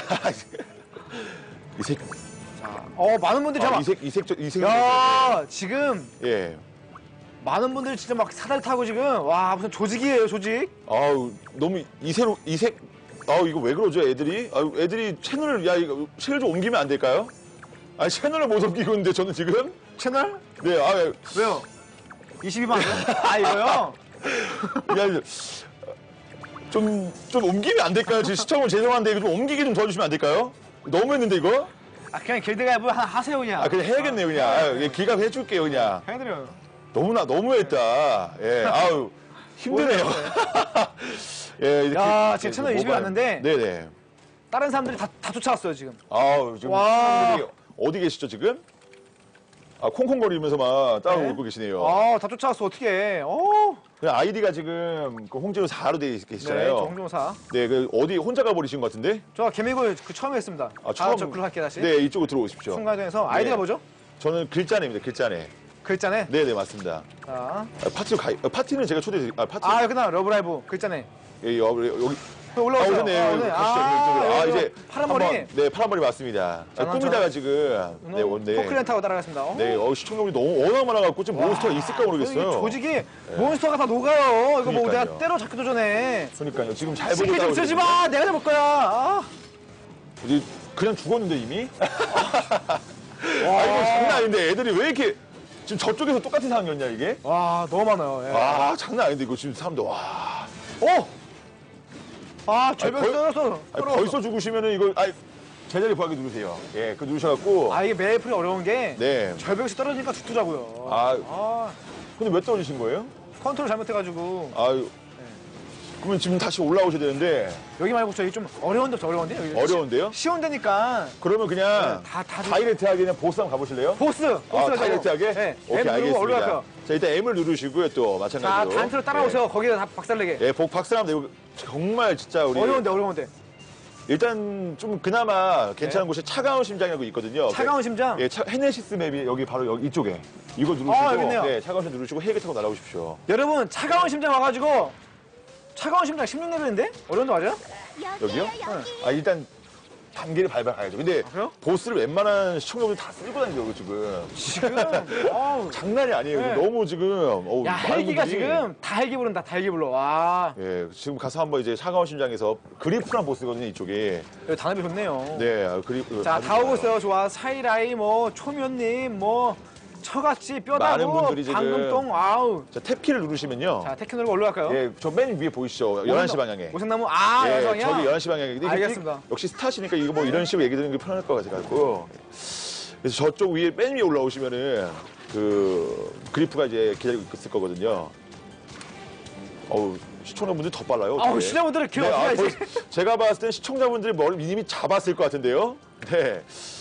이색. 많은 분들이 참. 이색. 야, 지금. 예. 많은 분들이 진짜 막 사다리 타고 지금. 와, 무슨 조직이에요, 조직. 너무 이색. 이거 왜 그러죠, 애들이? 애들이 채널을, 채널 좀 옮기면 안 될까요? 채널을 못 옮기고 있는데, 저는 지금? 채널? 네, 왜요? 22만 이거요? 좀 옮기면 안 될까요? 지금 시청을 죄송한데, 이거 좀 옮기게 좀 도와주시면 안 될까요? 너무 했는데, 이거? 그냥 길드가입을 하세요, 그냥. 그냥 해야겠네요, 그냥. 기갑해줄게요, 그냥. 해드려요. 너무했다. 예, 힘드네요. 예, 지금 채널 20이 왔는데. 네네. 다른 사람들이 다 쫓아왔어요, 지금. 지금 사람들이 어디 계시죠, 지금? 콩콩거리면서 막 따라오고 계시네요. 다 쫓아왔어, 어떡해. 아이디가 지금 홍진호 4로 돼 계시잖아요. 네, 정준호 4. 네, 어디 혼자 가버리신 것 같은데? 저 개미굴 처음에 했습니다. 처음. 저 글로 할게요, 다시. 네, 이쪽으로 들어오십시오. 순간에서 아이디가 뭐죠? 저는 글자네입니다, 글자네. 글자네? 네네, 맞습니다. 자. 파티는 제가 파티. 그다음 러브라이브 글자네. 예, 여기. 올라오세요. 오셨네요. 이제 파란 머리. 네, 파란 머리 맞습니다. 꾸미다가 지금. 포클랜 타고 따라가겠습니다. 네, 시청률이 워낙 많아갖고 지금 몬스터가 있을까 모르겠어요. 조직이 몬스터가 다 녹아요. 이거 뭐 내가 때려잡기도 전에. 그러니까요. 지금 잘 보고 시키 좀 쓰지 마. 내가 잡을 거야. 그냥 죽었는데 이미? 이거 장난 아닌데 애들이 왜 이렇게 지금 저쪽에서 똑같은 상황이었냐 이게? 너무 많아요. 장난 아닌데 이거 지금 사람들 절벽 떨어졌어. 벌써 죽으시면은 이거 제자리 구하기 누르세요. 예, 그거 누르셔갖고. 이게 메이플이 어려운 게. 네. 절벽에서 떨어지니까 죽더라고요. 근데 왜 떨어지신 거예요? 컨트롤 잘못해가지고. 그러면 지금 다시 올라오셔야 되는데. 여기 말고 저기 좀 어려운데 어려운데요? 어려운데요? 쉬운 데니까. 그러면 그냥 다이렉트하게 그냥 보스 한번 가보실래요? 보스 다이렉트하게? 네. 오케이, 알겠습니다. 자, 일단 M을 누르시고요, 또 마찬가지로. 단체로 따라오세요. 거기에 다 박살내게. 예, 박살나면 되고 정말 진짜 우리. 어려운데. 일단 좀 그나마 괜찮은 곳이 차가운 심장이라고 있거든요. 차가운 심장? 예, 헤네시스 맵이 여기 바로 여기 이쪽에. 이거 누르시고 여기 있네요. 네, 차가운 심장 누르시고 헬기 타고 날아오십시오. 여러분 차가운 심장 와가지고 차가운 심장 16레벨인데? 어려운데 맞아요? 여기요? 아 일단 단계를 밟아 가야죠. 근데 보스를 웬만한 시청자분들 다 쓸고 다니더라고요 지금. 장난이 아니에요. 네. 너무 지금 야 많은 헬기가 분들이 지금 다 헬기 부른다. 다 헬기 불러. 와. 예, 지금 가서 한번 이제 차가운 심장에서 그리프란 보스거든요 이쪽에. 여기 단합이 좋네요. 네, 그리프. 자, 다 오고 있어요. 좋아. 사이라이, 뭐, 초면님, 뭐, 처갓집, 많은 뼈다구, 분들이 지금 방금똥, 아우. 자, 탭키를 누르시면요. 자, 테크 누르고 올라갈까요? 예, 저 맨 위에 보이시죠? 11시 방향에. 오색나무, 예, 11시 방향? 저기 11시 방향에. 이게 알겠습니다. 역시 스타시니까 이거 뭐 이런 식으로 얘기 드리는 게 편할 것 같아가지고. 그래서 저쪽 위에, 맨 위에 올라오시면은 그 그리프가 이제 기다리고 있을 거거든요. 어우, 시청자분들이 더 빨라요. 아우, 시청자분들은 길 어떻게 하지? 제가 봤을 땐 시청자분들이 머리 이미 잡았을 것 같은데요. 네.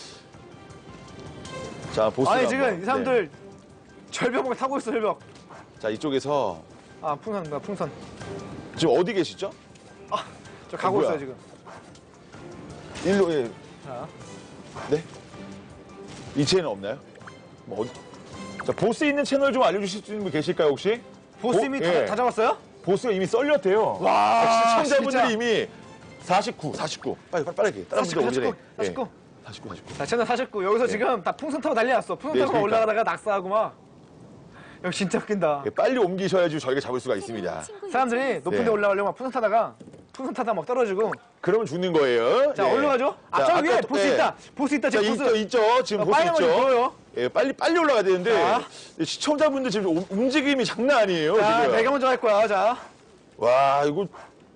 자, 보스. 아니, 지금 이 사람들 절벽을 타고 있어, 절벽. 자, 이쪽에서. 아, 풍선입니다, 풍선. 지금 어디 계시죠? 저 가고 뭐야? 있어요, 지금. 일로, 예. 자. 네? 이 채널 없나요? 뭐 어디? 자, 보스 있는 채널 좀 알려주실 수 있는 분 계실까요, 혹시? 보스 이미 다 잡았어요? 보스가 이미 썰렸대요. 와, 시청자분들이 진짜. 이미 49. 빨리. 다른 분들 오기 전에. 49. 49. 자, 채널 49. 여기서 지금 다 풍선 타고 난리 났어. 풍선 네, 타고 그러니까. 올라가다가 낙사하고 막. 여기 진짜 웃긴다. 예, 빨리 옮기셔야지 저희가 잡을 수가 있습니다. 사람들이 높은 데 네. 올라가려고 막 풍선 타다가 막 떨어지고. 그러면 죽는 거예요. 자, 예. 올라가죠? 아, 자, 저 아까 위에 또- 보스 예. 있다. 보스 있다, 자, 지금 보스. 있죠. 지금 보스 빨간 있죠. 머리 보여요. 예, 빨리 올라가야 되는데 자. 시청자분들 지금 움직임이 장난 아니에요. 자, 지금. 내가 먼저 할 거야. 자. 와, 이거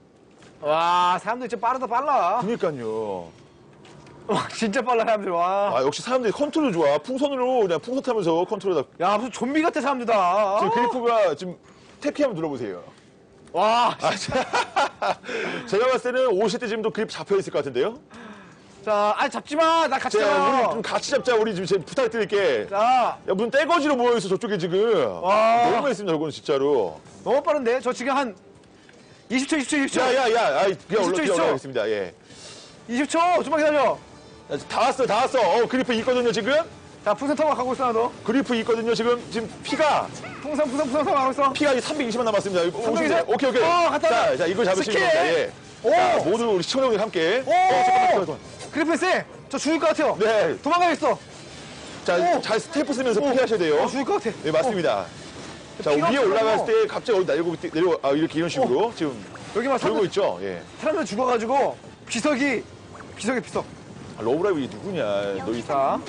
와, 사람들 진짜 빠르다, 빨라. 그러니까요. 와, 진짜 빨라, 사람들. 와. 아, 역시 사람들이 컨트롤 좋아. 풍선으로 그냥 풍선 타면서 컨트롤 다. 야, 무슨 좀비 같아, 사람들 다. 지금 그리프가 지금 탭키 한번 눌러보세요. 와. 제가 봤을 때는 오실 때 지금도 그립 잡혀 있을 것 같은데요? 자, 아니, 잡지 마. 나 같이 자, 잡아. 우리 좀 같이 잡자. 우리 지금 제가 부탁드릴게. 자. 야, 무슨 떼거지로 모여있어, 저쪽에 지금. 와. 너무 했습니다, 저거는 진짜로. 너무 빠른데? 저 지금 한 20초. 야, 그냥 20초. 올라가겠습니다, 예. 20초. 좀만 기다려. 야, 다 왔어. 그리프 있거든요, 지금. 자, 풍선 타고 가고 있어, 나도. 그리프 있거든요, 지금 피가. 풍선 타고 가고 있어. 피가 이제 320만 남았습니다. 320? 오케이. 갔다. 자, 이걸 잡으시면 스킬. 됩니다, 예. 오! 자, 모두 우리 시청자분들 함께. 잠깐만. 그리프 쎄. 저 죽을 것 같아요. 네. 도망가겠어. 자, 잘 스태프 쓰면서 피하셔야 돼요. 죽을 것 같아. 네, 맞습니다. 자, 피가 위에 없어가지고. 올라갔을 때 갑자기 어디 이렇게 이런 식으로 지금 여기 막 돌고 있죠? 예. 사람들 죽어가지고 비석. 아, 러브라이브 이 누구냐? 너 이 자.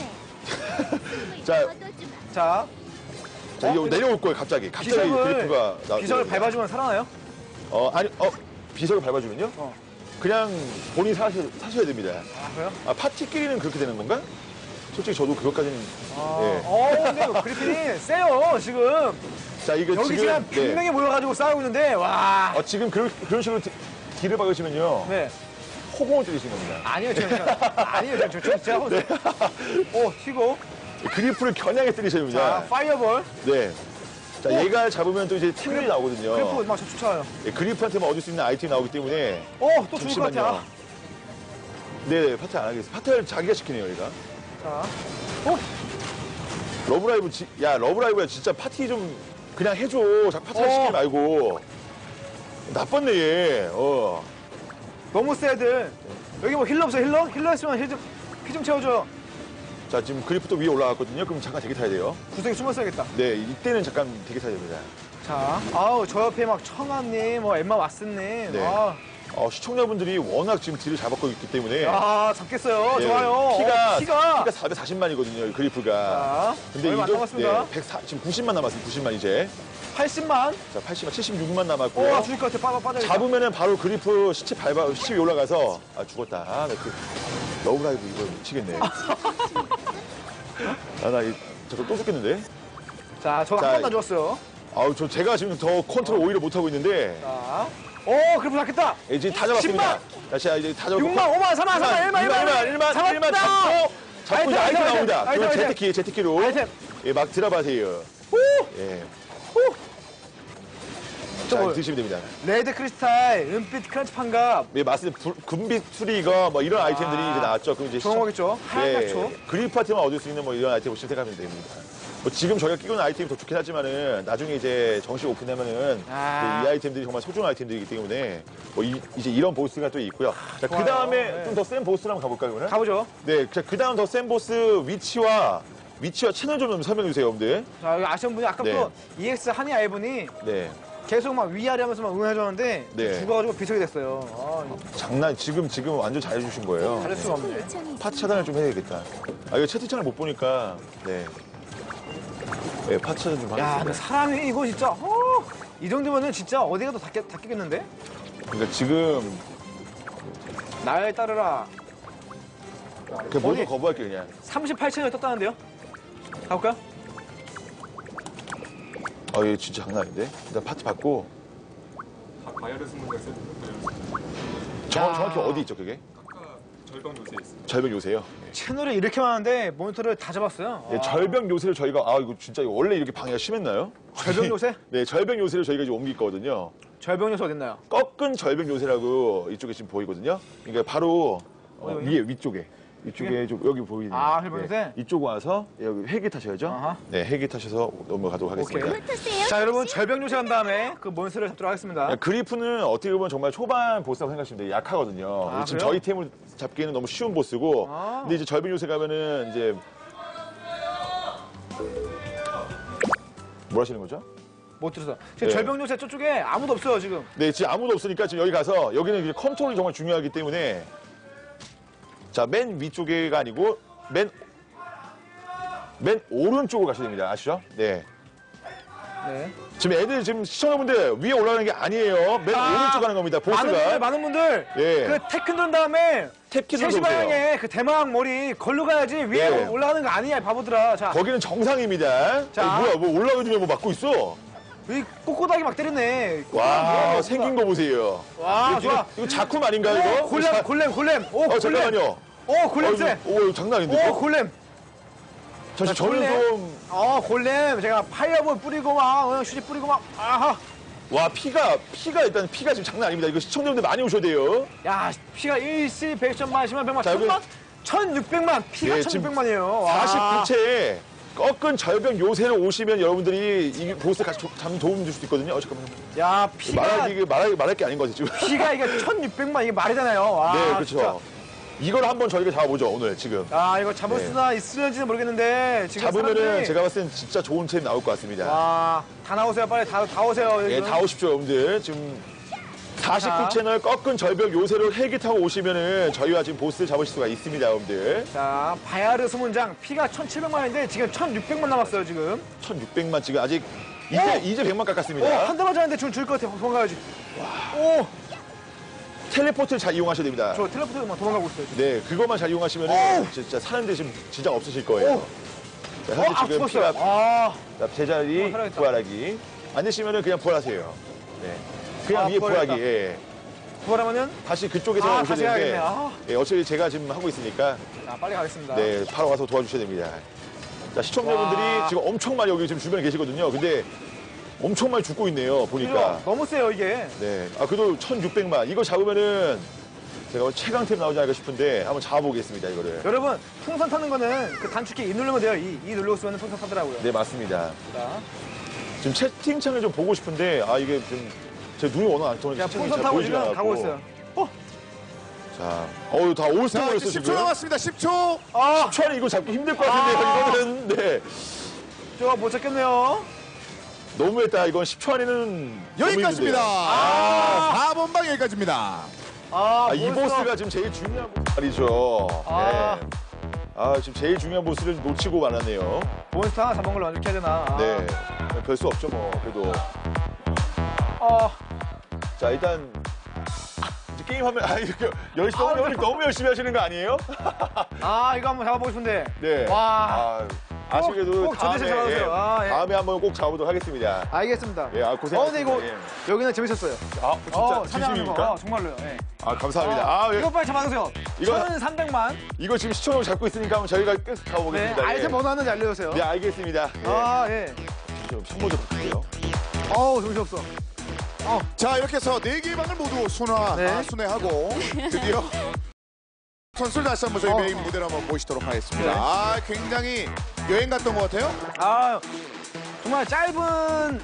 자, 이거 내려올 거예요, 갑자기. 그리프가 비석을 밟아주면 살아나요? 비석을 밟아주면요? 그냥 본인이 사셔야 됩니다. 아, 그래요? 아, 파티끼리는 그렇게 되는 건가? 솔직히 저도 그것까지는. 예. 근데 그리핀이 세요, 지금. 자, 이거 여기 지금. 지금 100명이 모여가지고 싸우고 있는데, 와. 지금 그런 식으로 길을 박으시면요. 네. 호공을 때리신 겁니다. 아니요, 제가 하고 있어요. 오, 튀고. 그리프를 겨냥해 때리셔야 됩니다. 자, 파이어볼. 네. 자, 얘가 잡으면 또 이제 템이 나오거든요. 그리프 막 쫓아와요. 예, 그리프한테만 얻을 수 있는 아이템이 나오기 때문에. 또 죽을 것 같아. 네, 파티 안 하겠습니다. 파티를 자기가 시키네요, 얘가. 자. 러브라이브야, 진짜 파티 좀 그냥 해줘. 파티 시키지 말고. 나빴네, 얘. 너무 세, 애들. 여기 뭐 힐러 없어, 힐러? 힐러 했으면 피 좀 채워줘요. 자, 지금 그리프도 위에 올라갔거든요. 그럼 잠깐 대기 타야 돼요. 구석에 숨었어야겠다. 네, 이때는 잠깐 대기 타야 됩니다. 자, 저 옆에 막 청아님, 엠마 왓슨님. 네. 시청자분들이 워낙 지금 딜을 잡았고 있기 때문에. 잡겠어요. 네, 좋아요. 피가 440만이거든요, 그리프가. 근데 얼마 안 남았습니다. 지금 90만 남았습니다, 90만 이제. 80만. 자, 80만, 76만 남았고요. 죽을 것 같아. 빠져. 잡으면은 바로 그리프 시체 위에 올라가서, 죽었다. 러브라이브 이거 미치겠네. 저거 또 죽겠는데? 자, 저거 한 번 다 죽었어요. 제가 지금 더 컨트롤 오히려 못하고 있는데. 자. 그리프 잡겠다. 이제 다 잡았습니다. 자, 이제 다 잡았고. 6만, 5만, 4만, 1만 잡고 이제 아이템 나옵니다. 그리고 제트키로. 아이템. 예, 막 들어가세요. 예. 자, 드시면 됩니다. 레드 크리스탈, 은빛 크런치 판가. 네, 맞습니다. 금빛 트리거 뭐 이런 아이템들이 이제 나왔죠. 그럼 이제 좋은 거겠죠. 하얀 약초. 그리프 파티만 얻을 수 있는 뭐 이런 아이템을 생각하면 됩니다. 뭐 지금 저희가 끼고 있는 아이템이 더 좋긴 하지만은 나중에 이제 정식 오픈하면은 이 아이템들이 정말 소중한 아이템들이기 때문에 뭐 이제 이런 보스가 또 있고요. 자, 그 다음에 좀 더 센 보스를 한번 가볼까요, 오늘? 가보죠. 네, 그 다음 더 센 보스 위치와 채널 좀 설명해 주세요, 여러분들. 자, 여기 아시는 분이 아까부터 EX 한이 아이분이 네. 계속 막 위아래 하면서 막 응원해줬는데 네. 죽어가지고 비속이 됐어요. 장난, 지금 완전 잘해주신 거예요. 잘할 수가 없네. 파트 차단을 좀 해야겠다. 이거 채팅창을 못 보니까, 네. 네, 파트 차단 좀 야, 하겠습니다. 근데 사람이 이거 진짜, 이 정도면은 진짜 어디 가도 닦이겠는데? 그러니까 지금. 날 따르라. 그냥 모두 거부할게, 그냥. 38,000을 떴다는데요? 가볼까요? 얘 진짜 장난 아닌데? 일단 파트 받고. 바이러스 문제가 정확히 어디 있죠, 그게? 절벽 요새에 있습니다. 절벽 요새요? 채널이 이렇게 많은데 모니터를 다 잡았어요. 네, 절벽 요새를 저희가, 이거 진짜 원래 이렇게 방해가 심했나요? 절벽 요새? 네, 절벽 요새를 저희가 이제 옮길 거거든요. 절벽 요새 어딨나요? 꺾은 절벽 요새라고 이쪽에 지금 보이거든요. 그러니까 바로 위쪽에. 이쪽에 좀 여기 보이네요. 절벽 요새? 이쪽 와서 여기 헬기 타셔야죠. 네, 헬기 타셔서 넘어가도록 하겠습니다. 자, 여러분 절벽 요새 한 다음에 그 몬스터를 잡도록 하겠습니다. 그리프는 어떻게 보면 정말 초반 보스라고 생각하시면 돼요. 약하거든요. 지금 그래요? 저희 팀을 잡기에는 너무 쉬운 보스고, 근데 이제 절벽 요새 가면은 이제 뭘 하시는 거죠? 못 들었어. 지금 네. 절벽 요새 저쪽에 아무도 없어요, 지금. 네, 지금 아무도 없으니까 지금 여기 가서 여기는 이제 컨트롤이 정말 중요하기 때문에 자, 맨 위쪽에가 아니고 맨 오른쪽으로 가셔야 됩니다. 아시죠? 네. 네. 지금 애들 지금 시청자분들 위에 올라가는 게 아니에요. 맨 오른쪽 가는 겁니다. 보스가. 많은 분들. 예. 그 테큰 돈 다음에 탭키를 3시 방향에 그 대망 머리 걸로 가야지 위에 네. 올라가는 거 아니야, 바보들아. 자. 거기는 정상입니다. 자. 뭐야, 뭐 올라가는데 뭐 막고 있어? 이 꼬꼬닥이 막 때리네. 와, 생긴 거 보세요. 와, 이거, 좋아. 이거 작품 아닌가, 이거? 골렘. 오, 골렘. 잠깐만요. 골렘 쎄. 오, 장난 아닌데? 오, 골렘. 사실 저는 좀. 골렘. 제가 파이어볼 뿌리고 막, 휴지 뿌리고 막, 아하. 와, 피가 지금 장난 아닙니다. 이거 시청자분들 많이 오셔야 돼요. 야, 피가 1시, 100점만, 10만, 100만, 자, 1000만, 1600만. 피가 네, 1600만이에요. 49채에 꺾은 절벽 요새로 오시면 여러분들이 이 보스 같이 잡는 도움 줄 수도 있거든요. 잠깐만요. 야, 피가. 말할 게 아닌 거지, 지금. 피가 이게 1600만, 이게 말이잖아요. 와, 네, 그렇죠. 진짜. 이걸 한번 저희가 잡아보죠, 오늘 지금. 이거 잡을 수나 있을지는 모르겠는데. 지금 잡으면은 사람들이... 제가 봤을 땐 진짜 좋은 템 나올 것 같습니다. 와, 다 나오세요. 빨리 다 오세요. 네, 다 오십시오, 여러분들. 지금 49채널 꺾은 절벽 요새로 헬기 타고 오시면은 저희와 지금 보스를 잡으실 수가 있습니다, 여러분들. 자, 바야르 소문장 피가 1700만인데 지금 1600만 남았어요, 지금. 1600만 지금 아직 이제 100만 깎았습니다. 한 대 맞았는데 줄 것 같아. 도망가야지. 오! 텔레포트를 잘 이용하셔야 됩니다. 저 텔레포트만 도망가고 있어요. 지금. 네, 그것만 잘 이용하시면은 진짜 사는데 지금 진짜 없으실 거예요. 자, 현재 지금 죽었어요. 피가 제자리 부활하기. 안 되시면은 그냥 부활하세요. 네. 그냥 위에 부활하기. 예. 부활하면은 다시 그쪽에서 오셔야 되는데. 예, 어차피 제가 지금 하고 있으니까. 자, 빨리 가겠습니다. 네, 바로 와서 도와주셔야 됩니다. 자, 시청자분들이 지금 엄청 많이 여기 지금 주변에 계시거든요. 근데 엄청 많이 죽고 있네요, 보니까. 너무 세요, 이게. 네. 그래도 1600만. 이거 잡으면은 제가 최강템 나오지 않을까 싶은데 한번 잡아보겠습니다, 이거를. 여러분, 풍선 타는 거는 그 단축키 2 누르면 돼요. 2 누르고 쓰면 풍선 타더라고요. 네, 맞습니다. 자. 지금 채팅창을 좀 보고 싶은데, 이게 좀 제 눈이 워낙 안 통해서 채팅창이 풍선 잘 타고 보이지 지금 않고. 가고 있어요. 자, 다 올스타 걸렸어, 10초 지금. 남았습니다. 10초. 10초 안에 이거 잡기 힘들 것 같은데요, 이거는. 네. 저 못 잡겠네요. 너무했다. 이건 10초 안에는 여기까지입니다. 4번방 여기까지입니다. 이 보스가 지금 제일 중요한 말이죠. 네. 지금 제일 중요한 보스를 놓치고 말았네요. 몬스터 하나 잡은 걸로 만족해야 되나? 네. 별 수 없죠, 뭐. 그래도. 자, 일단 이제 게임하면 이렇게 너무 열심히 하시는 거 아니에요? 이거 한번 잡아보고 싶은데. 네. 와. 아쉽게도 꼭 저 대신 잡아주세요. 다음에 한번 꼭 잡아보도록 하겠습니다. 알겠습니다. 예, 고생하셨습니다. 근데 이거 여기는 재밌었어요. 진짜 사냥하는 진심입니까? 거. 정말로요. 네. 감사합니다. 이거 빨리 잡아주세요. 이거 1300만. 이거 지금 시청자분 잡고 있으니까 한번 저희가 계속 잡아보겠습니다. 네, 아이템 뭐 나왔는지 알려주세요. 네, 알겠습니다. 예. 좀 선물 좀 부탁드려요. 정신없어. 자, 이렇게 해서 4개의 방을 모두 순회하고 드디어 선수를 다시 한번 저희 메인 무대로 한번 모시도록 하겠습니다. 아, 굉장히 여행 갔던 것 같아요? 아, 정말 짧은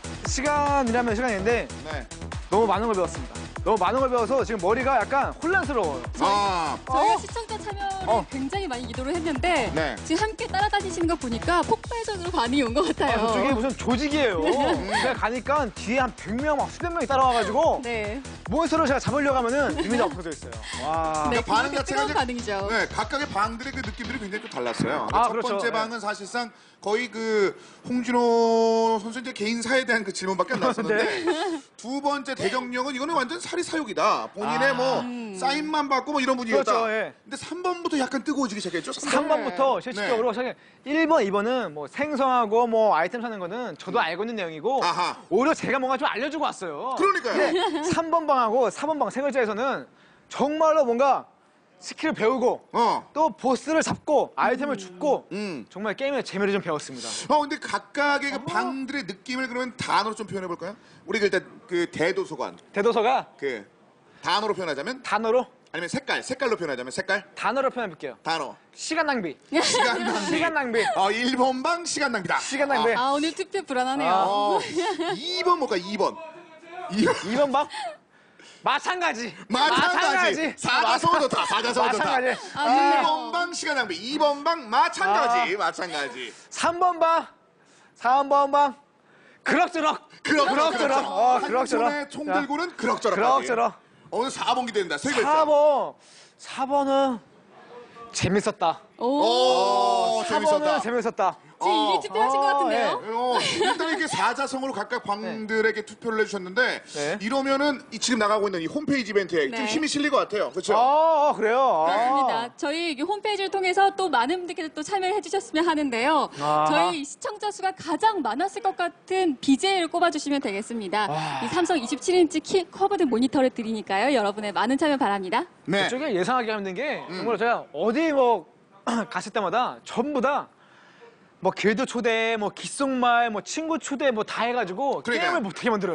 시간인데 너무 많은 걸 배웠습니다. 너무 많은 걸 배워서 지금 머리가 약간 혼란스러워요. 저희가 시청자 참여를 굉장히 많이 유도를 했는데 지금 함께 따라다니시는 거 보니까 폭발적으로 반응이 온 것 같아요. 저쪽에 무슨 조직이에요. 제가 가니까 뒤에 한 100명, 막 수백 명이 따라와가지고 몬스터를 제가 잡으려고 하면은 이미지가 없어져 있어요. 와. 그러니까 반응 자체가 이제 반응이죠. 각각의 방들의 그 느낌들이 굉장히 좀 달랐어요. 아, 첫 그렇죠. 번째 방은 사실상 거의 그 홍진호 선수 이제 개인사에 대한 그 질문밖에 안 나왔었는데 두 번째 대정령은 이거는 완전 사리사욕이다. 본인의 뭐 사인만 받고 뭐 이런 분위기였다. 그렇죠, 근데 3번부터 약간 뜨거워지기 시작했죠. 3번부터 실질적으로 1번, 2번은 뭐 생성하고 뭐 아이템 사는 거는 저도 알고 있는 내용이고 오히려 제가 뭔가 좀 알려주고 왔어요. 그러니까요. 3번 방하고 4번 방 세 글자에서는 정말로 뭔가 스킬을 배우고 또 보스를 잡고 아이템을 줍고 정말 게임의 재미를 좀 배웠습니다. 근데 각각의 그 방들의 느낌을 그러면 단어로 좀 표현해 볼까요? 우리가 일단 그 대도서관. 대도서가 그 단어로 표현하자면? 단어로? 아니면 색깔로 표현하자면 색깔? 단어로 표현해 볼게요. 단어. 시간 낭비. 시간 낭비. 시간 낭비. 1번 방 시간 낭비다. 시간 낭비. 오늘 투표 불안하네요. 2번 뭘까? 2번. 2번 방? 마찬가지. 사자성어 좋다. 사자성어 좋다. 마찬가지. 1번 방 시간 낭비, 2번 방 마찬가지. 3번 방, 4번 방, 그럭저럭. 한손에 총 들고는 그럭저럭. 오늘 4번 기대된다. 3글자. 4번은 재밌었다. 오, 4번은 재밌었다. 지금 이미 투표하신 것 같은데요? 일단 이렇게 사자성어로 각각 방들에게 투표를 해주셨는데 이러면은 지금 나가고 있는 이 홈페이지 이벤트에 좀 힘이 실릴 것 같아요. 그렇죠? 그래요? 그렇습니다. 저희 홈페이지를 통해서 또 많은 분들께서 또 참여를 해주셨으면 하는데요. 저희 시청자 수가 가장 많았을 것 같은 BJ를 꼽아주시면 되겠습니다. 이 삼성 27인치 커브드 모니터를 드리니까요. 여러분의 많은 참여 바랍니다. 이쪽에 예상하기 힘든 게 정말 제가 어디 뭐 갔을 때마다 전부 다 뭐 길드 초대, 뭐 귓속말, 뭐 친구 초대 뭐 다 해가지고 게임을 못하게 만들어요.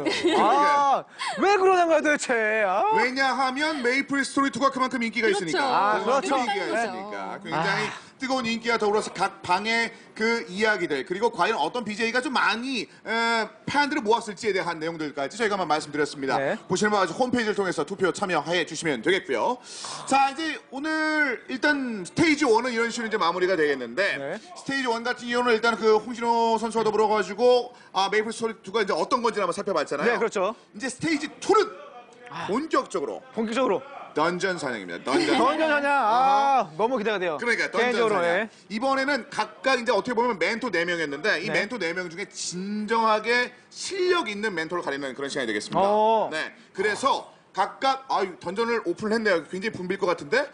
왜 그러는 거야 도대체? 왜냐하면 메이플 스토리 2가 그만큼 인기가 있으니까. 그렇죠. 인기가 있으니까. 굉장히 뜨거운 인기와 더불어서 각 방의 그 이야기들 그리고 과연 어떤 BJ가 좀 많이 팬들을 모았을지에 대한 내용들까지 저희가 한번 말씀드렸습니다. 보시는 바와 같이 홈페이지를 통해서 투표 참여해 주시면 되겠고요. 자, 이제 오늘 일단 스테이지 1은 이런 식으로 이제 마무리가 되겠는데 스테이지 1 같은 경우는 일단 그 홍진호 선수와 더불어 가지고 메이플 스토리 2가 이제 어떤 건지 한번 살펴봤잖아요. 네, 그렇죠. 이제 스테이지 2는 본격적으로 던전 사냥입니다. 던전 사냥. 너무 기대가 돼요. 그러니까 던전 사냥. 이번에는 각각 이제 어떻게 보면 멘토 4명이었는데 이 멘토 4명 중에 진정하게 실력 있는 멘토를 가리는 그런 시간이 되겠습니다. 네. 그래서 각각 던전을 오픈했네요. 굉장히 붐빌 것 같은데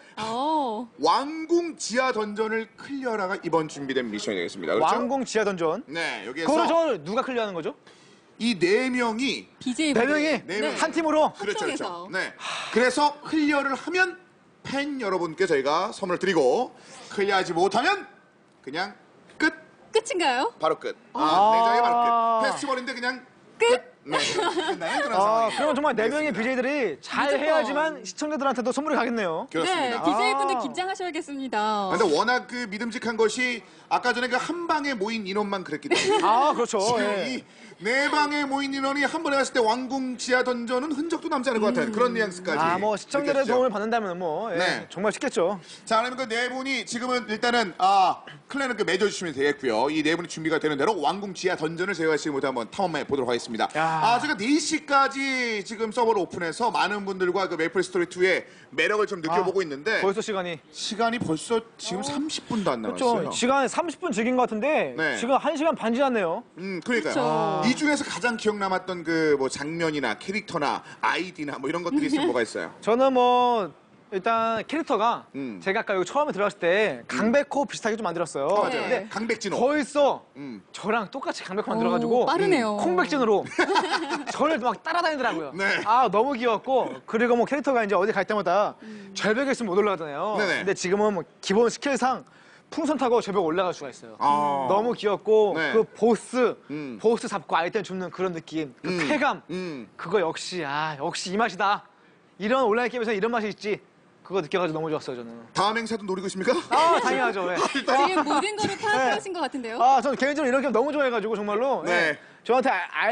왕궁 지하 던전을 클리어라가 이번 준비된 미션이 되겠습니다. 그렇죠? 왕궁 지하 던전. 네. 여기에서 그거를 저 누가 클리어하는 거죠? 이 4명이 BJ 4명이 한 팀으로. 그렇죠. 네. 그래서 클리어를 하면 팬 여러분께 저희가 선물을 드리고 클리어하지 못하면 그냥 끝인가요? 바로 끝. 냉정하게 바로 끝. 페스티벌인데 그냥 끝. 네, 끝나는 그런 상황이에요. 그러면 정말 4명의 BJ들이 잘 해야지만 시청자들한테도 선물이 가겠네요. 그렇습니다. 네, BJ분들 긴장하셔야겠습니다. 근데 워낙 그 믿음직한 것이 아까 전에 그 한 방에 모인 인원만 그랬기 때문에. 그렇죠. 지금 이 4방에 모인 인원이 한 번에 갔을 때 왕궁 지하 던전은 흔적도 남지 않을 것 같아요. 그런 뉘앙스까지. 뭐 시청자들의 느꼈죠. 도움을 받는다면 정말 쉽겠죠. 자, 그러면 그 4분이 지금은 일단은 클랜을 맺어주시면 되겠고요. 이 4분이 준비가 되는 대로 왕궁 지하 던전을 저희가 지금부터 한번 탐험해 보도록 하겠습니다. 저희가 4시까지 지금 서버를 오픈해서 많은 분들과 그 메이플 스토리 2의 매력을 좀 느껴보고 있는데 벌써 시간이 벌써 지금 30분도 안 남았어요. 그렇죠. 시간 30분 즐긴 것 같은데 지금 1시간 반 지났네요. 그러니까요. 이 중에서 가장 기억 남았던 그 뭐 장면이나 캐릭터나 아이디나 뭐 이런 것들이 있으면 뭐가 있어요? 저는 뭐 일단 캐릭터가 제가 아까 여기 처음에 들어갔을 때 강백호 비슷하게 좀 만들었어요. 맞아요. 근데 강백진호. 벌써 저랑 똑같이 강백호 만들어가지고 빠르네요. 콩백진으로 저를 막 따라다니더라고요. 너무 귀여웠고 그리고 뭐 캐릭터가 이제 어디 갈 때마다 절벽에 있으면 못 올라가잖아요. 근데 지금은 뭐 기본 스킬상 풍선 타고 저벽 올라갈 수가 있어요. 너무 귀엽고 네. 그 보스 잡고 아이템 줍는 그런 느낌, 그 쾌감, 그거 역시 이 맛이다. 이런 온라인 게임에서 이런 맛이 있지. 그거 느껴가지고 너무 좋았어요, 저는. 다음 행사도 노리고 있습니까? 당연하죠. 네. 지금 모든 거를 파악하신 것 같은데요? 저는 개인적으로 이런 게임 너무 좋아해가지고 정말로. 네. 저한테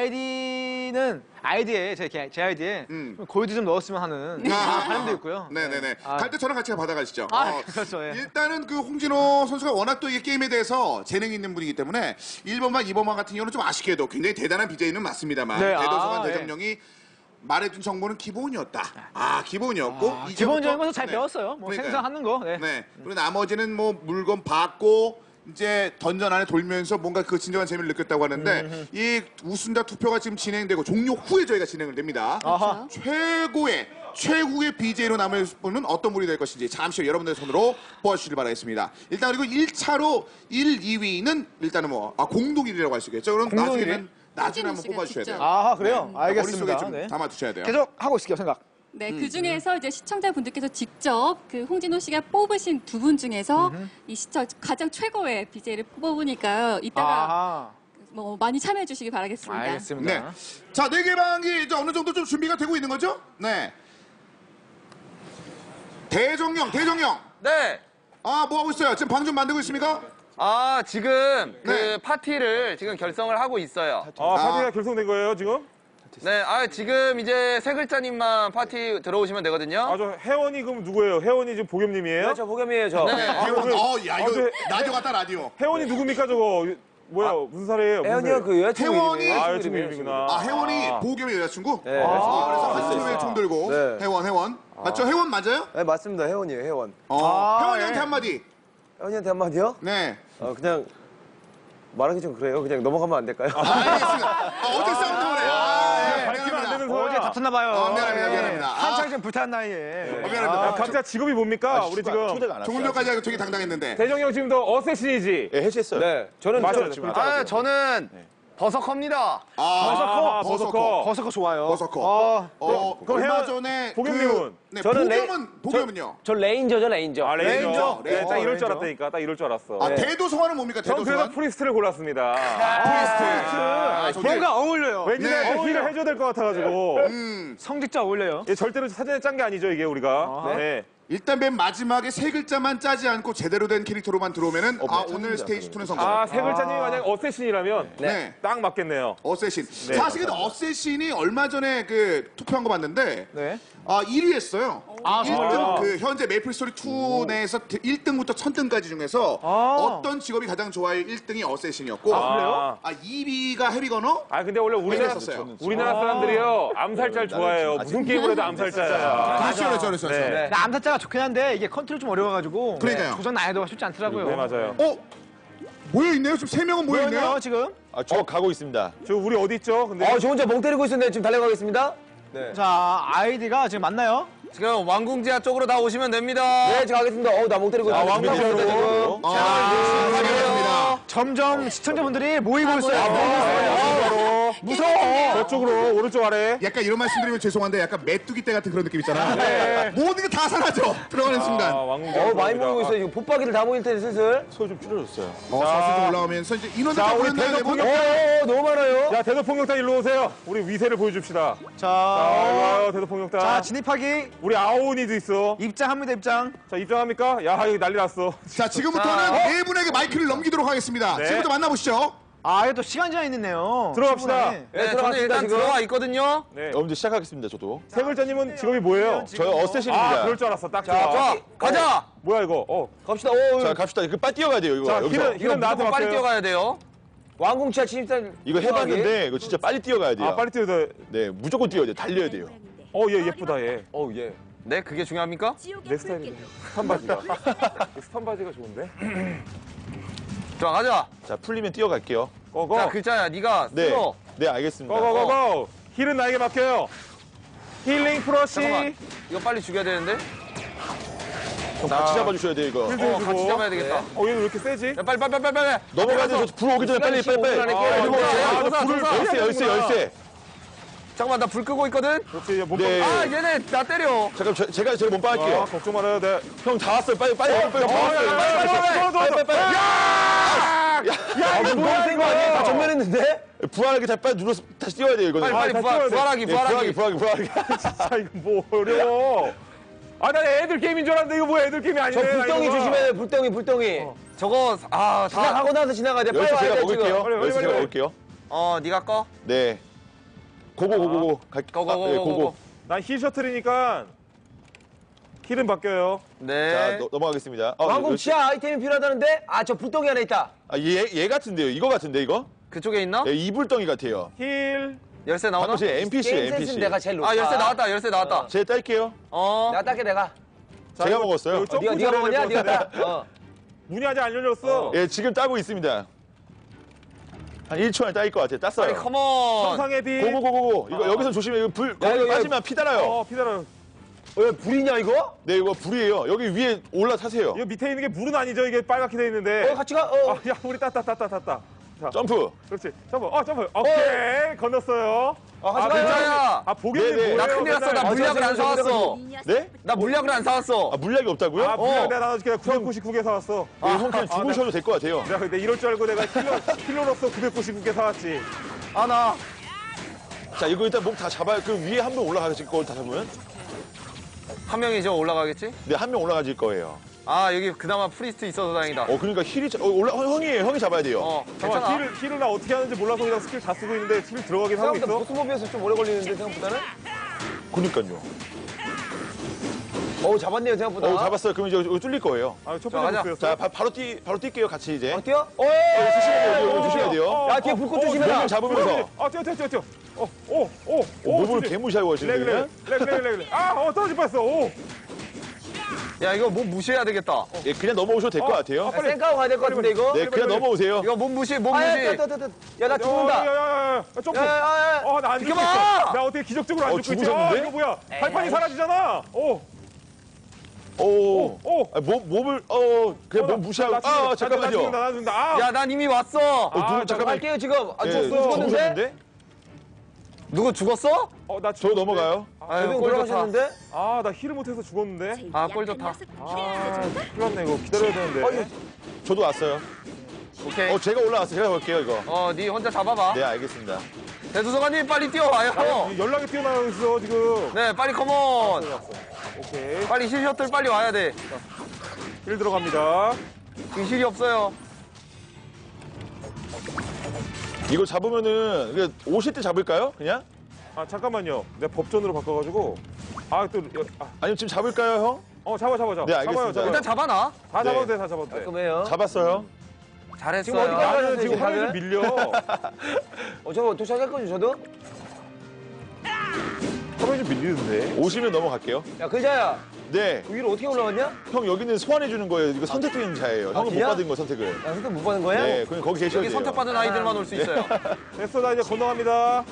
아이디에 제 아이디에 골드 좀 넣었으면 하는 바람도 있고요. 네네네. 갈 때 저랑 같이 받아가시죠. 그렇죠. 예. 일단은 그 홍진호 선수가 워낙 또 이 게임에 대해서 재능이 있는 분이기 때문에 1번만, 2번만 같은 경우는 좀 아쉽게도 굉장히 대단한 BJ는 맞습니다만 네, 대도서관 예. 대정령이 말해준 정보는 기본이었다. 기본이었고 기본적인 것은 잘 네. 배웠어요. 뭐 그러니까요. 생산하는 거. 네. 네. 그리고 나머지는 뭐 물건 받고 이제 던전 안에 돌면서 뭔가 그 진정한 재미를 느꼈다고 하는데 이 우승자 투표가 지금 진행되고 종료 후에 저희가 진행을 됩니다. 아하. 최후의 BJ로 남을 분은 어떤 분이 될 것인지 잠시 후 여러분들의 손으로 뽑아주시길 바라겠습니다. 일단 그리고 1차로 1, 2위는 일단은 공동 1위라고 할 수 있겠죠. 그럼 나중에 한번 뽑아주셔야 돼요. 그래요? 네. 알겠습니다. 머릿속에 좀 네. 담아두셔야 돼요. 계속 하고 있을게요, 생각. 네, 그 중에서 이제 시청자분들께서 직접 그 홍진호 씨가 뽑으신 두 분 중에서 이 가장 최고의 BJ를 뽑아보니까요. 이따가 뭐 많이 참여해 주시기 바라겠습니다. 알겠습니다. 네. 자, 4개 방이 이제 어느 정도 좀 준비가 되고 있는 거죠? 네. 대정령. 네. 뭐 하고 있어요? 지금 방 좀 만들고 있습니까? 지금 그 네. 파티를 지금 결성을 하고 있어요. 파티가 결성된 거예요, 지금? 네, 지금 이제 세 글자님만 파티 들어오시면 되거든요. 저 회원이 그럼 누구예요? 회원이 지금 보겸님이에요? 네, 저 보겸이에요, 저. 네. 야, 이거 라디오 같다, 라디오. 회원이 누굽니까, 저거? 뭐야, 무슨 살이에요? 혜원이요, 그 여자친구 혜원이- 이름이에요. 여자친구 이름이구나. 혜원이 보겸의 여자친구? 네. 그래서 한숨에 총 들고 네. 혜원. 맞죠? 혜원 맞아요? 네, 맞습니다. 혜원이에요, 혜원. 혜원이한테 한마디. 혜원이한테 한마디요? 네. 그냥 말하기 좀 그래요. 그냥 넘어가면 안 될까요? 알겠습니다. 어제 싸움 때문에. 밝히면 안 되는 소리야. 어제 다퉜나 봐요. 미안합니다. 한창 좀 불타는 나이에. 미안합니다. 각자 직업이 뭡니까? 우리 지금. 조금 전까지 하고 되게 당당했는데. 대정형 지금도 어쌔신이지? 네, 해체했어요. 네, 저는 맞아요. 저는 버서커입니다. 버서커 좋아요. 버서커. 그럼 얼마 전에 보겸님은? 저는 보겸은요? 저 레인저죠, 레인저. 레인저. 레인저. 딱 이럴 줄 알았다니까. 딱 이럴 줄 알았어. 대도서관은 뭡니까? 전 그래서 대도서관? 프리스트를 골랐습니다. 프리스트. 뭔가 어울려요. 왠지 내가 힐을 해줘야 될 것 같아가지고. 성직자 어울려요. 이게 절대로 사전에 짠 게 아니죠, 이게 우리가. 네. 일단 맨 마지막에 세 글자만 짜지 않고 제대로 된 캐릭터로만 들어오면은 오늘 스테이지 2는 성공. 세 글자님이 만약 어쌔신이라면 네. 딱 맞겠네요. 어쌔신. 네. 사실은 어쌔신이 얼마 전에 그 투표한 거 봤는데 1위 했어요. 1등 그 현재 메이플 스토리 2 내에서 1등부터 1000등까지 중에서 어떤 직업이 가장 좋아요? 1등이 어쌔신이었고 그래요? 2위가 헤비거너? 근데 원래 우리나라 사람들이요 암살자를 좋아해요. 무슨 게임을 해도 암살자야. 그렇죠. 네. 암살자가 좋긴 한데 이게 컨트롤 좀 어려워가지고 그러니까요. 도전 난이도가 쉽지 않더라고요. 네, 맞아요. 모여있네요? 지금 3명은 모여있네요? 지금? 저 가고 있습니다. 저 우리 어디 있죠? 근데 저 혼자 멍 때리고 있었는데 지금 달려가겠습니다. 네. 자, 아이디가 지금 맞나요? 지금 왕궁지하 쪽으로 다 오시면 됩니다. 네, 제가 가겠습니다. 나 멍 때리고 있어요. 왕궁지하로. 점점 시청자분들이 모이고 있어요. 무서워. 저쪽으로 오른쪽 아래. 약간 이런 말씀드리면 죄송한데 약간 메뚜기 때 같은 그런 느낌 있잖아. 모든 게 다 사라져. 들어가는 순간. 많이 모이고 있어요. 이거 pot박이들 다 모일 텐데 슬슬. 소리 좀 줄여줬어요. 사수도 올라오면서 이제 인원들 자, 다 우리 모였나요? 대도폭력단. 너무 많아요. 야, 대도폭력단 일로 오세요. 우리 위세를 보여줍시다. 자, 일로 와요, 대도폭력단. 자, 진입하기. 우리 아오니도 있어. 입장합니다, 입장. 자, 입장합니까? 야, 여기 난리 났어. 자, 지금부터는 네 분에게 마이크를 넘기도록 하겠습니다. 네. 지금부터 만나보시죠. 이게 또 시간 제한이 있네요. 들어갑시다. 충분히. 네, 저는 일단 들어와 있거든요. 네. 여러분들 시작하겠습니다, 저도. 세 글자님은 직업이 뭐예요? 저요 어쌔신입니다. 그럴 줄 알았어. 딱 자, 좋아. 가자. 뭐야 이거? 갑시다. 자, 갑시다. 이거 빨리 뛰어가야 돼요, 이거. 자, 여기서. 힐은 나한테 빨리 맡겨요. 뛰어가야 돼요. 왕궁치하 침입단. 이거 해봤는데 이거 진짜 빨리 뛰어가야 돼요. 빨리 뛰어야 돼. 네, 무조건 뛰어야 돼요. 달려야 돼요. 얘 예쁘다 얘. 예. 네, 그게 중요합니까? 내 스타일이네. 스탄 바지가. 스탄 바지가 좋은데? 들어가자. 자, 풀리면 뛰어갈게요. 고고. 자, 글자야, 네가 네. 쓸어. 네, 알겠습니다. 고고고고. 힐은 나에게 맡겨요. 힐링 프러시. 잠깐만. 이거 빨리 죽여야 되는데? 형 같이 잡아주셔야 돼요, 이거. 힐 좀 주고. 같이 잡아야 되겠다. 얘는 왜 이렇게 세지? 야, 빨리. 넘어가야 돼요. 불 오기 전에 빨리. 시간이 15분 안에 깨요. 불을 열쇠. 잠깐만, 나 불 끄고 있거든? 그렇지, 몸 네. 아, 얘네 나 때려. 잠깐 제가 몸빵 할게요. 걱정 말아요. 네. 형 다 왔어요. 빨리 다 왔어요. 빨리. 이거 너무 센거 아니야? 다 전멸했는데? 부활하기 잘 빨리 눌러서 다시 뛰어야 돼요, 이거는. 빨리 부활하기. 진짜 이거 뭐 어려워. 아, 난 애들 게임인 줄 알았는데 이거 뭐야, 애들 게임이 아니네. 저 불덩이 조심해야 돼, 불덩이. 저거, 지나가고 나서 지나가야 돼. 빨리 여기서 와야 제가 돼, 먹을게요. 지금. 여기서 제가 먹을게요. 네가 꺼. 네. 고고. 고고. 난 힐 셔틀이니까 힐은 바뀌어요. 네. 자, 넘어가겠습니다. 왕궁 치아 아이템이 필요하다는데? 저 불덩이 하나 있다. 얘 같은데요. 이거 같은데, 이거? 그쪽에 있나? 이 불덩이 같아요. 힐. 열쇠 나오나? 방금 제 NPC예요, 게임 센스는 NPC. 내가 제일 높아. 열쇠 나왔다. 제가 딸게요. 내가 딸게, 내가. 제가 먹었어요. 네가 먹었냐? 네가 따. 문이 아직 안 열렸어. 예, 지금 따고 있습니다. 한 1초 안에 따일 것 같아요. 땄어요. 빨리 컴온. 천상의 빛. 고고. 이거 여기서 조심해. 이거 불 거기 빠지면 피 달아요. 피 달아요. 왜 불이냐, 이거? 네, 이거 불이에요. 여기 위에 올라타세요. 이거 밑에 있는 게 물은 아니죠? 이게 빨갛게 돼 있는데. 같이 가. 야, 우리 땄다. 자, 점프. 그렇지. 점프. 오케이. 건넜어요. 괜찮아. 복용이 네네. 뭐예요? 나 큰일 났어. 나 물약을 안 사왔어. 네? 나 물약을 안 사왔어. 물약이 없다고요? 물약 내가 나눠줄게. 999개 사왔어. 형 그냥 죽으셔도 될 것 같아요. 내가 근데 이럴 줄 알고 내가 킬러로서 999개 사왔지. 나. 자, 이거 일단 목 다 잡아요. 그 위에 한 명 올라가실 걸 다 잡으면? 한 명이 저 올라가겠지? 네, 한 명 올라가질 거예요. 여기 그나마 프리스트 있어서 다행이다. 그러니까 힐이 형이에요. 형이 잡아야 돼요. 잠깐만, 힐을 나 어떻게 하는지 몰라서 그냥 스킬 다 쓰고 있는데 힐 들어가긴 하고 있어. 보스 몹이어서 좀 오래 걸리는데, 생각보다는? 그러니까요. 잡았네요, 생각보다. 잡았어요. 그럼 이제 이거 뚫릴 거예요. 첫 번째 보스였어. 자, 바로 뛸게요, 같이 이제. 뛰어? 조심해야 돼요. 야, 뒤에 불꽃 조심해라. 몸을 잡으면서. 뛰어. 몸을 개무시하고 하시는 거예요? 렉. 떨어질 뻔했어. 야, 이거 몸 무시해야 되겠다. 예, 그냥 넘어오셔도 될 것 같아요. 쌩까고 가야 될 것 같은데, 이거? 네, 그냥 넘어오세요. 이거 몸 무시. 야, 나 죽는다. 야, 점프. 나안 죽겠어. 나 어떻게 기적적으로 안 죽고 있지? 죽으셨는데? 이거 뭐야? 발판이 사라지잖아. 몸을 그냥 몸 무시하고. 잠깐만요. 나 죽는다. 야, 난 이미 왔어. 잠깐만. 갈게요, 지금. 죽었는데? 누구 죽었어? 저 넘어가요. 저도 돌아가셨는데? 나 힐을 못해서 죽었는데. 꼴 좋다. 큰일 났네, 이거. 기다려야 되는데. 저도 왔어요. 오케이. 제가 올라왔어요. 제가 볼게요, 이거. 니 혼자 잡아봐. 네, 알겠습니다. 대도서관님, 빨리 뛰어와요. 연락이 뛰어나가고 있어, 지금. 네, 빨리 컴온. 오케이. 빨리 힐 셔틀 빨리 와야 돼. 힐 들어갑니다. 지금 힐이 없어요. 이거 잡으면은 이게 오실 때 잡을까요? 그냥? 잠깐만요. 내가 법전으로 바꿔가지고. 아니면 지금 잡을까요, 형? 잡아. 네, 알겠습니다. 잡아요. 일단 잡아놔. 다 잡아도 돼, 다 잡아도 돼. 깔끔해요. 잡았어요. 잘했어요. 지금 어디까지 나는 가셨어요, 지금 화면이 다들? 좀 밀려. 저거 도착했거든요, 저도? 화면이 좀 밀리는데. 오시면 넘어갈게요. 야, 글자야. 네. 그 위로 어떻게 올라갔냐? 형, 여기는 소환해주는 거예요. 이거 선택되는 자예요. 형은 못 그냥? 받은 거 선택을. 야, 선택 못 받은 거야? 네, 그럼 거기 계셔도 여기 돼요. 선택받은 아이들만 올 수 있어요. 됐어, 나 이제 건너갑니다.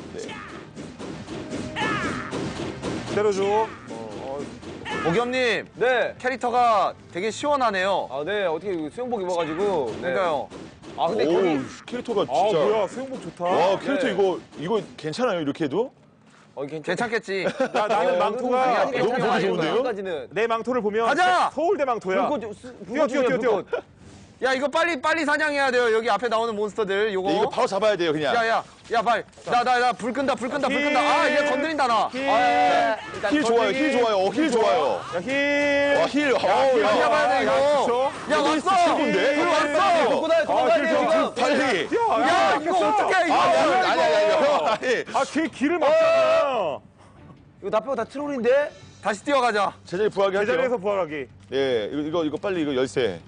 때려줘. 보겸님, 네. 캐릭터가 되게 시원하네요. 네. 어떻게 수영복 입어가지고. 네. 그러니까요. 근데 오, 거기. 캐릭터가 진짜. 뭐야, 수영복 좋다. 와, 캐릭터 네. 이거 괜찮아요, 이렇게 해도? 괜찮겠지. 나는 망토가 너무 보기 좋은데요? 까지는. 내 망토를 보면 가자! 서울대 망토야. 뛰어. 야, 이거 빨리 사냥해야 돼요. 여기 앞에 나오는 몬스터들. 요거. 네, 이거 바로 잡아야 돼요, 그냥. 야, 빨리. 나 불 끈다. 얘 건드린다, 나. 힐 좋아요. 힐 좋아요. 야, 힐. 와, 힐. 빨리 잡아야 돼, 이거. 야, 왔어. 최고인데? 불 왔어. 도와야 돼, 지금. 빨리. 야, 이거 어떡해, 이거. 아니. 길을 막잖아. 이거 나 빼고 다 트롤인데? 다시 뛰어가자. 제자리 부활하게 할게요. 제자리에서 부활하기. 예, 이거 빨리 이거 열쇠.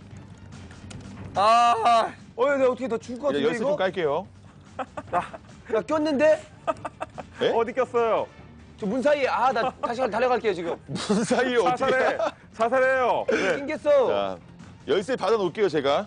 내가 어떻게 더 죽을 것 같은데, 열쇠 좀 이거? 깔게요. 야, 꼈는데? 예? 어디 꼈어요? 저 문 사이에. 나 다시 달려갈게요, 지금. 문 사이에 어떻게. 자살해요. 네. 낑겼어. 자, 열쇠 받아놓을게요, 제가.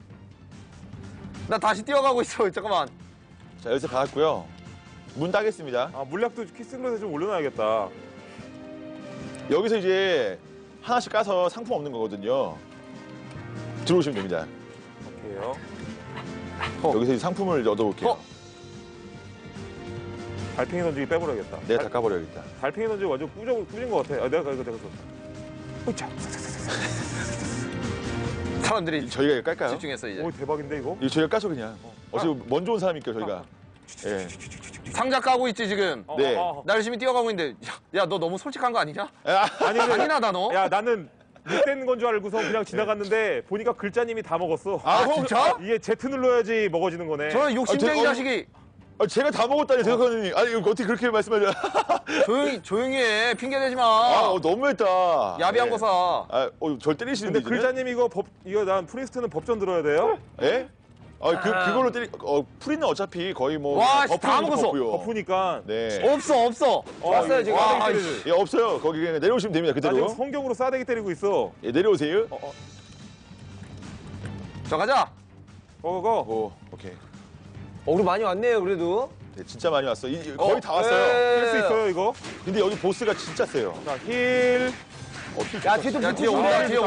나 다시 뛰어가고 있어. 잠깐만. 자, 열쇠 받았고요. 문 따겠습니다. 물약도 키스글롯에 좀 올려놔야겠다. 여기서 이제 하나씩 까서 상품 없는 거거든요. 들어오시면 됩니다. 오케이요. 여기서 이제 상품을 얻어올게요. 달팽이 던지기 빼버려야겠다. 내가 다 까버려야겠다. 달팽이 던지기 완전 꾸진 것 같아. 아, 내가 썼다. 자. 사람들이 저희가 깔까요? 집중했어 이제. 오 대박인데 이거? 이거 저희가 까죠 그냥. 어차피 먼저 온 사람이니까 저희가. 예. 상자 까고 있지 지금. 네. 나 열심히 뛰어가고 있는데 야 너 너무 솔직한 거 아니냐? 아니 아니나다 너. 야 나는 늑대는 건 줄 알고서 그냥 지나갔는데 보니까 글자님이 다 먹었어. 진짜? 이게 Z 눌러야지 먹어지는 거네. 저런 욕심쟁이 자식이. 제가 다 먹었다니 대사관님. 아니 이거 어떻게 그렇게 말씀하냐? 조용히 해. 핑계 대지 마. 너무했다. 야비한 거 사. 절 때리시는데. 근데 글자님 이거 난 프리스트는 법전 들어야 돼요? 예? 그걸로 프리는 어차피 거의 뭐. 와, 다 먹었어. 버프니까. 네. 없어. 왔어요 지금. 예, 없어요. 거기 그냥 내려오시면 됩니다. 나 그대로. 지금 성경으로 싸대기 때리고 있어. 예, 내려오세요. 자 가자. 고고고. 오케이. 우리 많이 왔네요 그래도. 네, 진짜 많이 왔어. 거의 다 왔어요. 할 수 있어요 이거? 근데 여기 보스가 진짜 세요. 자 힐. 야 뒤도 뒤에 온다. 힐.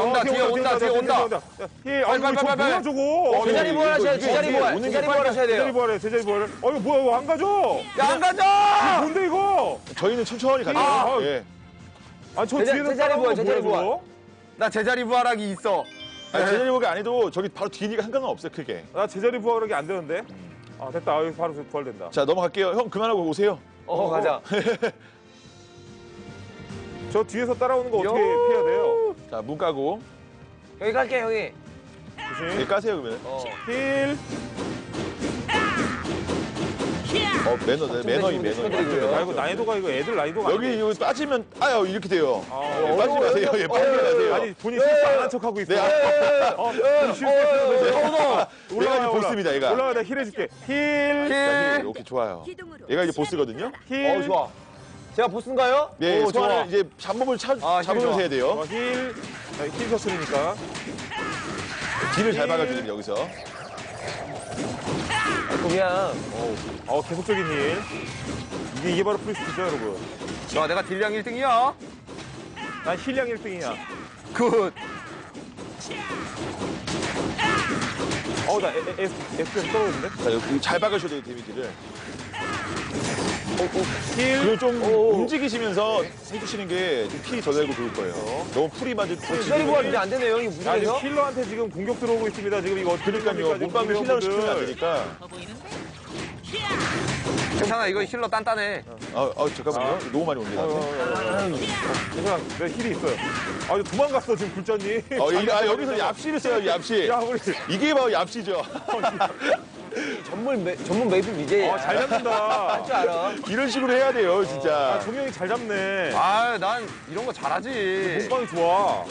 빨리. 저거. 제자리 부활하셔야 제자리 부활. 제자리 부활하셔야 돼요. 제자리 부활. 이거 뭐야 이거 안 가져? 야 안 가져. 뭔데 이거? 저희는 천천히 가죠. 예. 저 뒤에는 제자리 부활, 제자리 부활. 나 제자리 부활하기 있어. 제자리 부활이 아니도 저기 바로 뒤니까 상관은 없어요 크게. 나 제자리 부활하기 안 되는데. 됐다. 여기 바로 부활된다. 자 넘어갈게요. 형 그만하고 오세요. 가자. 저 뒤에서 따라오는 거 어떻게 피해야 돼요? 자 문 까고. 여기 갈게 형이. 조심. 네, 까세요 그러면. 힐. 매너이. 이거 난이도가 이거 애들 난이도가 여기 이거 빠지면 이렇게 돼요. 예, 빠지지 마세요. 예, 빠지지 마세요. 아니 본인 실수 안 한 척하고 있어. 내가 이제 보스입니다. 얘가. 올라가 내가 힐 해줄게. 힐. 오케이 좋아요. 얘가 이제 보스거든요. 힐. 좋아. 제가 보스인가요? 네, 소환을 이제 잡음을 잡으면서 해야 돼요. 힐 셔틀이니까. 뒤를 잘 박아줘야 됩니다, 여기서. 그냥. 계속적인 힐. 이게 바로 프리스트죠, 여러분. 자, 내가 딜량 1등이야. 난 힐량 1등이야. 굿. 나 FPS 떨어졌는데? 자, 여기 잘 박으셔야 돼요, 데미지를. 힐. 그리고 좀 움직이시면서 해주시는 게 피 더 내고 좋을 거예요. 너무 풀이 맞을 때. 제자리 부활 이제 안 되네요. 이거 지금 무서워서. 힐러한테 지금 공격 들어오고 있습니다. 지금 이거 그러니까요. 몸빵을 힐러를 시키면 안 되니까. 괜찮아, 이거 힐러 단단해. 잠깐만요. 너무 많이 옵니다. 괜찮아, 내 힐이 있어요. 이거 도망갔어, 지금 굴자님. 여기서 얍시를 써요, 얍시. 야, 우리. 이게 바로 얍시죠. 전문 메이플 BJ. 잘 잡는다. 할 줄 알아. 이런 식으로 해야 돼요, 진짜. 종영이 잘 잡네. 난 이런 거 잘하지. 몸빵이 좋아.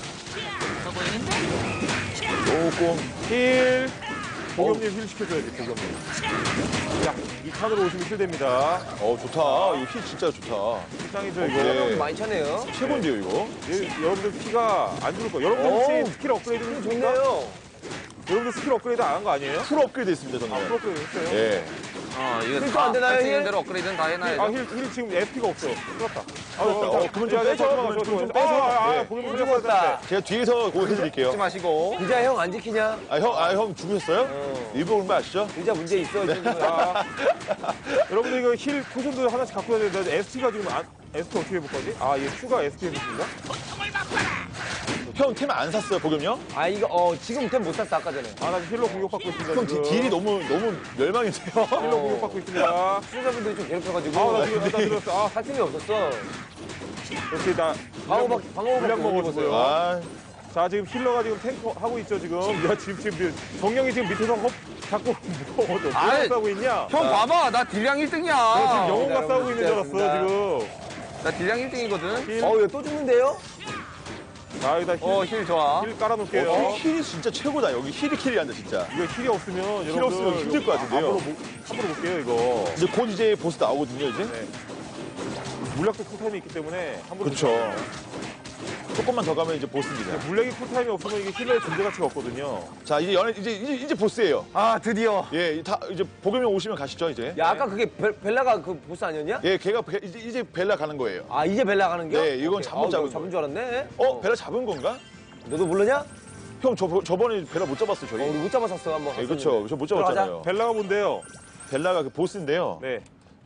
조금. 힐. 보겸님 힐 시켜줘야지, 보겸님. 자, 이 칸으로 오시면 힐 됩니다. 좋다. 이거 힐 진짜 좋다. 짱이죠, 이거. 많이 차네요. 최고인데요, 이거? 여러분들 피가 안 줄을 거예요. 여러분들 혹시 스킬 업그레이드 좋네요. 여러분들 스킬 업그레이드 안 한 거 아니에요? 풀 업그레이드 했습니다, 저는. 풀 업그레이드 했어요? 예. 이거 힐도 안 되나요, 할수 있는 힐? 대로 업그레이드는 다 해놔야죠. 힐 지금 FP가 없어. 풀었다. 그러면 좀 빼죠. 그러면 좀 빼죠. 보겸 죽었다. 제가 뒤에서 그거 해드릴게요. 하지 마시고. 의자 형 안 지키냐? 형 죽으셨어요? 일부러 그런 거 아시죠? 의자 문제 있어 지금. 여러분들 이거 힐 포션도 하나씩 갖고 해야 되는데 SP가 지금 ST 어떻게 해볼 거지? 얘 슈가 ST 해볼인가? 형 템 안 샀어요, 보겸요? 이거 지금 템 못 샀어 아까 전에. 나 지금 힐러 공격받고 있습니다. 형 지금. 딜이 너무 멸망인데요? 힐러 공격받고 있습니다. 수혜자분들이 좀 괴롭혀가지고. 나 지금 들었어. 살 틈이 없었어. 역시 나 방어막 물량 먹어보세요. 아, 자, 지금 힐러가 지금 탱커 하고 있죠, 지금. 야, 지금 정령이 지금 밑에서 자꾸 뭐가 싸우고 있냐? 형 봐봐, 나 딜량 1등이야. 지금 영혼과 싸우고 있는 줄 알았어, 지금. 나 딜량 1등이거든. 이거 또 죽는데요? 자, 여기다 힐 좋아. 힐 깔아놓을게요. 힐이 진짜 최고다. 여기 힐이 킬이한다, 진짜. 이거 힐이 없으면 힐 없으면 힘들 것 같은데요? 함부로 볼게요, 이거. 이제 곧 이제 보스 나오거든요, 이제? 네. 물약도 쿨타임이 있기 때문에 함부로. 그렇죠. 조금만 더 가면 이제 보스입니다. 물약이 쿨타임이 없으면 이게 힐러의 존재 가치가 없거든요. 자, 이제 보스예요. 드디어. 예, 이제 보겸이 오시면 가시죠, 이제. 야 아까 그게 벨라가 그 보스 아니었냐? 예, 걔가 이제 벨라 가는 거예요. 이제 벨라 가는 게? 네, 이건 잡은 잡은 줄 알았네. 벨라 잡은 건가? 너도 모르냐? 형, 저번에 벨라 못 잡았어, 저희. 우리 못 잡았었어 한번. 예, 그렇죠. 저 못 잡았잖아요. 벨라가 뭔데요? 벨라가 그 보스인데요. 네.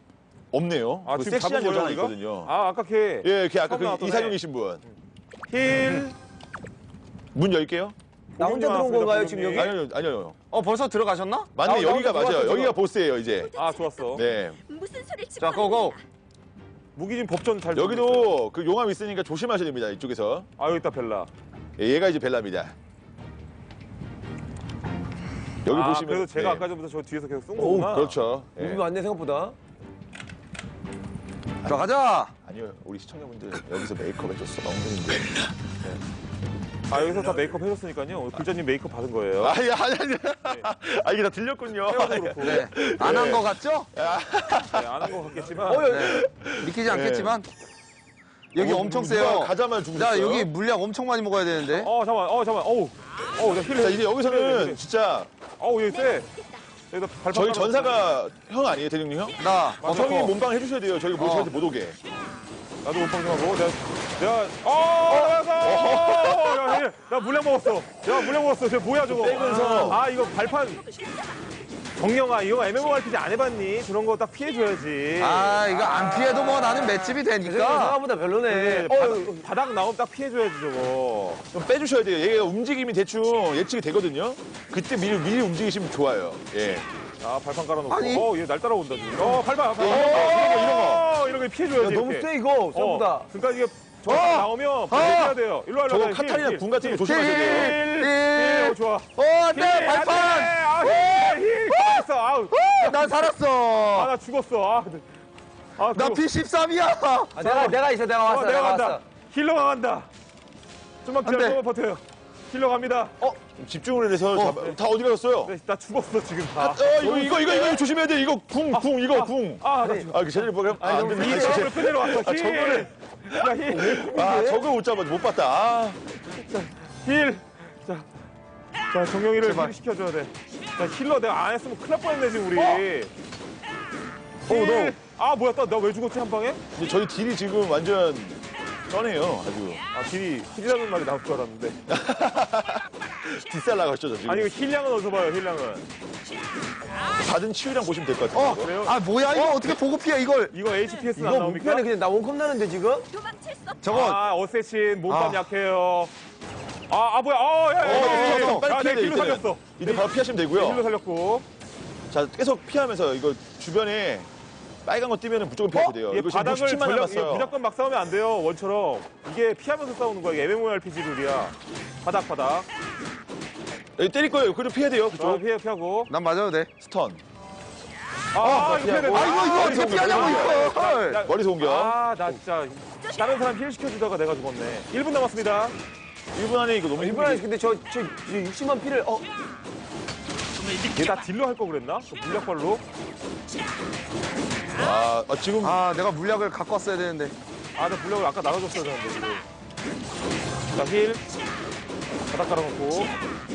없네요. 아, 그 지금 섹시한 잡은 여자 하나 거예요, 있거든요. 아, 아까 걔. 예, 걔 아까 처음 그 나왔던 이상형이신 분. 힐. 문 열게요. 나 혼자 들어온 건가요, 지금 여기? 아니요. 벌써 들어가셨나? 맞네, 여기가 맞아요. 들어왔어, 여기가 보스예요, 이제. 아, 좋았어. 네. 무슨 소리를 자, 고고. 무기진 법전 잘. 여기도 그 용암 있으니까 조심하셔야 됩니다, 이쪽에서. 아, 여기 있다, 벨라. 예, 얘가 이제 벨라입니다. 여기 보시면. 그래서 제가 네. 아까 전부터 저 뒤에서 계속 쏜 거구나. 그렇죠. 예. 무기 많네, 생각보다. 자, 가자. 아니요, 우리 시청자분들 여기서 메이크업 해줬어. 너무 힘든데. 아, 여기서 다 메이크업 해줬으니까요. 글자님 메이크업 받은 거예요. 아니. 아, 이게 다 들렸군요. 네. 안 한 거 같죠? 네, 안 한 거 같겠지만. 네. 믿기지 않겠지만. 여기 엄청 세요. 가자마자 죽었어요. 자, 여기 물약 엄청 많이 먹어야 되는데. 잠깐만. 어우, 나 힐. 자, 이제 여기서는 진짜. 여기 세. 여기다 발판 저희 깔아놓고. 전사가 형 아니에요, 대중님 형? 나. 형이 몸빵 해주셔야 돼요. 저희 저한테 못 오게. 나도 몸빵 좀 하고. 나 물량 먹었어. 야, 물량 먹었어. 저 뭐야, 저거. 빼면서. 이거 발판. 정영아, 이거 MMORPG 안 해봤니? 저런 거 딱 피해줘야지. 이거 안 피해도 뭐 나는 맷집이 되니까. 생각보다 별로네. 바닥 나오면 딱 피해줘야지, 저거. 좀 빼주셔야 돼요. 얘가 움직임이 대충 예측이 되거든요. 그때 미리 움직이시면 좋아요. 예. 발판 깔아놓고. 아니. 얘 날 따라온다, 지금. 발판. 이런 거 피해줘야지. 너무 이렇게. 세, 이거, 생각보다. 그러니까 이게 저 나오면 해야 돼요. 일로 와, 저거 카타리나 궁 같은 거 조심하셔야 돼요. 힐. 좋아. 네, 발판. 힐. 있어. 난 살았어. 나 죽었어. 나 P13이야. 내가 있어, 내가 왔어. 내가 간다. 왔어. 힐러가 간다. 좀만 기다려, 좀만 버텨요. 힐러 갑니다. 집중을 해서 다 어디 가셨어요? 네, 나 죽었어, 지금 다. 이거 조심해야 돼. 이거 궁. 그 제대로 보면 안 됩니다. 이 저걸 끝내러 왔어. 저거를. 야, 힐. 저걸 못 잡아. 못 봤다. 힐. 자, 정영이를 힐 시켜줘야 돼. 자, 힐러 내가 안 했으면 큰일 날 뻔했네, 지금 우리. 힐. 뭐야, 나 왜 죽었지, 한 방에? 근데 저희 딜이 지금 완전 쩌네요, 아주. 딜이 힐이라는 말이 나올 줄 알았는데. 뒷살 나갔죠, 저 지금. 아니, 이거 힐량은 어디서 봐요, 힐량은. 받은 치유량 보시면 될 것 같아요. 그래요? 뭐야, 이거 어떻게 보고 피해, 이걸. 이거 HPS는 안 이거 나옵니까? 목표는 그냥 나 원컵 나는데, 지금? 저건. 어쌔신, 몸빵 약해요. 뭐야, 빨리 피해야 돼, 힐로 살렸어. 이때 바로 피하시면 되고요. 힐로 살렸고. 자, 계속 피하면서 이거 주변에 빨간 거 뛰면 무조건 피하셔야 돼요. 이게 이거 지금 바닥을 60만 남았어요. 무조건 막 싸우면 안 돼요, 원처럼. 이게 피하면서 싸우는 거야, 이게 MMORPG 룰이야. 바닥. 여기 때릴 거예요. 그래도 피해야 돼요, 그쪽. 피하고. 난 맞아도 돼. 스턴. 이거 피해야 돼. 이거 어떻게 피하냐고, 이거. 머리서 공격. 나 진짜 다른 사람 힐 시켜주다가 내가 죽었네. 1분 남았습니다. 1분 안에 이거 너무 이번 안에 근데 저 60만 피를, 얘 다 딜로 할 거 그랬나? 물약발로? 지금. 내가 물약을 갖고 왔어야 되는데. 나 물약을 아까 나눠줬어야 되는데, 지금. 자, 힐. 바닥 깔아놓고.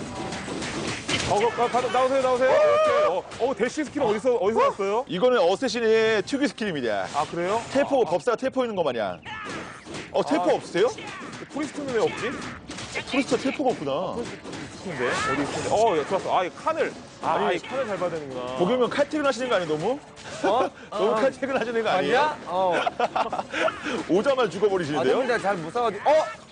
나오세요. 이렇게. 대시 스킬은 어디서 났어요? 이거는 어쌔신의 특유 스킬입니다. 그래요? 텔포, 법사가 텔포 있는 거 마냥. 텔포 없으세요? 프리스트는 왜 없지? 프리스트 텔포가 없구나. 근데 어디 있는데? 좋았어. 이 칸을. 이 칸을 잘 봐야 되는구나. 보기면 칼퇴근 하시는 거 아니에요, 너무? 너무 칼퇴근 하시는 거 아니에요? 오자마자 죽어버리시는데요? 아닙니다. 잘 못 싸가지고.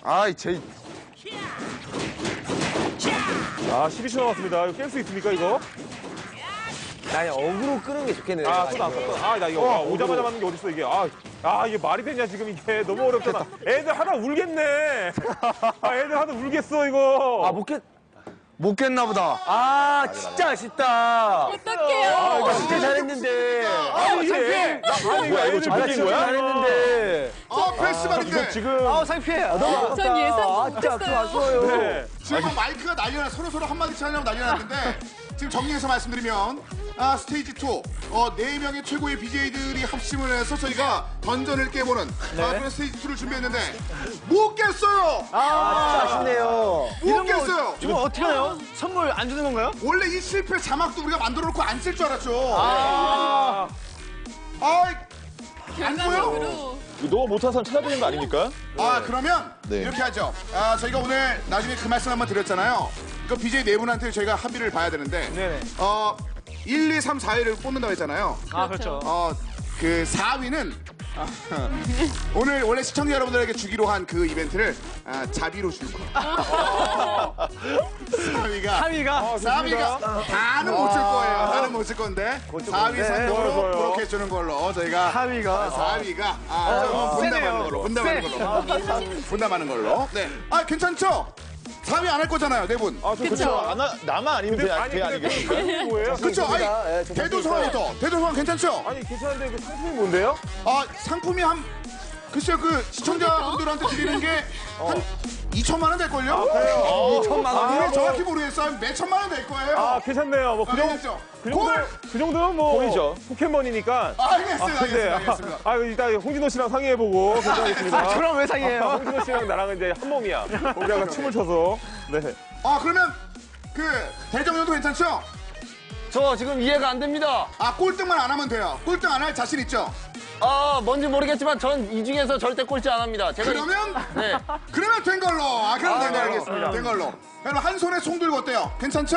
12초 남았습니다. 이거 깰 수 있습니까, 이거? 나 그냥 어그로 끄는 게 좋겠네. 또 나왔어. 나 이거 오자마자 맞는 게 어딨어, 이게. 이게 말이 되냐, 지금 이게. 너무 어렵잖아. 애들 하나 울겠네. 애들 하나 울겠어, 이거. 못 깼나 보다. 진짜 아쉽다. 어떡해요. 진짜 잘했는데. 창피해. 뭐야, 이거 지금 진짜 이긴 거야? 잘했는데. 패스 말인데. 지금. 창피해. 너무 전 예상 진짜 못했어요. 아쉬워요. 네. 지금 마이크가 난리나 서로 한마디씩 하려고 난리 났는데 지금 정리해서 말씀드리면 스테이지 2 4명의 최고의 BJ들이 합심을 해서 저희가 던전을 깨보는 그런 스테이지 2를 준비했는데 못 깼어요. 진짜 아쉽네요. 못 깼어요. 지금 어떻게 해요? 선물 안 주는 건가요? 원래 이 실패 자막도 우리가 만들어 놓고 안 쓸 줄 알았죠. 안 보여? 너무 못한 사람 찾아보는 거 아닙니까? 그러면 이렇게 하죠. 저희가 오늘 나중에 그 말씀 한번 드렸잖아요. 그 BJ 네 분한테 저희가 합의를 봐야 되는데 1, 2, 3, 4위를 뽑는다고 했잖아요. 그렇죠. 그 4위는 오늘 원래 시청자 여러분들에게 주기로 한 그 이벤트를 자비로 줄 거예요. 4위가 다는 못 줄 거예요. 다는 못 줄 건데 4위 상금으로 그렇게 주는 걸로 저희가 4위가 분담하는 걸로. 네. 아 괜찮죠? 4위 안 할 거잖아요, 네 분. 아, 그렇죠. 나만 아니면 돼 아니겠습니까? 뭐예요? 그렇죠. 아니, 대도서관부터. 대도서관 괜찮죠? 아니 괜찮은데 그 상품이 뭔데요? 아 상품이 글쎄요 그 시청자분들한테 드리는 게 한 2천만 원 될걸요? 아, 그래요? 2천만 원? 정확히 모르겠어요. 몇 천만 원 될 거예요. 아 괜찮네요. 뭐 그 정도면 뭐 골이죠. 포켓몬이니까. 알겠습니다. 일단 홍진호 씨랑 상의해보고 결정하겠습니다. 그럼 왜 상의해요? 홍진호 씨랑 나랑은 이제 한 몸이야. 우리가 춤을 춰서. 네. 그러면 그 대정령도 괜찮죠? 저 지금 이해가 안 됩니다. 꼴등만 안 하면 돼요. 꼴등 안 할 자신 있죠? 뭔지 모르겠지만 전 이 중에서 절대 꼴찌 안 합니다. 그러면 네. 그러면 된 걸로. 그럼 된 걸로. 알겠습니다. 된 걸로. 그럼 한 손에 송 들고 어때요? 괜찮죠?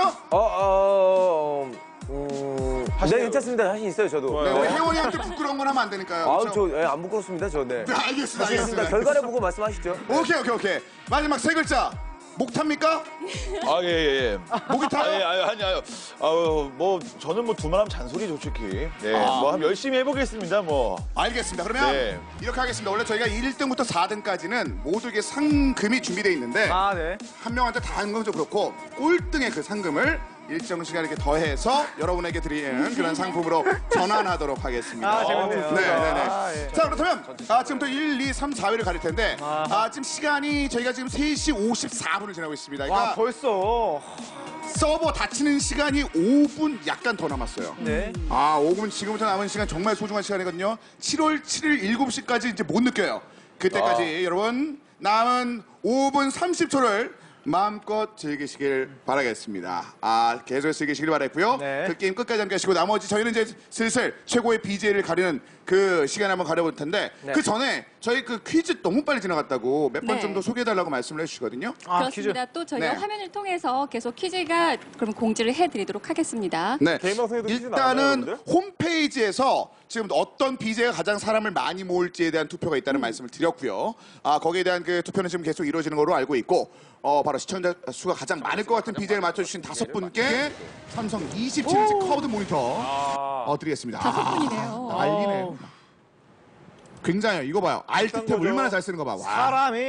네, 괜찮습니다. 자신 있어요, 저도. 네, 우리 혜원이한테 부끄러운 건 하면 안 되니까요. 그렇죠? 안 부끄럽습니다, 저. 네. 네, 알겠습니다. 결과를 보고 말씀하시죠. 오케이. 마지막 세 글자. 목 탑니까? 예. 목이 타요? 아니요. 뭐 저는 뭐 두말하면 잔소리죠, 솔직히. 네. 뭐 한번 열심히 해보겠습니다, 뭐. 알겠습니다. 그러면 이렇게 하겠습니다. 원래 저희가 1등부터 4등까지는 모두에게 상금이 준비되어 있는데 한 명한테 다 하는 건 좀 그렇고 꼴등의 그 상금을 일정 시간 이렇게 더해서 여러분에게 드리는 그런 상품으로 전환하도록 하겠습니다. 재밌네요. 네. 자, 그렇다면 지금부터 1, 2, 3, 4위를 가릴 텐데 지금 시간이 저희가 지금 3시 54분을 지나고 있습니다. 그러니까 벌써 서버 닫히는 시간이 5분 약간 더 남았어요. 네. 5분 지금부터 남은 시간 정말 소중한 시간이거든요. 7월 7일 7시까지 이제 못 느껴요. 그때까지 여러분 남은 5분 30초를 마음껏 즐기시길 바라겠습니다. 계속 즐기시길 바라겠고요. 그 게임 끝까지 함께 하시고 나머지 저희는 이제 슬슬 최고의 BJ를 가리는 그 시간 한번 가려볼 텐데 그 전에 저희 그 퀴즈 너무 빨리 지나갔다고 몇 번 정도 소개해달라고 말씀을 해주시거든요. 그렇습니다. 또 저희가 화면을 통해서 계속 퀴즈가 그럼 공지를 해드리도록 하겠습니다. 네. 개인 방송에도 퀴즈 나오나요, 일단은 여러분들? 홈페이지에서 지금 어떤 BJ가 가장 사람을 많이 모을지에 대한 투표가 있다는 말씀을 드렸고요. 거기에 대한 그 투표는 지금 계속 이루어지는 걸로 알고 있고 바로 시청자 수가 가장 많을 것 같은 BJ를 맞춰주신 5분께 삼성 27인치 커브드 모니터 드리겠습니다. 5분이네요. 난리네요. 굉장해요. 이거 봐요. 알트탭 얼마나 잘 쓰는 거 봐. 와. 사람이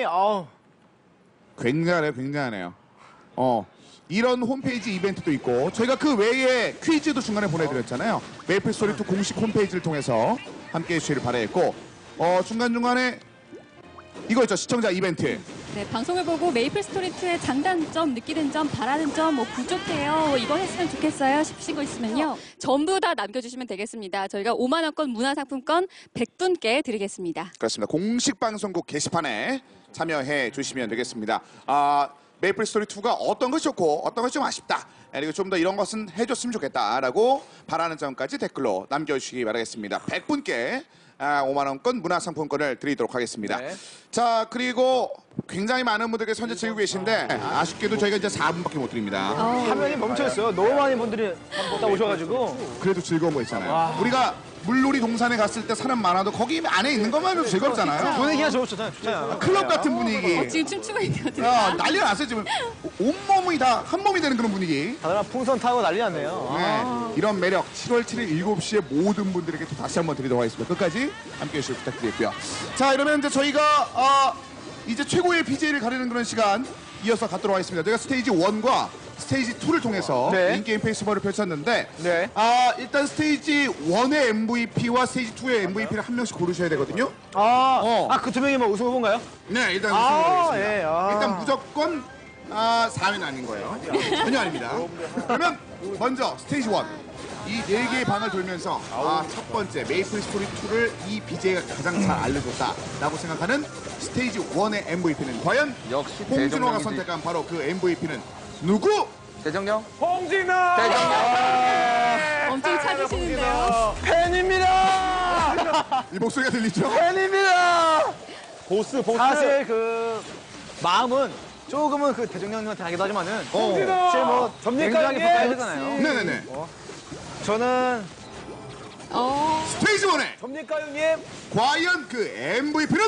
굉장하네요. 이런 홈페이지 이벤트도 있고 저희가 그 외에 퀴즈도 중간에 보내드렸잖아요. 메이플스토리2 공식 홈페이지를 통해서 함께해 주시길 바라겠고 중간중간에 이거 있죠. 시청자 이벤트. 네, 방송을 보고 메이플스토리2의 장단점, 느끼는 점, 바라는 점, 뭐 부족해요, 이거 했으면 좋겠어요 싶으신 거 있으면요. 전부 다 남겨주시면 되겠습니다. 저희가 5만 원권 문화상품권 100분께 드리겠습니다. 그렇습니다. 공식 방송국 게시판에 참여해 주시면 되겠습니다. 메이플스토리2가 어떤 것이 좋고 어떤 것이 좀 아쉽다. 그리고 좀 더 이런 것은 해줬으면 좋겠다라고 바라는 점까지 댓글로 남겨주시기 바라겠습니다. 100분께 5만 원권 문화상품권을 드리도록 하겠습니다. 자, 그리고 굉장히 많은 분들께 선제 즐기고 계신데 아쉽게도 저희가 이제 4분밖에 못 드립니다. 화면이 멈춰있어요. 너무 많은 분들이 다 오셔가지고. 그래도 즐거운 거 있잖아요. 우리가 물놀이 동산에 갔을 때 사람 많아도 거기 안에 있는 것만 해도 즐겁잖아요. 분위기가 좋잖아요. 클럽 같은 분위기. 지금 춤추고 있거든요. 난리가 났어요. 지금 온몸이 다 한 몸이 되는 그런 분위기. 다들 풍선 타고 난리 났네요. 이런 매력 7월 7일 7시에 모든 분들에게 또 다시 한번 드리도록 하겠습니다. 끝까지 함께해 주시길 부탁드리고요. 자, 이러면 이제 저희가 이제 최고의 BJ를 가리는 그런 시간 이어서 갖도록 하겠습니다. 저희가 스테이지 1과 스테이지 2를 통해서 인게임 페스티벌을 펼쳤는데 일단 스테이지 1의 MVP와 스테이지 2의 MVP를 한 명씩 고르셔야 되거든요. 그 두 명이 뭐 우승 후보인가요? 네, 일단 우승 후보겠습니다. 일단 무조건 4위는 아닌 거예요. 전혀 아닙니다. 그러면 먼저 스테이지 1. 이 4개의 방을 돌면서 첫 번째 메이플스토리2를 이 BJ가 가장 잘 알려줬다라고 생각하는 스테이지 1의 MVP는 과연 역시 홍진호가 선택한 바로 그 MVP는 누구? 대정령? 홍진호! 엄청 찾으시는데요. 팬입니다! 이 목소리가 들리죠? 팬입니다! 보스. 사실 그 마음은 조금은 그 대정령님한테 하기도 하지만은 홍진호! 사실 뭐 굉장히 가까이 하잖아요. 네네네. 저는 스테이지 1의 접니까 형님? 과연 그 MVP는?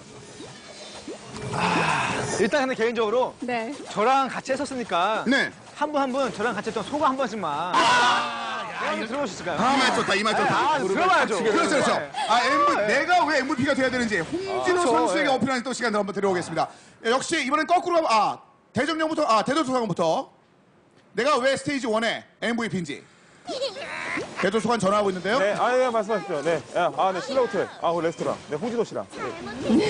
일단 근데 개인적으로 네. 저랑 같이 했었으니까 네. 한 분 저랑 같이 했던 소감 한 번씩만 형님 들어볼 수 있을까요? 이 말 좋다, 이 말 좋다. 들어봐야죠. 그렇죠. 내가 왜 MVP가 돼야 되는지 홍진호 그렇죠. 선수에게 어필하는 또 시간을 한번 드려보겠습니다. 역시 이번엔 거꾸로 가면, 대정령부터, 대도서관부터. 내가 왜 스테이지 1의 MVP인지. 대도서관 전화하고 있는데요. 네, 네, 말씀하십시오. 네, 네, 신라호텔, 레스토랑, 네, 홍진호 씨랑. 네.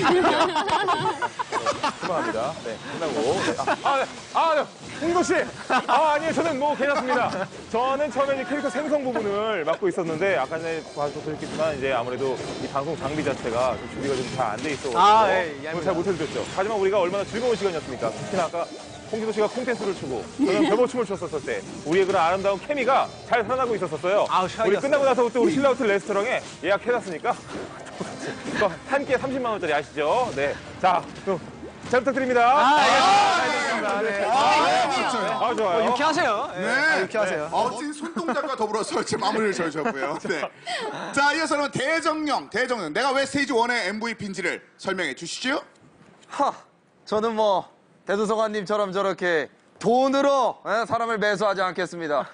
죄송합니다. 네, 끝나고. 네. 홍진호 씨! 아니요, 저는 뭐 괜찮습니다. 저는 처음에 이제 캐릭터 생성 부분을 맡고 있었는데, 아까 전에 봐주셨겠지만, 이제 아무래도 이 방송 장비 자체가 좀 준비가 좀 잘 안 돼 있어가지고, 그걸 잘 못해드렸죠. 하지만 우리가 얼마나 즐거운 시간이었습니까? 특히나 아까 홍진호 씨가 콩댄스를 추고 저는 벼보춤을 췄었을 때 우리의 그런 아름다운 케미가 잘 살아나고 있었어요. 우리 끝나고 나서부터 우리 신라호텔 레스토랑에 예약해놨으니까 한 끼에 30만 원짜리 아시죠? 네. 자, 잘 부탁드립니다. 알겠습니다. 네. 좋아요. 유쾌하세요. 네. 유쾌하세요. 멋진 손동작과 더불어서 이제 마무리를 지어주셨고요. 네. 자, 이어서는 대정령. 내가 왜 스테이지 1의 MVP인지를 설명해 주시죠. 저는 뭐 대도서관님처럼 저렇게 돈으로 사람을 매수하지 않겠습니다.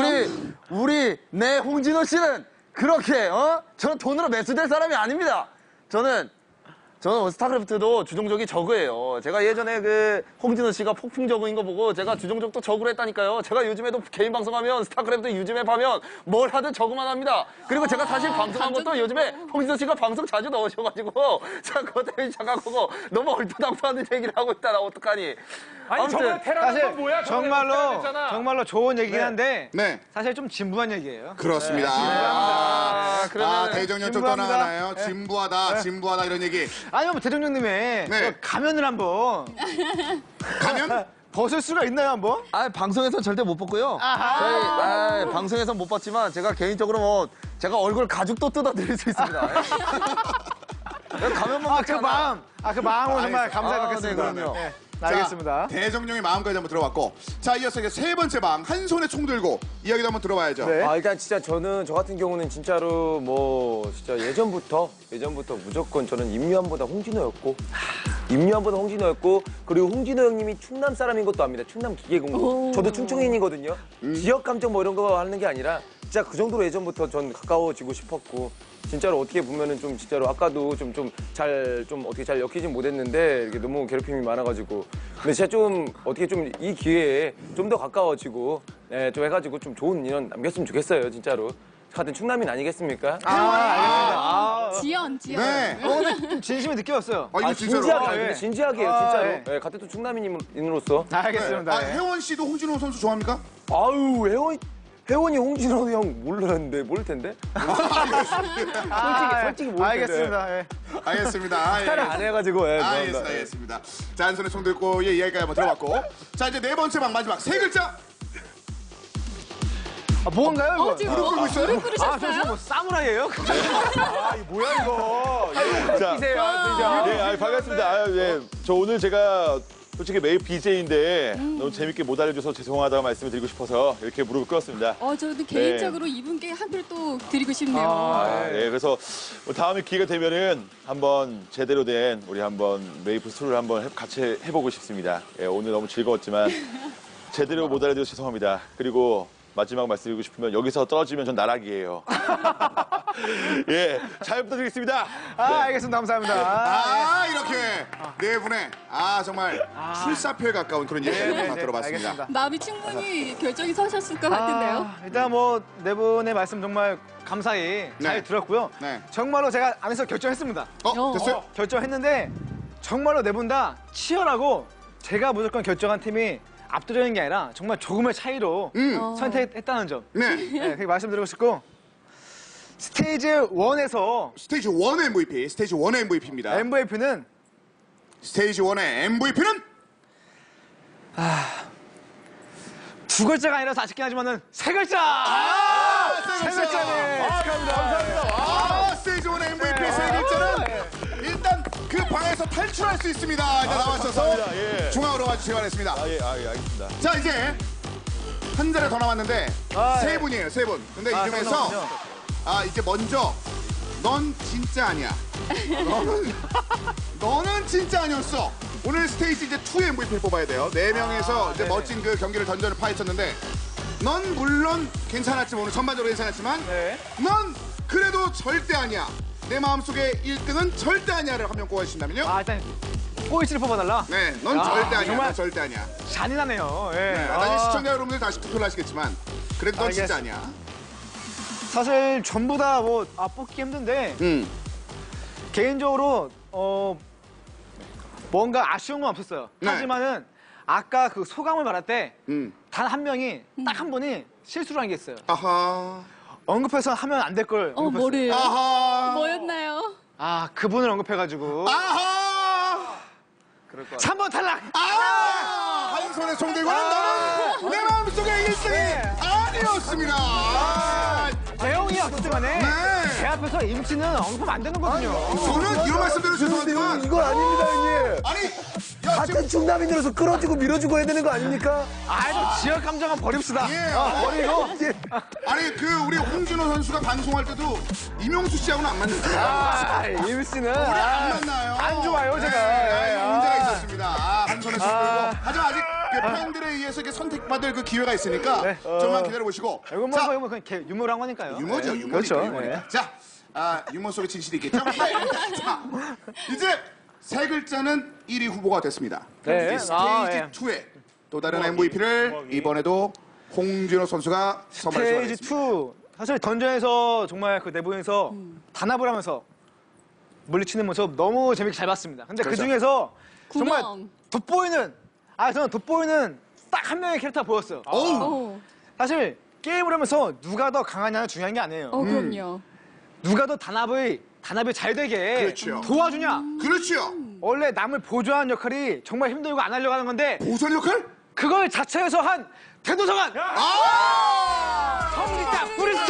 내 홍진호 씨는 그렇게 저는 돈으로 매수될 사람이 아닙니다. 저는 스타크래프트도 주종족이 저그예요. 제가 예전에 그 홍진호 씨가 폭풍 저그인 거 보고 제가 주종족도 저그를 했다니까요. 제가 요즘에도 개인 방송하면 스타크래프트 유즈맵 하면 뭘 하든 저그만 합니다. 그리고 제가 사실 방송한 것도 요즘에 홍진호 씨가 방송 자주 넣으셔가지고 제가 그것 때문에 잠깐보고 너무 얼토당토하는 얘기를 하고 있다. 나 어떡하니. 아니 정말 테라는 건 뭐야? 정말로 좋은 얘기긴 한데 네. 사실 좀 진부한 얘기예요. 그렇습니다. 그러면 대정령 쪽 떠나가나요? 진부하다 이런 얘기. 아니면 뭐 대통령님의 가면을 한번 가면? 벗을 수가 있나요 한번? 방송에서 절대 못 벗고요. 저희 방송에서 못 벗지만 제가 개인적으로 뭐 제가 얼굴 가죽도 뜯어드릴 수 있습니다. 가면만 그 마음으로 정말 감사하겠습니다. 네, 그럼요. 네. 알겠습니다. 대정령의 마음까지 한번 들어봤고, 자, 이어서 이제 세 번째 방, 한 손에 총 들고 이야기도 한번 들어봐야죠. 네. 일단 진짜 저 같은 경우는 진짜로 뭐 진짜 예전부터 무조건 저는 임요한보다 홍진호였고 그리고 홍진호 형님이 충남 사람인 것도 압니다. 충남 기계공고. 저도 충청인이거든요. 지역 감정 뭐 이런 거 하는 게 아니라 진짜 그 정도로 예전부터 전 가까워지고 싶었고 진짜로 어떻게 보면은 좀 진짜로 아까도 어떻게 잘 엮이진 못했는데 이렇게 너무 괴롭힘이 많아가지고 근데 진짜 좀 어떻게 좀 이 기회에 좀 더 가까워지고 좀 해가지고 좀 좋은 인연 남겼으면 좋겠어요 진짜로. 같은 충남인 아니겠습니까? 알겠습니다. 지연. 네. 근데 좀 진심이 느껴졌어요. 이거 진짜로. 진지하게요, 진짜로. 네, 같은 또 충남인으로서. 알겠습니다. 혜원 씨도 홍진호 선수 좋아합니까? 혜원이 홍진호 형 모를 텐데. 솔직히 모를 텐데. 알겠습니다. 알겠습니다. 스타를 안 해가지고. 알겠습니다. 자, 한 손에 총 들고 이야기까지 한번 들어봤고, 자, 이제 네 번째 방 마지막 세 글자. 뭔가요 이거? 지금 무릎 꿇고 있어요? 무릎 꿇으셨어요? 저 뭐 사무라이예요? 이거 뭐야 이거? 네, 반갑습니다. 저 오늘 제가 솔직히 매일 BJ인데 너무 재밌게 못 알려줘서 죄송하다고 말씀을 드리고 싶어서 이렇게 무릎을 꿇었습니다. 저도 개인적으로 이분께 한 글 또 드리고 싶네요. 네, 그래서 다음에 기회가 되면은 한번 제대로 된 우리 한번 메이플 스토리를 한번 같이 해보고 싶습니다. 오늘 너무 즐거웠지만 제대로 못 알려줘서 죄송합니다. 그리고 마지막 말씀드리고 싶으면 여기서 떨어지면 전 나락이에요. 잘 부탁드리겠습니다. 알겠습니다. 감사합니다. 이렇게 네 분의 정말 출사표에 가까운 그런 얘기를 들어봤습니다. 알겠습니다. 마음이 충분히 결정이 서셨을 것 같은데요. 일단 뭐 네 분의 말씀 정말 감사히 잘 들었고요. 정말로 제가 안에서 결정했습니다. 됐어요? 결정했는데 정말로 네 분 다 치열하고 제가 무조건 결정한 팀이 압도적인 게 아니라 정말 조금의 차이로 선택했다는 점. 그렇게 말씀드리고 싶고 스테이지 1에서 스테이지 1의 MVP, 스테이지 1의 MVP입니다. MVP는 스테이지 1의 MVP는 두 글자가 아니라 아쉽긴 하지만은 세 글자. 세 글자네. 감사합니다. 스테이지 1의 MVP 세 글자는 일단 그 방에서 탈출할 수 있습니다. 일단 나와주셔서 중앙으로 와주시기 바라겠습니다. 알겠습니다. 자, 이제 한 자리 더 남았는데 세 분이에요, 세 분. 근데 이 중에서 이제 먼저 넌 진짜 아니야. 너는 진짜 아니었어. 오늘 스테이지 이제 2의 MVP를 뽑아야 돼요. 4명에서 이제 멋진 그 경기를 던전을 파헤쳤는데 넌 물론 괜찮았지만 오늘 전반적으로 괜찮았지만 넌 그래도 절대 아니야. 내 마음속에 1등은 절대 아니야를 한 명 꼽아주신다면요? 일단 꼬이치를 뽑아달라? 네, 넌 절대 아니야. 정말 넌 절대 아니야. 잔인하네요. 예. 네, 나중에 시청자 여러분들 다시 투표를 하시겠지만 그래도 넌 진짜 아니야. 사실 전부 다 뽑기 힘든데 개인적으로 뭔가 아쉬운 건 없었어요. 네. 하지만은 아까 그 소감을 말할 때 단 한 명이 딱 한 분이 실수를 한 게 있어요. 아하. 언급해서 하면 안 될 걸. 뭐를? 아하. 뭐였나요? 그분을 언급해가지고. 아하. 그럴 거. 3번 탈락. 한 손에 손 들고는 너는 내 마음속에 1등이 아니었습니다. 재영이 어쨌든 간에 제 앞에서 임치는 언급하면 안 되는 거거든요. 저는 이런 말씀드려 죄송하지만 이건 아닙니다, 형님. 아니, 같은 충남인으로서 끌어주고 밀어주고 해야 되는 거 아닙니까? 지역 감정은 버립시다. 버리고. 아니, 우리 홍진호 선수가 방송할 때도 이명수 씨하고는 안 맞는다. 임씨는 우리 안 만나요. 안 좋아요, 제가. 문제가 있었습니다. 한 손에 손 들고. 하지만 아직 팬들에 의해서 이렇게 선택받을 그 기회가 있으니까 좀만 기다려보시고. 이건 뭐 그냥 유머를 한 거니까요. 유머죠, 네. 유머니까, 그렇죠. 유머니까. 자, 유머 속에 진실이 있겠죠? 자, 이제 세 글자는 1위 후보가 됐습니다. 네. 이제 스테이지 2의 또 다른 MVP를 이번에도 홍진호 선수가 선발할 수가 스테이지 있습니다. 2 사실 던전에서 정말 그 내부에서 단합을 하면서 물리치는 모습 너무 재밌게 잘 봤습니다. 근데 그렇죠. 그 중에서 정말 구멍. 돋보이는 저는 돋보이는 딱 한 명의 캐릭터가 보였어요. 사실 게임을 하면서 누가 더 강하냐는 중요한 게 아니에요. 그럼요. 누가 더 단합이 잘 되게 그렇죠. 도와주냐. 그렇죠. 원래 남을 보조하는 역할이 정말 힘들고 안 하려고 하는 건데 보조한 역할? 그걸 자체에서 한 대도서관! 성리자 프리스트!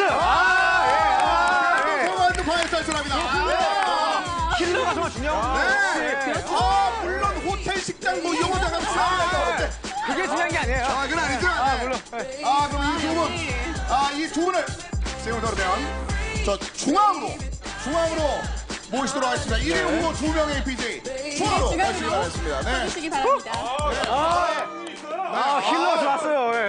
대도서관도 과연 쌀쌀합니다. 킬러가 정말 중요한 물론 호텔, 식당, 뭐 이런 거 다 같이 그게 중요한 게 아니에요. 그건 아니죠. 물론. 그럼 이 두 분을 지금부터 그러면 저 중앙으로 모시도록 하겠습니다. 1위 후보 2명의 BJ 중앙으로 모시기 바라겠습니다. 네. 해주시기 바랍니다. 힐러 좋았어요.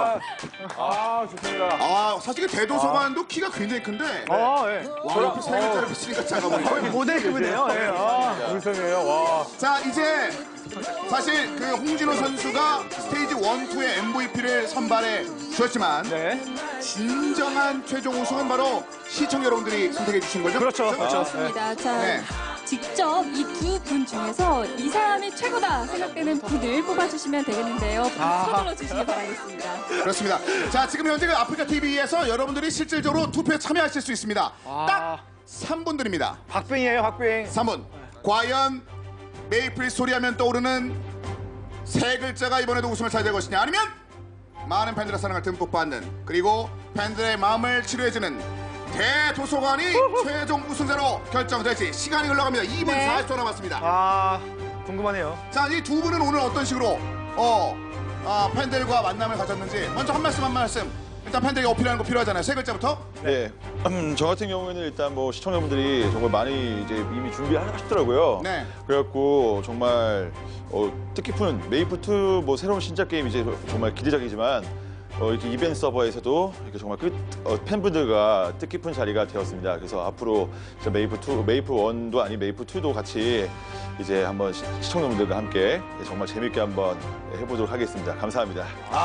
좋습니다. 사실 대도서관도 키가 굉장히 큰데. 와, 옆에 세 글자를 붙이니까 작아 보이네. 거의 모델급이네요. 물성이에요. 자, 이제 사실 그 홍진호 선수가 스테이지 1, 2의 MVP를 선발해 주셨지만 진정한 최종 우승은 바로 시청자 여러분들이 선택해 주신 거죠? 그렇죠. 그렇습니다. 자, 네. 직접 이 두 분 중에서 이 사람이 최고다 생각되는 분을 뽑아주시면 되겠는데요. 서둘러 주시기 바라겠습니다. 그렇습니다. 자, 지금 현재 그 아프리카 TV에서 여러분들이 실질적으로 투표에 참여하실 수 있습니다. 딱 3분 드립니다. 박빙이에요, 박빙. 3분. 과연 메이플 스토리 하면 떠오르는 세 글자가 이번에도 우승을 차지할 것이냐, 아니면 많은 팬들의 사랑을 듬뿍 받는, 그리고 팬들의 마음을 치료해주는 대도서관이 최종 우승자로 결정될지 시간이 흘러갑니다. 2분 40초 남았습니다. 궁금하네요. 자, 이 두 분은 오늘 어떤 식으로 팬들과 만남을 가졌는지 먼저 한 말씀. 일단 팬들에게 어필하는 거 필요하잖아요. 세 글자부터. 네. 저 같은 경우에는 일단 뭐 시청자분들이 정말 많이 이제 이미 준비하시더라고요. 네. 그래갖고 정말 뜻깊은 메이플2 뭐 새로운 신작 게임 이제 정말 기대작이지만 이렇게 이벤트 서버에서도 이렇게 정말 팬분들과 뜻깊은 자리가 되었습니다. 그래서 앞으로 메이플1도 아닌 메이플2도 같이 이제 한번 시청자분들과 함께 정말 재밌게 한번 해보도록 하겠습니다. 감사합니다.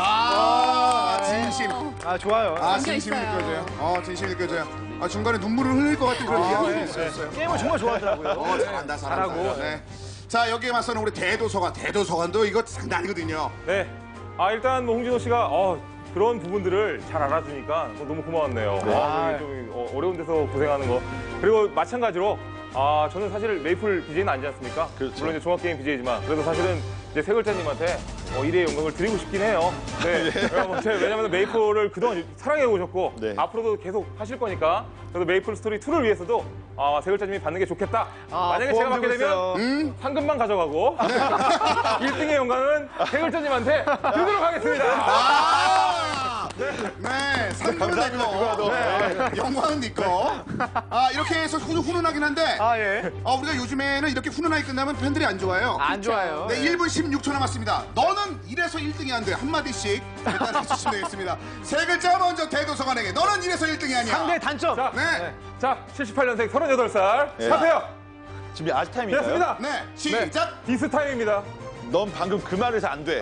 진심. 좋아요. 진심이 느껴져요. 진심이 느껴져요. 중간에 눈물을 흘릴 것 같은 그런 기억이 있었어요. 게임을 정말 좋아하더라고요. 잘하고. 네. 자, 여기에 맞서는 우리 대도서관도 이거 장난 아니거든요. 네. 일단 뭐 홍진호 씨가 그런 부분들을 잘 알아주니까 너무 고마웠네요. 좀 어려운 데서 고생하는 거. 그리고 마찬가지로 저는 사실 메이플 BJ는 아니지 않습니까? 그렇죠. 물론 이제 종합게임 BJ지만 그래도 사실은 이제 세 글자님한테 1위의 영광을 드리고 싶긴 해요. 네. 왜냐면 메이플을 그동안 사랑해 오셨고 앞으로도 계속 하실 거니까 그래도 메이플 스토리 2를 위해서도 세 글자님이 받는 게 좋겠다. 만약에 제가 받게 되면 상금만 가져가고 1등의 영광은 세 글자님한테 드리도록 하겠습니다. 네, 상금은 내 거. 네, 영광은 네 거. 이렇게 해서 훈훈하긴 한데. 우리가 요즘에는 이렇게 훈훈하게 끝나면 팬들이 안 좋아요. 안 좋아요. 네, 1분 16초 남았습니다. 너는 이래서 1등이 안 돼. 한마디씩 일단 해주시면 되겠습니다. 세 글자 먼저 대도서관에게. 너는 이래서 1등이 아니야. 상대 단점. 자, 78년생 38살. 네. 사태요. 준비 아직 타임인가요? 됐습니다. 네, 시작. 디스 타임입니다. 넌 방금 그 말을 해서 안 돼.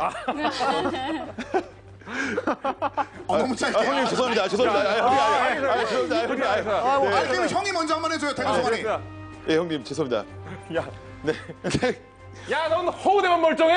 너무 짧게. 형님 죄송합니다. 형님. 그럼 형이 먼저 한번 해줘요, 대도서관이. 예, 형님 죄송합니다. 야, 네. 야, 넌 허우대만 멀쩡해.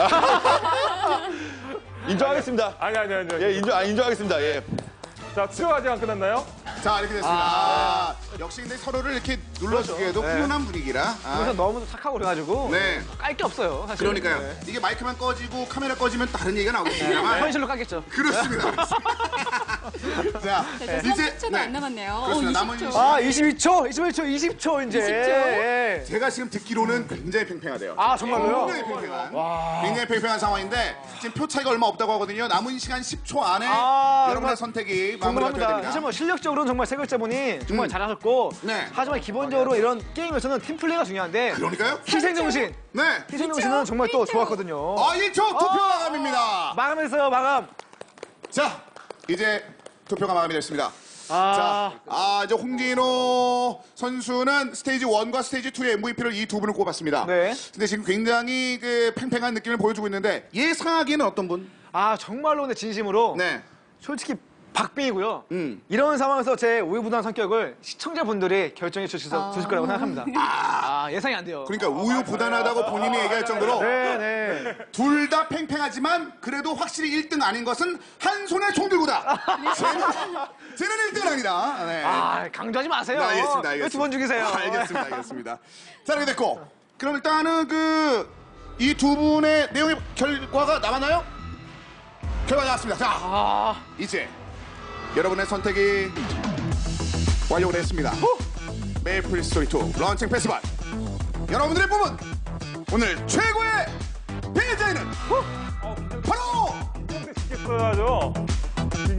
인정하겠습니다. 아니. 예, 인정하겠습니다. 예. 자, 치료 아직 안 끝났나요? 자, 이렇게 됐습니다. 역시 근데 서로를 이렇게 눌러주기에도 훈훈한 분위기라. 그래서 너무 착하고 그래가지고 네. 깔 게 없어요. 사실. 그러니까요. 이게 마이크만 꺼지고 카메라 꺼지면 다른 얘기가 나오겠습니다만. 현실로 까겠죠. 그렇습니다. 자, 이제 이제 30초도 안 남았네요. 그렇습니다. 남은 22초, 20초 이제. 20초? 예. 제가 지금 듣기로는 굉장히 팽팽하대요. 정말로요? 굉장히 팽팽한. 굉장히 팽팽한 상황인데 지금 표 차이가 얼마 없다고 하거든요. 남은 시간 10초 안에 여러분의 선택이 마무리가 돼야 됩니다. 사실 뭐 실력적으로는 정말 세 글자분이 정말 잘하셨고, 하지만 기본적으로 이런 게임에서는 팀플레이가 중요한데. 그러니까요? 희생정신. 네. 희생정신은 정말 또 좋았거든요. 1초 투표 마감입니다. 마감했어요, 마감. 자, 이제 투표가 마감이 됐습니다. 이제 홍진호 선수는 스테이지 1과 스테이지 2의 MVP를 이 두 분을 꼽았습니다. 네. 근데 지금 굉장히 그 팽팽한 느낌을 보여주고 있는데 예상하기에는 어떤 분? 정말로 근데 진심으로. 네. 솔직히 박빙이고요. 이런 상황에서 제 우유부단한 성격을 시청자분들이 결정해 주실 거라고 생각합니다. 예상이 안 돼요. 그러니까 우유부단하다고 본인이 얘기할 정도로 네. 둘 다 팽팽하지만 그래도 확실히 1등 아닌 것은 한 손에 총 들고다. 쟤는 1등 아니다. 네. 강조하지 마세요. 알겠습니다. 왜 두 번 죽이세요? 알겠습니다. 자, 이렇게 됐고. 그럼 일단은 이 두 분의 내용의 결과가 나왔나요? 결과 나왔습니다. 자, 이제 여러분의 선택이 완료됐습니다. 메이플 스토리 2 런칭 페스티벌. 여러분들의 뽑은 오늘 최고의 피해자는 바로 시켰어야죠. 이게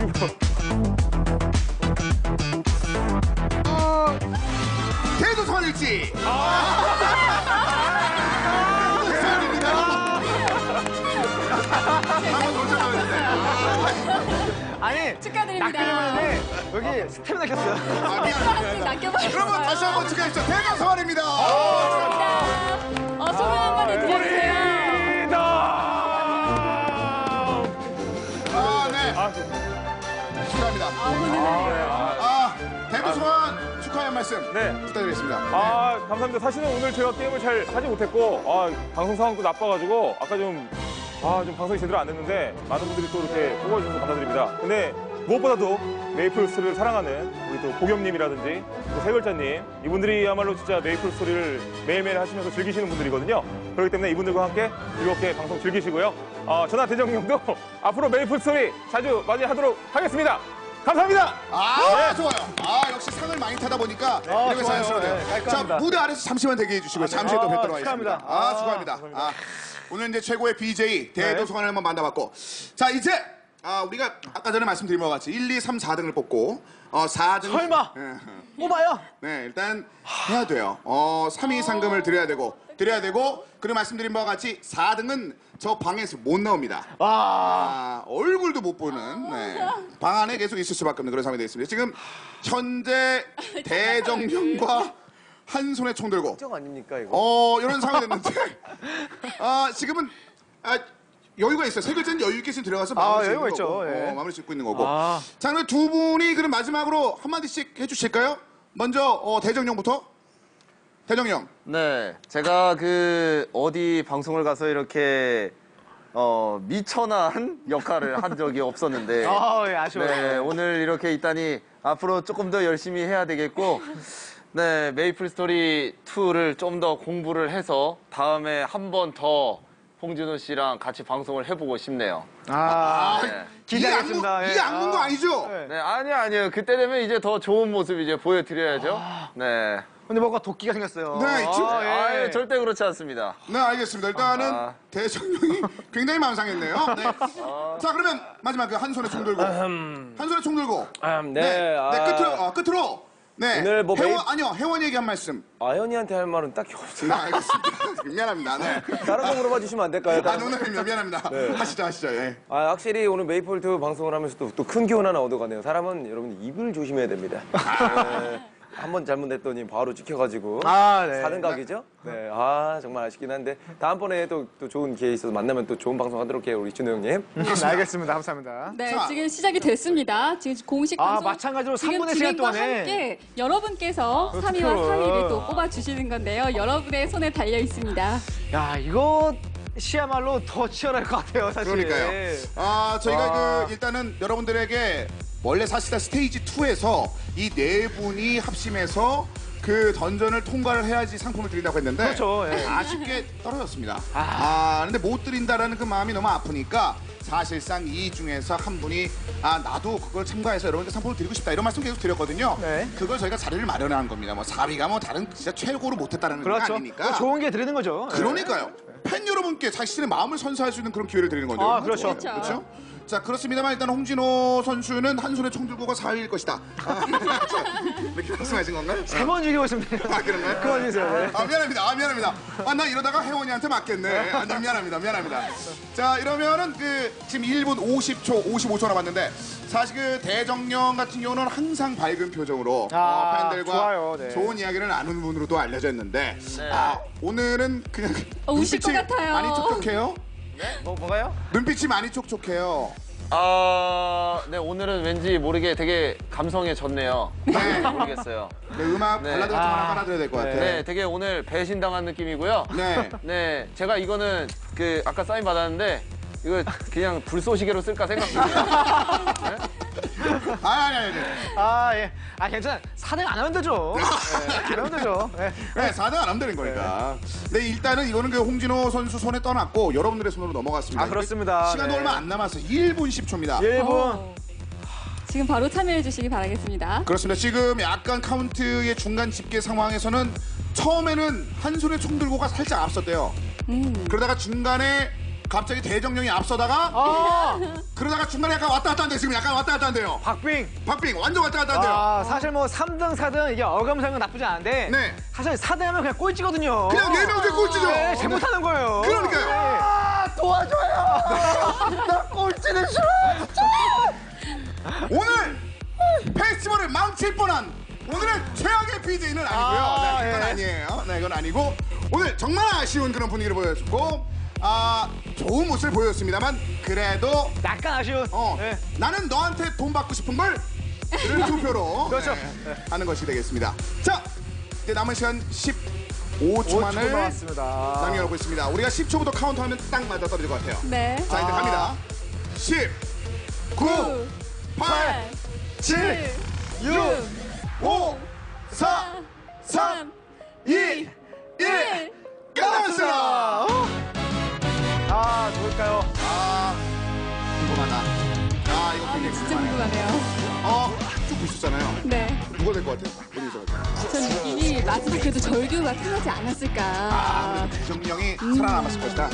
뭐? 대도서관일지. 대도서관입니다. 한번 도전하는데. 아니, 축하드립니다. 낚으려면 여기 스텝 낚였어요. 낚여버렸어요. 그러면 다시 한번 축하해주세요. 대도서관입니다. 소개 한번 해주세요. 네. 축하합니다. 대도서관 축하의 한 말씀 부탁드리겠습니다. 감사합니다. 사실은 오늘 제가 게임을 잘 하지 못했고, 방송 상황도 나빠가지고, 아까 좀 방송이 제대로 안 됐는데, 많은 분들이 또 이렇게 뽑아주셔서 감사드립니다. 근데 무엇보다도 메이플 스토리를 사랑하는 우리 또 고겸님이라든지, 또 세글자님, 이분들이야말로 진짜 메이플 스토리를 매일매일 하시면서 즐기시는 분들이거든요. 그렇기 때문에 이분들과 함께 즐겁게 방송 즐기시고요. 전화 대정령도 앞으로 메이플 스토리 자주 많이 하도록 하겠습니다. 감사합니다. 좋아요. 역시 상을 많이 타다 보니까 이렇게 자연스러워요. 자, 무대 아래서 잠시만 대기해 주시고요. 잠시 후에 또 뵙도록 하겠습니다. 축하합니다. 오늘 이제 최고의 BJ 대도서관을 한번 만나봤고, 자, 이제 우리가 아까 전에 말씀드린 것 같이 1, 2, 3, 4등을 뽑고 4등 설마 뽑아요? 네, 일단 해야 돼요. 3위 상금을 드려야 되고 그리고 말씀드린 바와 같이 4등은 저 방에서 못 나옵니다. 얼굴도 못 보는 방 안에 계속 있을 수밖에 없는 그런 상황이 되겠습니다. 지금 현재 대정령과 한 손에 총 들고 걱정 아닙니까 이거? 이런 상황이 됐는데 지금은 여유가 있어요. 세 글자는 여유 있게 지금 들어가서 마무리 짓고 있는 거고. 마무리 짓고 있는 거고. 자, 그럼 두 분이 그럼 마지막으로 한마디씩 해주실까요? 먼저 대정령부터. 대정령. 네, 제가 어디 방송을 가서 이렇게 미천한 역할을 한 적이 없었는데 아쉬워요. 네, 오늘 이렇게 있다니 앞으로 조금 더 열심히 해야 되겠고 네, 메이플 스토리 2를 좀 더 공부를 해서 다음에 한 번 더 홍진호 씨랑 같이 방송을 해보고 싶네요. 기대하겠습니다. 이게 안 본 거 아니죠? 네, 아니요. 그때 되면 이제 더 좋은 모습 이제 보여드려야죠. 네. 근데 뭔가 도끼가 생겼어요. 네, 예. 절대 그렇지 않습니다. 네, 알겠습니다. 일단은 대정령이 굉장히 마음 상했네요. 네. 자, 그러면 마지막 그 한 손에 총 들고. 한 손에 총 들고. 네. 끝으로. 네. 오늘 뭐 혜원이에게 한 말씀. 아연이한테 할 말은 딱히 없어요. 네, 알겠습니다. 미안합니다. 네. 다른 거 물어봐 주시면 안 될까요? 오늘 미안합니다. 네. 하시죠. 예. 확실히 오늘 메이플 방송을 하면서 또 큰 교훈 하나 얻어가네요. 사람은 여러분 입을 조심해야 됩니다. 네. 한번 잘못했더니 바로 찍혀가지고 네. 4등 각이죠? 네, 정말 아쉽긴 한데 다음번에 또 좋은 기회 있어서 만나면 또 좋은 방송 하도록 해요, 우리 준호 형님. 알겠습니다. 감사합니다. 네, 지금 시작이 됐습니다. 지금 공식 방송 마찬가지로 3분의 시간 진행과 동안에 함께 여러분께서 3위와 4위를 또 뽑아주시는 건데요. 여러분의 손에 달려 있습니다. 야, 이거 시야말로 더 치열할 것 같아요, 사실. 그러니까요. 저희가 일단은 여러분들에게 원래 사실은 스테이지 2에서 이 네 분이 합심해서 그 던전을 통과를 해야지 상품을 드린다고 했는데 그렇죠, 예. 아쉽게 떨어졌습니다. 근데 못 드린다라는 그 마음이 너무 아프니까 사실상 이 중에서 한 분이 나도 그걸 참가해서 여러분께 상품을 드리고 싶다 이런 말씀 계속 드렸거든요. 네. 그걸 저희가 자리를 마련한 겁니다. 뭐 4위가 뭐 다른 진짜 최고로 못했다는 건 아니니까. 좋은 게 드리는 거죠. 그러니까요. 팬 여러분께 자신의 마음을 선사할 수 있는 그런 기회를 드리는 건데요. 그렇죠. 자, 그렇습니다만 일단 홍진호 선수는 한 손에 총 들고가 4위일 것이다. 이렇게 말씀하신 건가요? 3번 죽이고 있습니다. 그런가요? 그만 주세요. 네. 미안합니다. 나 이러다가 혜원이한테 맞겠네. 미안합니다. 자, 이러면은 지금 1분 50초, 55초 남았는데 사실 그 대정령 같은 경우는 항상 밝은 표정으로 팬들과 좋아요. 네. 좋은 이야기를 나누는 분으로도 알려져 있는데 오늘은 그냥 우실 것 같아요. 많이 촉촉해요? 네? 뭐가요? 눈빛이 많이 촉촉해요. 네, 오늘은 왠지 모르게 되게 감성에 젖네요. 모르겠어요. 네, 음악 발라드 같은 거 하나 깔아드려야 될 것 같아요. 네, 되게 오늘 배신당한 느낌이고요. 네, 제가 이거는 아까 사인 받았는데 이거 그냥 불쏘시개로 쓸까 생각 중이에요. 예. 괜찮아. 4등 안 하면 되죠. 안 하면 되죠. 네, 4등 안 하면 되는 거니까. 네, 일단은 이거는 그 홍진호 선수 손에 떠났고 여러분들의 손으로 넘어갔습니다. 그렇습니다. 시간도 얼마 안 남았어요. 1분 10초입니다. 1분. 지금 바로 참여해 주시기 바라겠습니다. 그렇습니다. 지금 약간 카운트의 중간 집계 상황에서는 처음에는 한 손에 총 들고가 살짝 앞섰대요. 그러다가 중간에 갑자기 대정령이 앞서다가 그러다가 중간에 약간 왔다 갔다 한대요. 지금 약간 왔다 갔다 한대요. 박빙 완전 왔다 갔다 한대요. 사실 뭐 3등, 4등 이게 어감상은 나쁘지 않은데 사실 4등 하면 그냥 꼴찌거든요. 그냥 4명 중에 꼴찌죠. 네, 잘못하는 거예요. 그러니까요. 도와줘요. 나 꼴찌는 싫어. 오늘 페스티벌을 망칠 뻔한 오늘의 최악의 BJ는 아니고요. 이건 아니에요. 이건 아니고 오늘 정말 아쉬운 그런 분위기를 보여줬고 좋은 모습을 보였습니다만 그래도 약간 아쉬운 나는 너한테 돈 받고 싶은 걸 그런 투표로 하는 것이 되겠습니다. 자, 이제 남은 시간 15초만을 남겨놓고 있습니다. 우리가 10초부터 카운트하면 딱 맞아 떨어질 것 같아요. 네. 자, 이제 갑니다. 10, 9, 8, 7, 6, 5, 4, 3, 2, 1 끝났습니다. 좋을까요? 궁금하다. 이거 굉장히 진짜 궁금하네요. 쭉 보셨잖아요. 네. 누가 될 것 같아요? 본인이 생각해요. 전 느낌이 마지막 그래도 절규가 통하지 않았을까. 대정령이 살아남았을 것이다.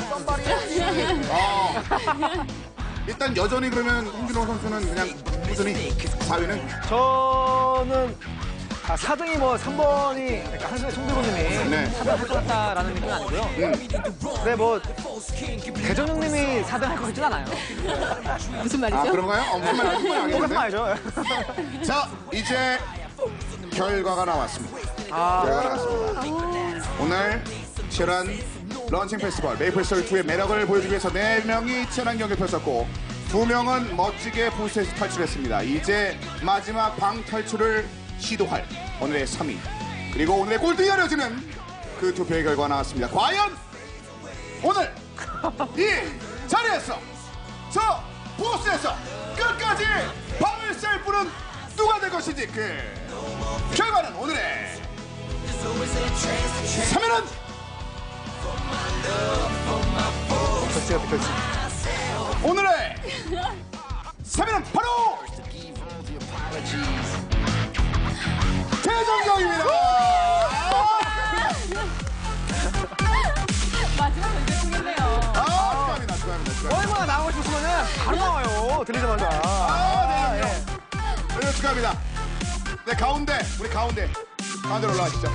일단 여전히 그러면 홍진호 선수는 그냥 꾸준히 4위는? 저는 4등이 뭐 3번이 그러니까 한순에 총대고님이 4등 할 것 같다라는 느낌은 아니고요. 네, 뭐 대정령님이 4등 할 것 같진 않아요. 무슨 말이죠? 그런가요? 무슨 말인지 똑같은 말이죠. 자, 이제 결과가 나왔습니다. 결과가 나왔습니다. 오늘 치열한 런칭 페스티벌 메이플스토리 2의 매력을 보여주기 위해서 4명이 치열한 경기를 펼쳤고 2명은 멋지게 부스에서 탈출했습니다. 이제 마지막 방 탈출을 시도할 오늘의 3위 그리고 오늘의 꼴등이 가려지는 그 투표의 결과가 나왔습니다. 과연 오늘 이 자리에서 저 부스에서 끝까지 방을 셀 분은 누가 될 것인지 그 결과는 오늘의 3위는 오늘의 3위는 바로 대정령입니다. 바로 나와요. 들리자마자. 네, 축하합니다. 네, 가운데 가운데로 올라가시죠.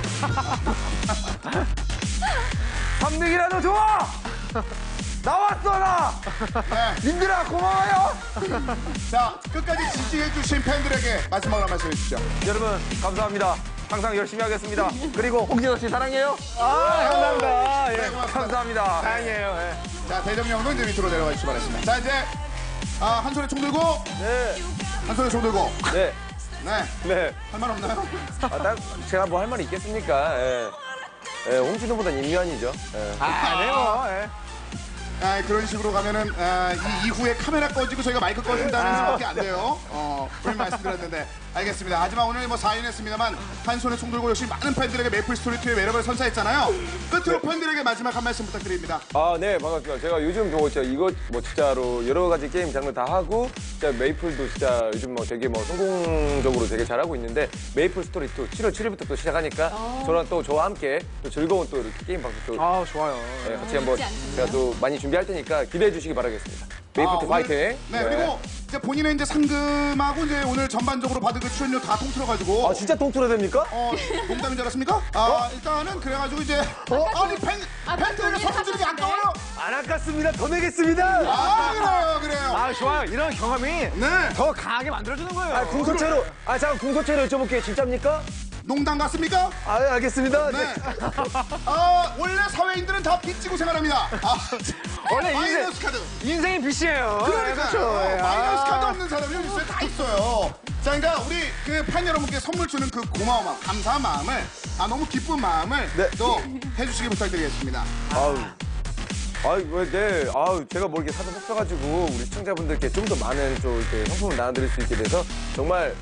3등이라도 좋아. 나왔어 나. 님들아 고마워요. 자, 끝까지 지지해주신 팬들에게 마지막으로 말씀해 주시죠. 여러분 감사합니다. 항상 열심히 하겠습니다. 그리고 홍진호 씨 사랑해요. 감사합니다. 네, 고맙습니다. 감사합니다. 다행이에요. 자, 대정령도 이제 밑으로 내려가 주시기 바랍니다. 자, 이제 한 손에 총 들고, 한 손에 총 들고. 네. 할 말 없나요? 제가 뭐 할 말이 있겠습니까? 홍진호보다 임유한이죠. 네, 뭐. 그런 식으로 가면은 이 이후에 카메라 꺼지고 저희가 마이크 꺼진다는 생각이 안 돼요. 분명히 말씀드렸는데 알겠습니다. 하지만 오늘 뭐 4인 했습니다만 한 손에 총 들고 역시 많은 팬들에게 메이플 스토리 2의 매력을 선사했잖아요. 끝으로 팬들에게 마지막 한 말씀 부탁드립니다. 네, 반갑습니다. 제가 요즘 이거 뭐 진짜로 여러 가지 게임 장르 다 하고 진짜 메이플도 진짜 요즘 뭐 되게 뭐 성공적으로 되게 잘하고 있는데 메이플 스토리 2 7월 7일부터 또 시작하니까 저랑 또 저와 함께 또 즐거운 또 이렇게 게임 방송 또 좋아요. 같이 한번 제가 또 많이 준비할 테니까 기대해 주시기 바라겠습니다. 메이플 2 파이팅. 네, 그리고 이제 본인의 이제 상금하고 이제 오늘 전반적으로 받은 그 출연료 다 통틀어가지고. 진짜 통틀어야 됩니까? 농담인 줄 알았습니까? 일단은 그래가지고 이제 아니 팬들에게 선물 주는 게 아까워요? 안 아깝습니다. 더 내겠습니다. 그래요. 좋아요. 이런 경험이 더 강하게 만들어주는 거예요. 궁서체로 잠깐 궁서체로 여쭤볼게요. 진짜입니까? 농담 같습니까? 알겠습니다. 네. 원래 사회인들은 다 빚지고 생활합니다. 원래 마이너스 카드. 인생이 빚이에요. 그러니까요. 마이너스 카드 없는 사람이 여기 있어요. 다 있어요. 자, 그러니까 우리 그 팬 여러분께 선물 주는 그 고마운 마음, 감사한 마음을, 너무 기쁜 마음을 또 해주시기 부탁드리겠습니다. 제가 뭐 이렇게 사전 뽑혀가지고 우리 시청자분들께 좀 더 많은 좀 이렇게 상품을 나눠드릴 수 있게 돼서 정말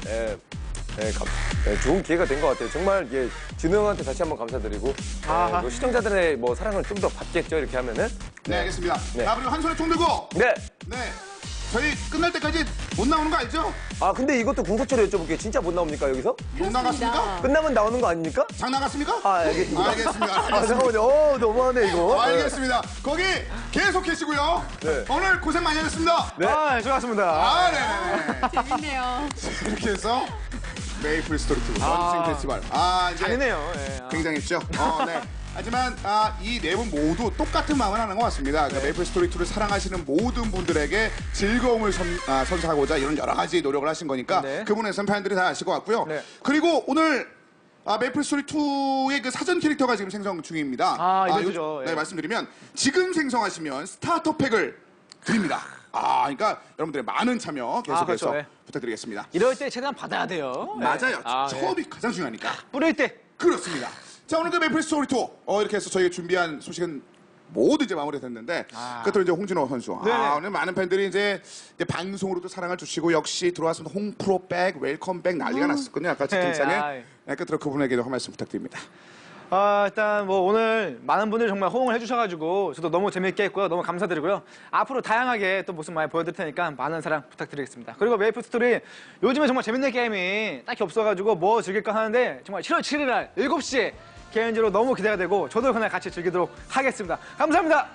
좋은 기회가 된 것 같아요. 정말 진우 형한테 다시 한번 감사드리고 뭐 시청자들의 뭐 사랑을 좀 더 받겠죠 이렇게 하면은. 네, 알겠습니다. 자, 그리고 한 손에 총 들고. 네. 저희 끝날 때까지 못 나오는 거 알죠? 근데 이것도 궁서체로 여쭤볼게요. 진짜 못 나옵니까 여기서? 못 나갔습니까? 끝나면 나오는 거 아닙니까? 장 나갔습니까? 알겠습니다. 알겠습니다. 잠깐만요. 너무하네 이거. 알겠습니다. 거기 계속 계시고요. 오늘 고생 많이 하셨습니다. 네, 수고하셨습니다. 네네네. 재밌네요. 이렇게 해서 메이플 스토리 2 런칭 페스티벌. 이제 잘했네요. 굉장했죠. 네. 하지만 이 네 분 모두 똑같은 마음을 하는 것 같습니다. 그러니까 메이플 스토리 2를 사랑하시는 모든 분들에게 즐거움을 선사하고자 이런 여러 가지 노력을 하신 거니까 그 부분에서는 팬들이 다 아실 것 같고요. 그리고 오늘 메이플 스토리 2의 그 사전 캐릭터가 지금 생성 중입니다. 이거죠. 네, 말씀드리면 지금 생성하시면 스타터 팩을 드립니다. 그러니까 여러분들의 많은 참여 계속해서 부탁드리겠습니다. 이럴 때 최대한 받아야 돼요. 맞아요. 처음이 가장 중요하니까. 뿌릴 때. 그렇습니다. 자, 오늘 그 메이플 스토리 2 이렇게 해서 저희가 준비한 소식은 모두 이제 마무리됐는데 끝으로 이제 홍진호 선수. 오늘 많은 팬들이 이제 방송으로도 사랑을 주시고 역시 들어왔으면 홍프로백, 웰컴백 난리가 났었거든요. 아까 채팅창에. 끝으로 그분에게도 한 말씀 부탁드립니다. 일단 뭐 오늘 많은 분들이 정말 호응을 해주셔가지고 저도 너무 재밌게 했고요. 너무 감사드리고요. 앞으로 다양하게 또 모습 많이 보여드릴 테니까 많은 사랑 부탁드리겠습니다. 그리고 메이플 스토리 요즘에 정말 재밌는 게임이 딱히 없어가지고 뭐 즐길까 하는데 정말 7월 7일 날 7시에 개인적으로 너무 기대가 되고 저도 그날 같이 즐기도록 하겠습니다. 감사합니다.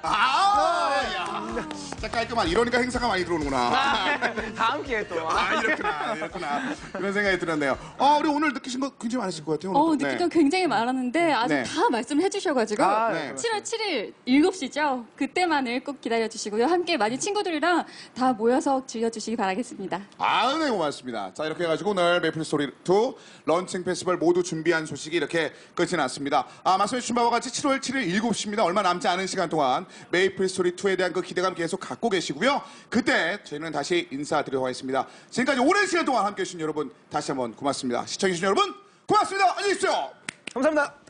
진짜 깔끔한. 이러니까 행사가 많이 들어오는구나. 다음 기회에 또. 이렇구나. 그런 생각이 들었네요. 우리 오늘 느끼신 거 굉장히 많으실 것 같아요. 느낀 건 굉장히 많았는데 아직 다 말씀을 해주셔가지고 7월 7일 7시죠. 그때만을 꼭 기다려주시고요. 함께 많이 친구들이랑 다 모여서 즐겨주시기 바라겠습니다. 네, 고맙습니다. 자, 이렇게 해가지고 오늘 메이플 스토리 2 런칭 페스티벌 모두 준비한 소식이 이렇게 끝이 났습니다. 말씀해주신 바와 같이 7월 7일 7시입니다. 얼마 남지 않은 시간 동안 메이플 스토리 2에 대한 그 기대감 계속 갖고 계시고요. 그때 저희는 다시 인사드리도록 하겠습니다. 지금까지 오랜 시간 동안 함께해 주신 여러분 다시 한번 고맙습니다. 시청해주신 여러분 고맙습니다. 안녕히 계십시오. 감사합니다.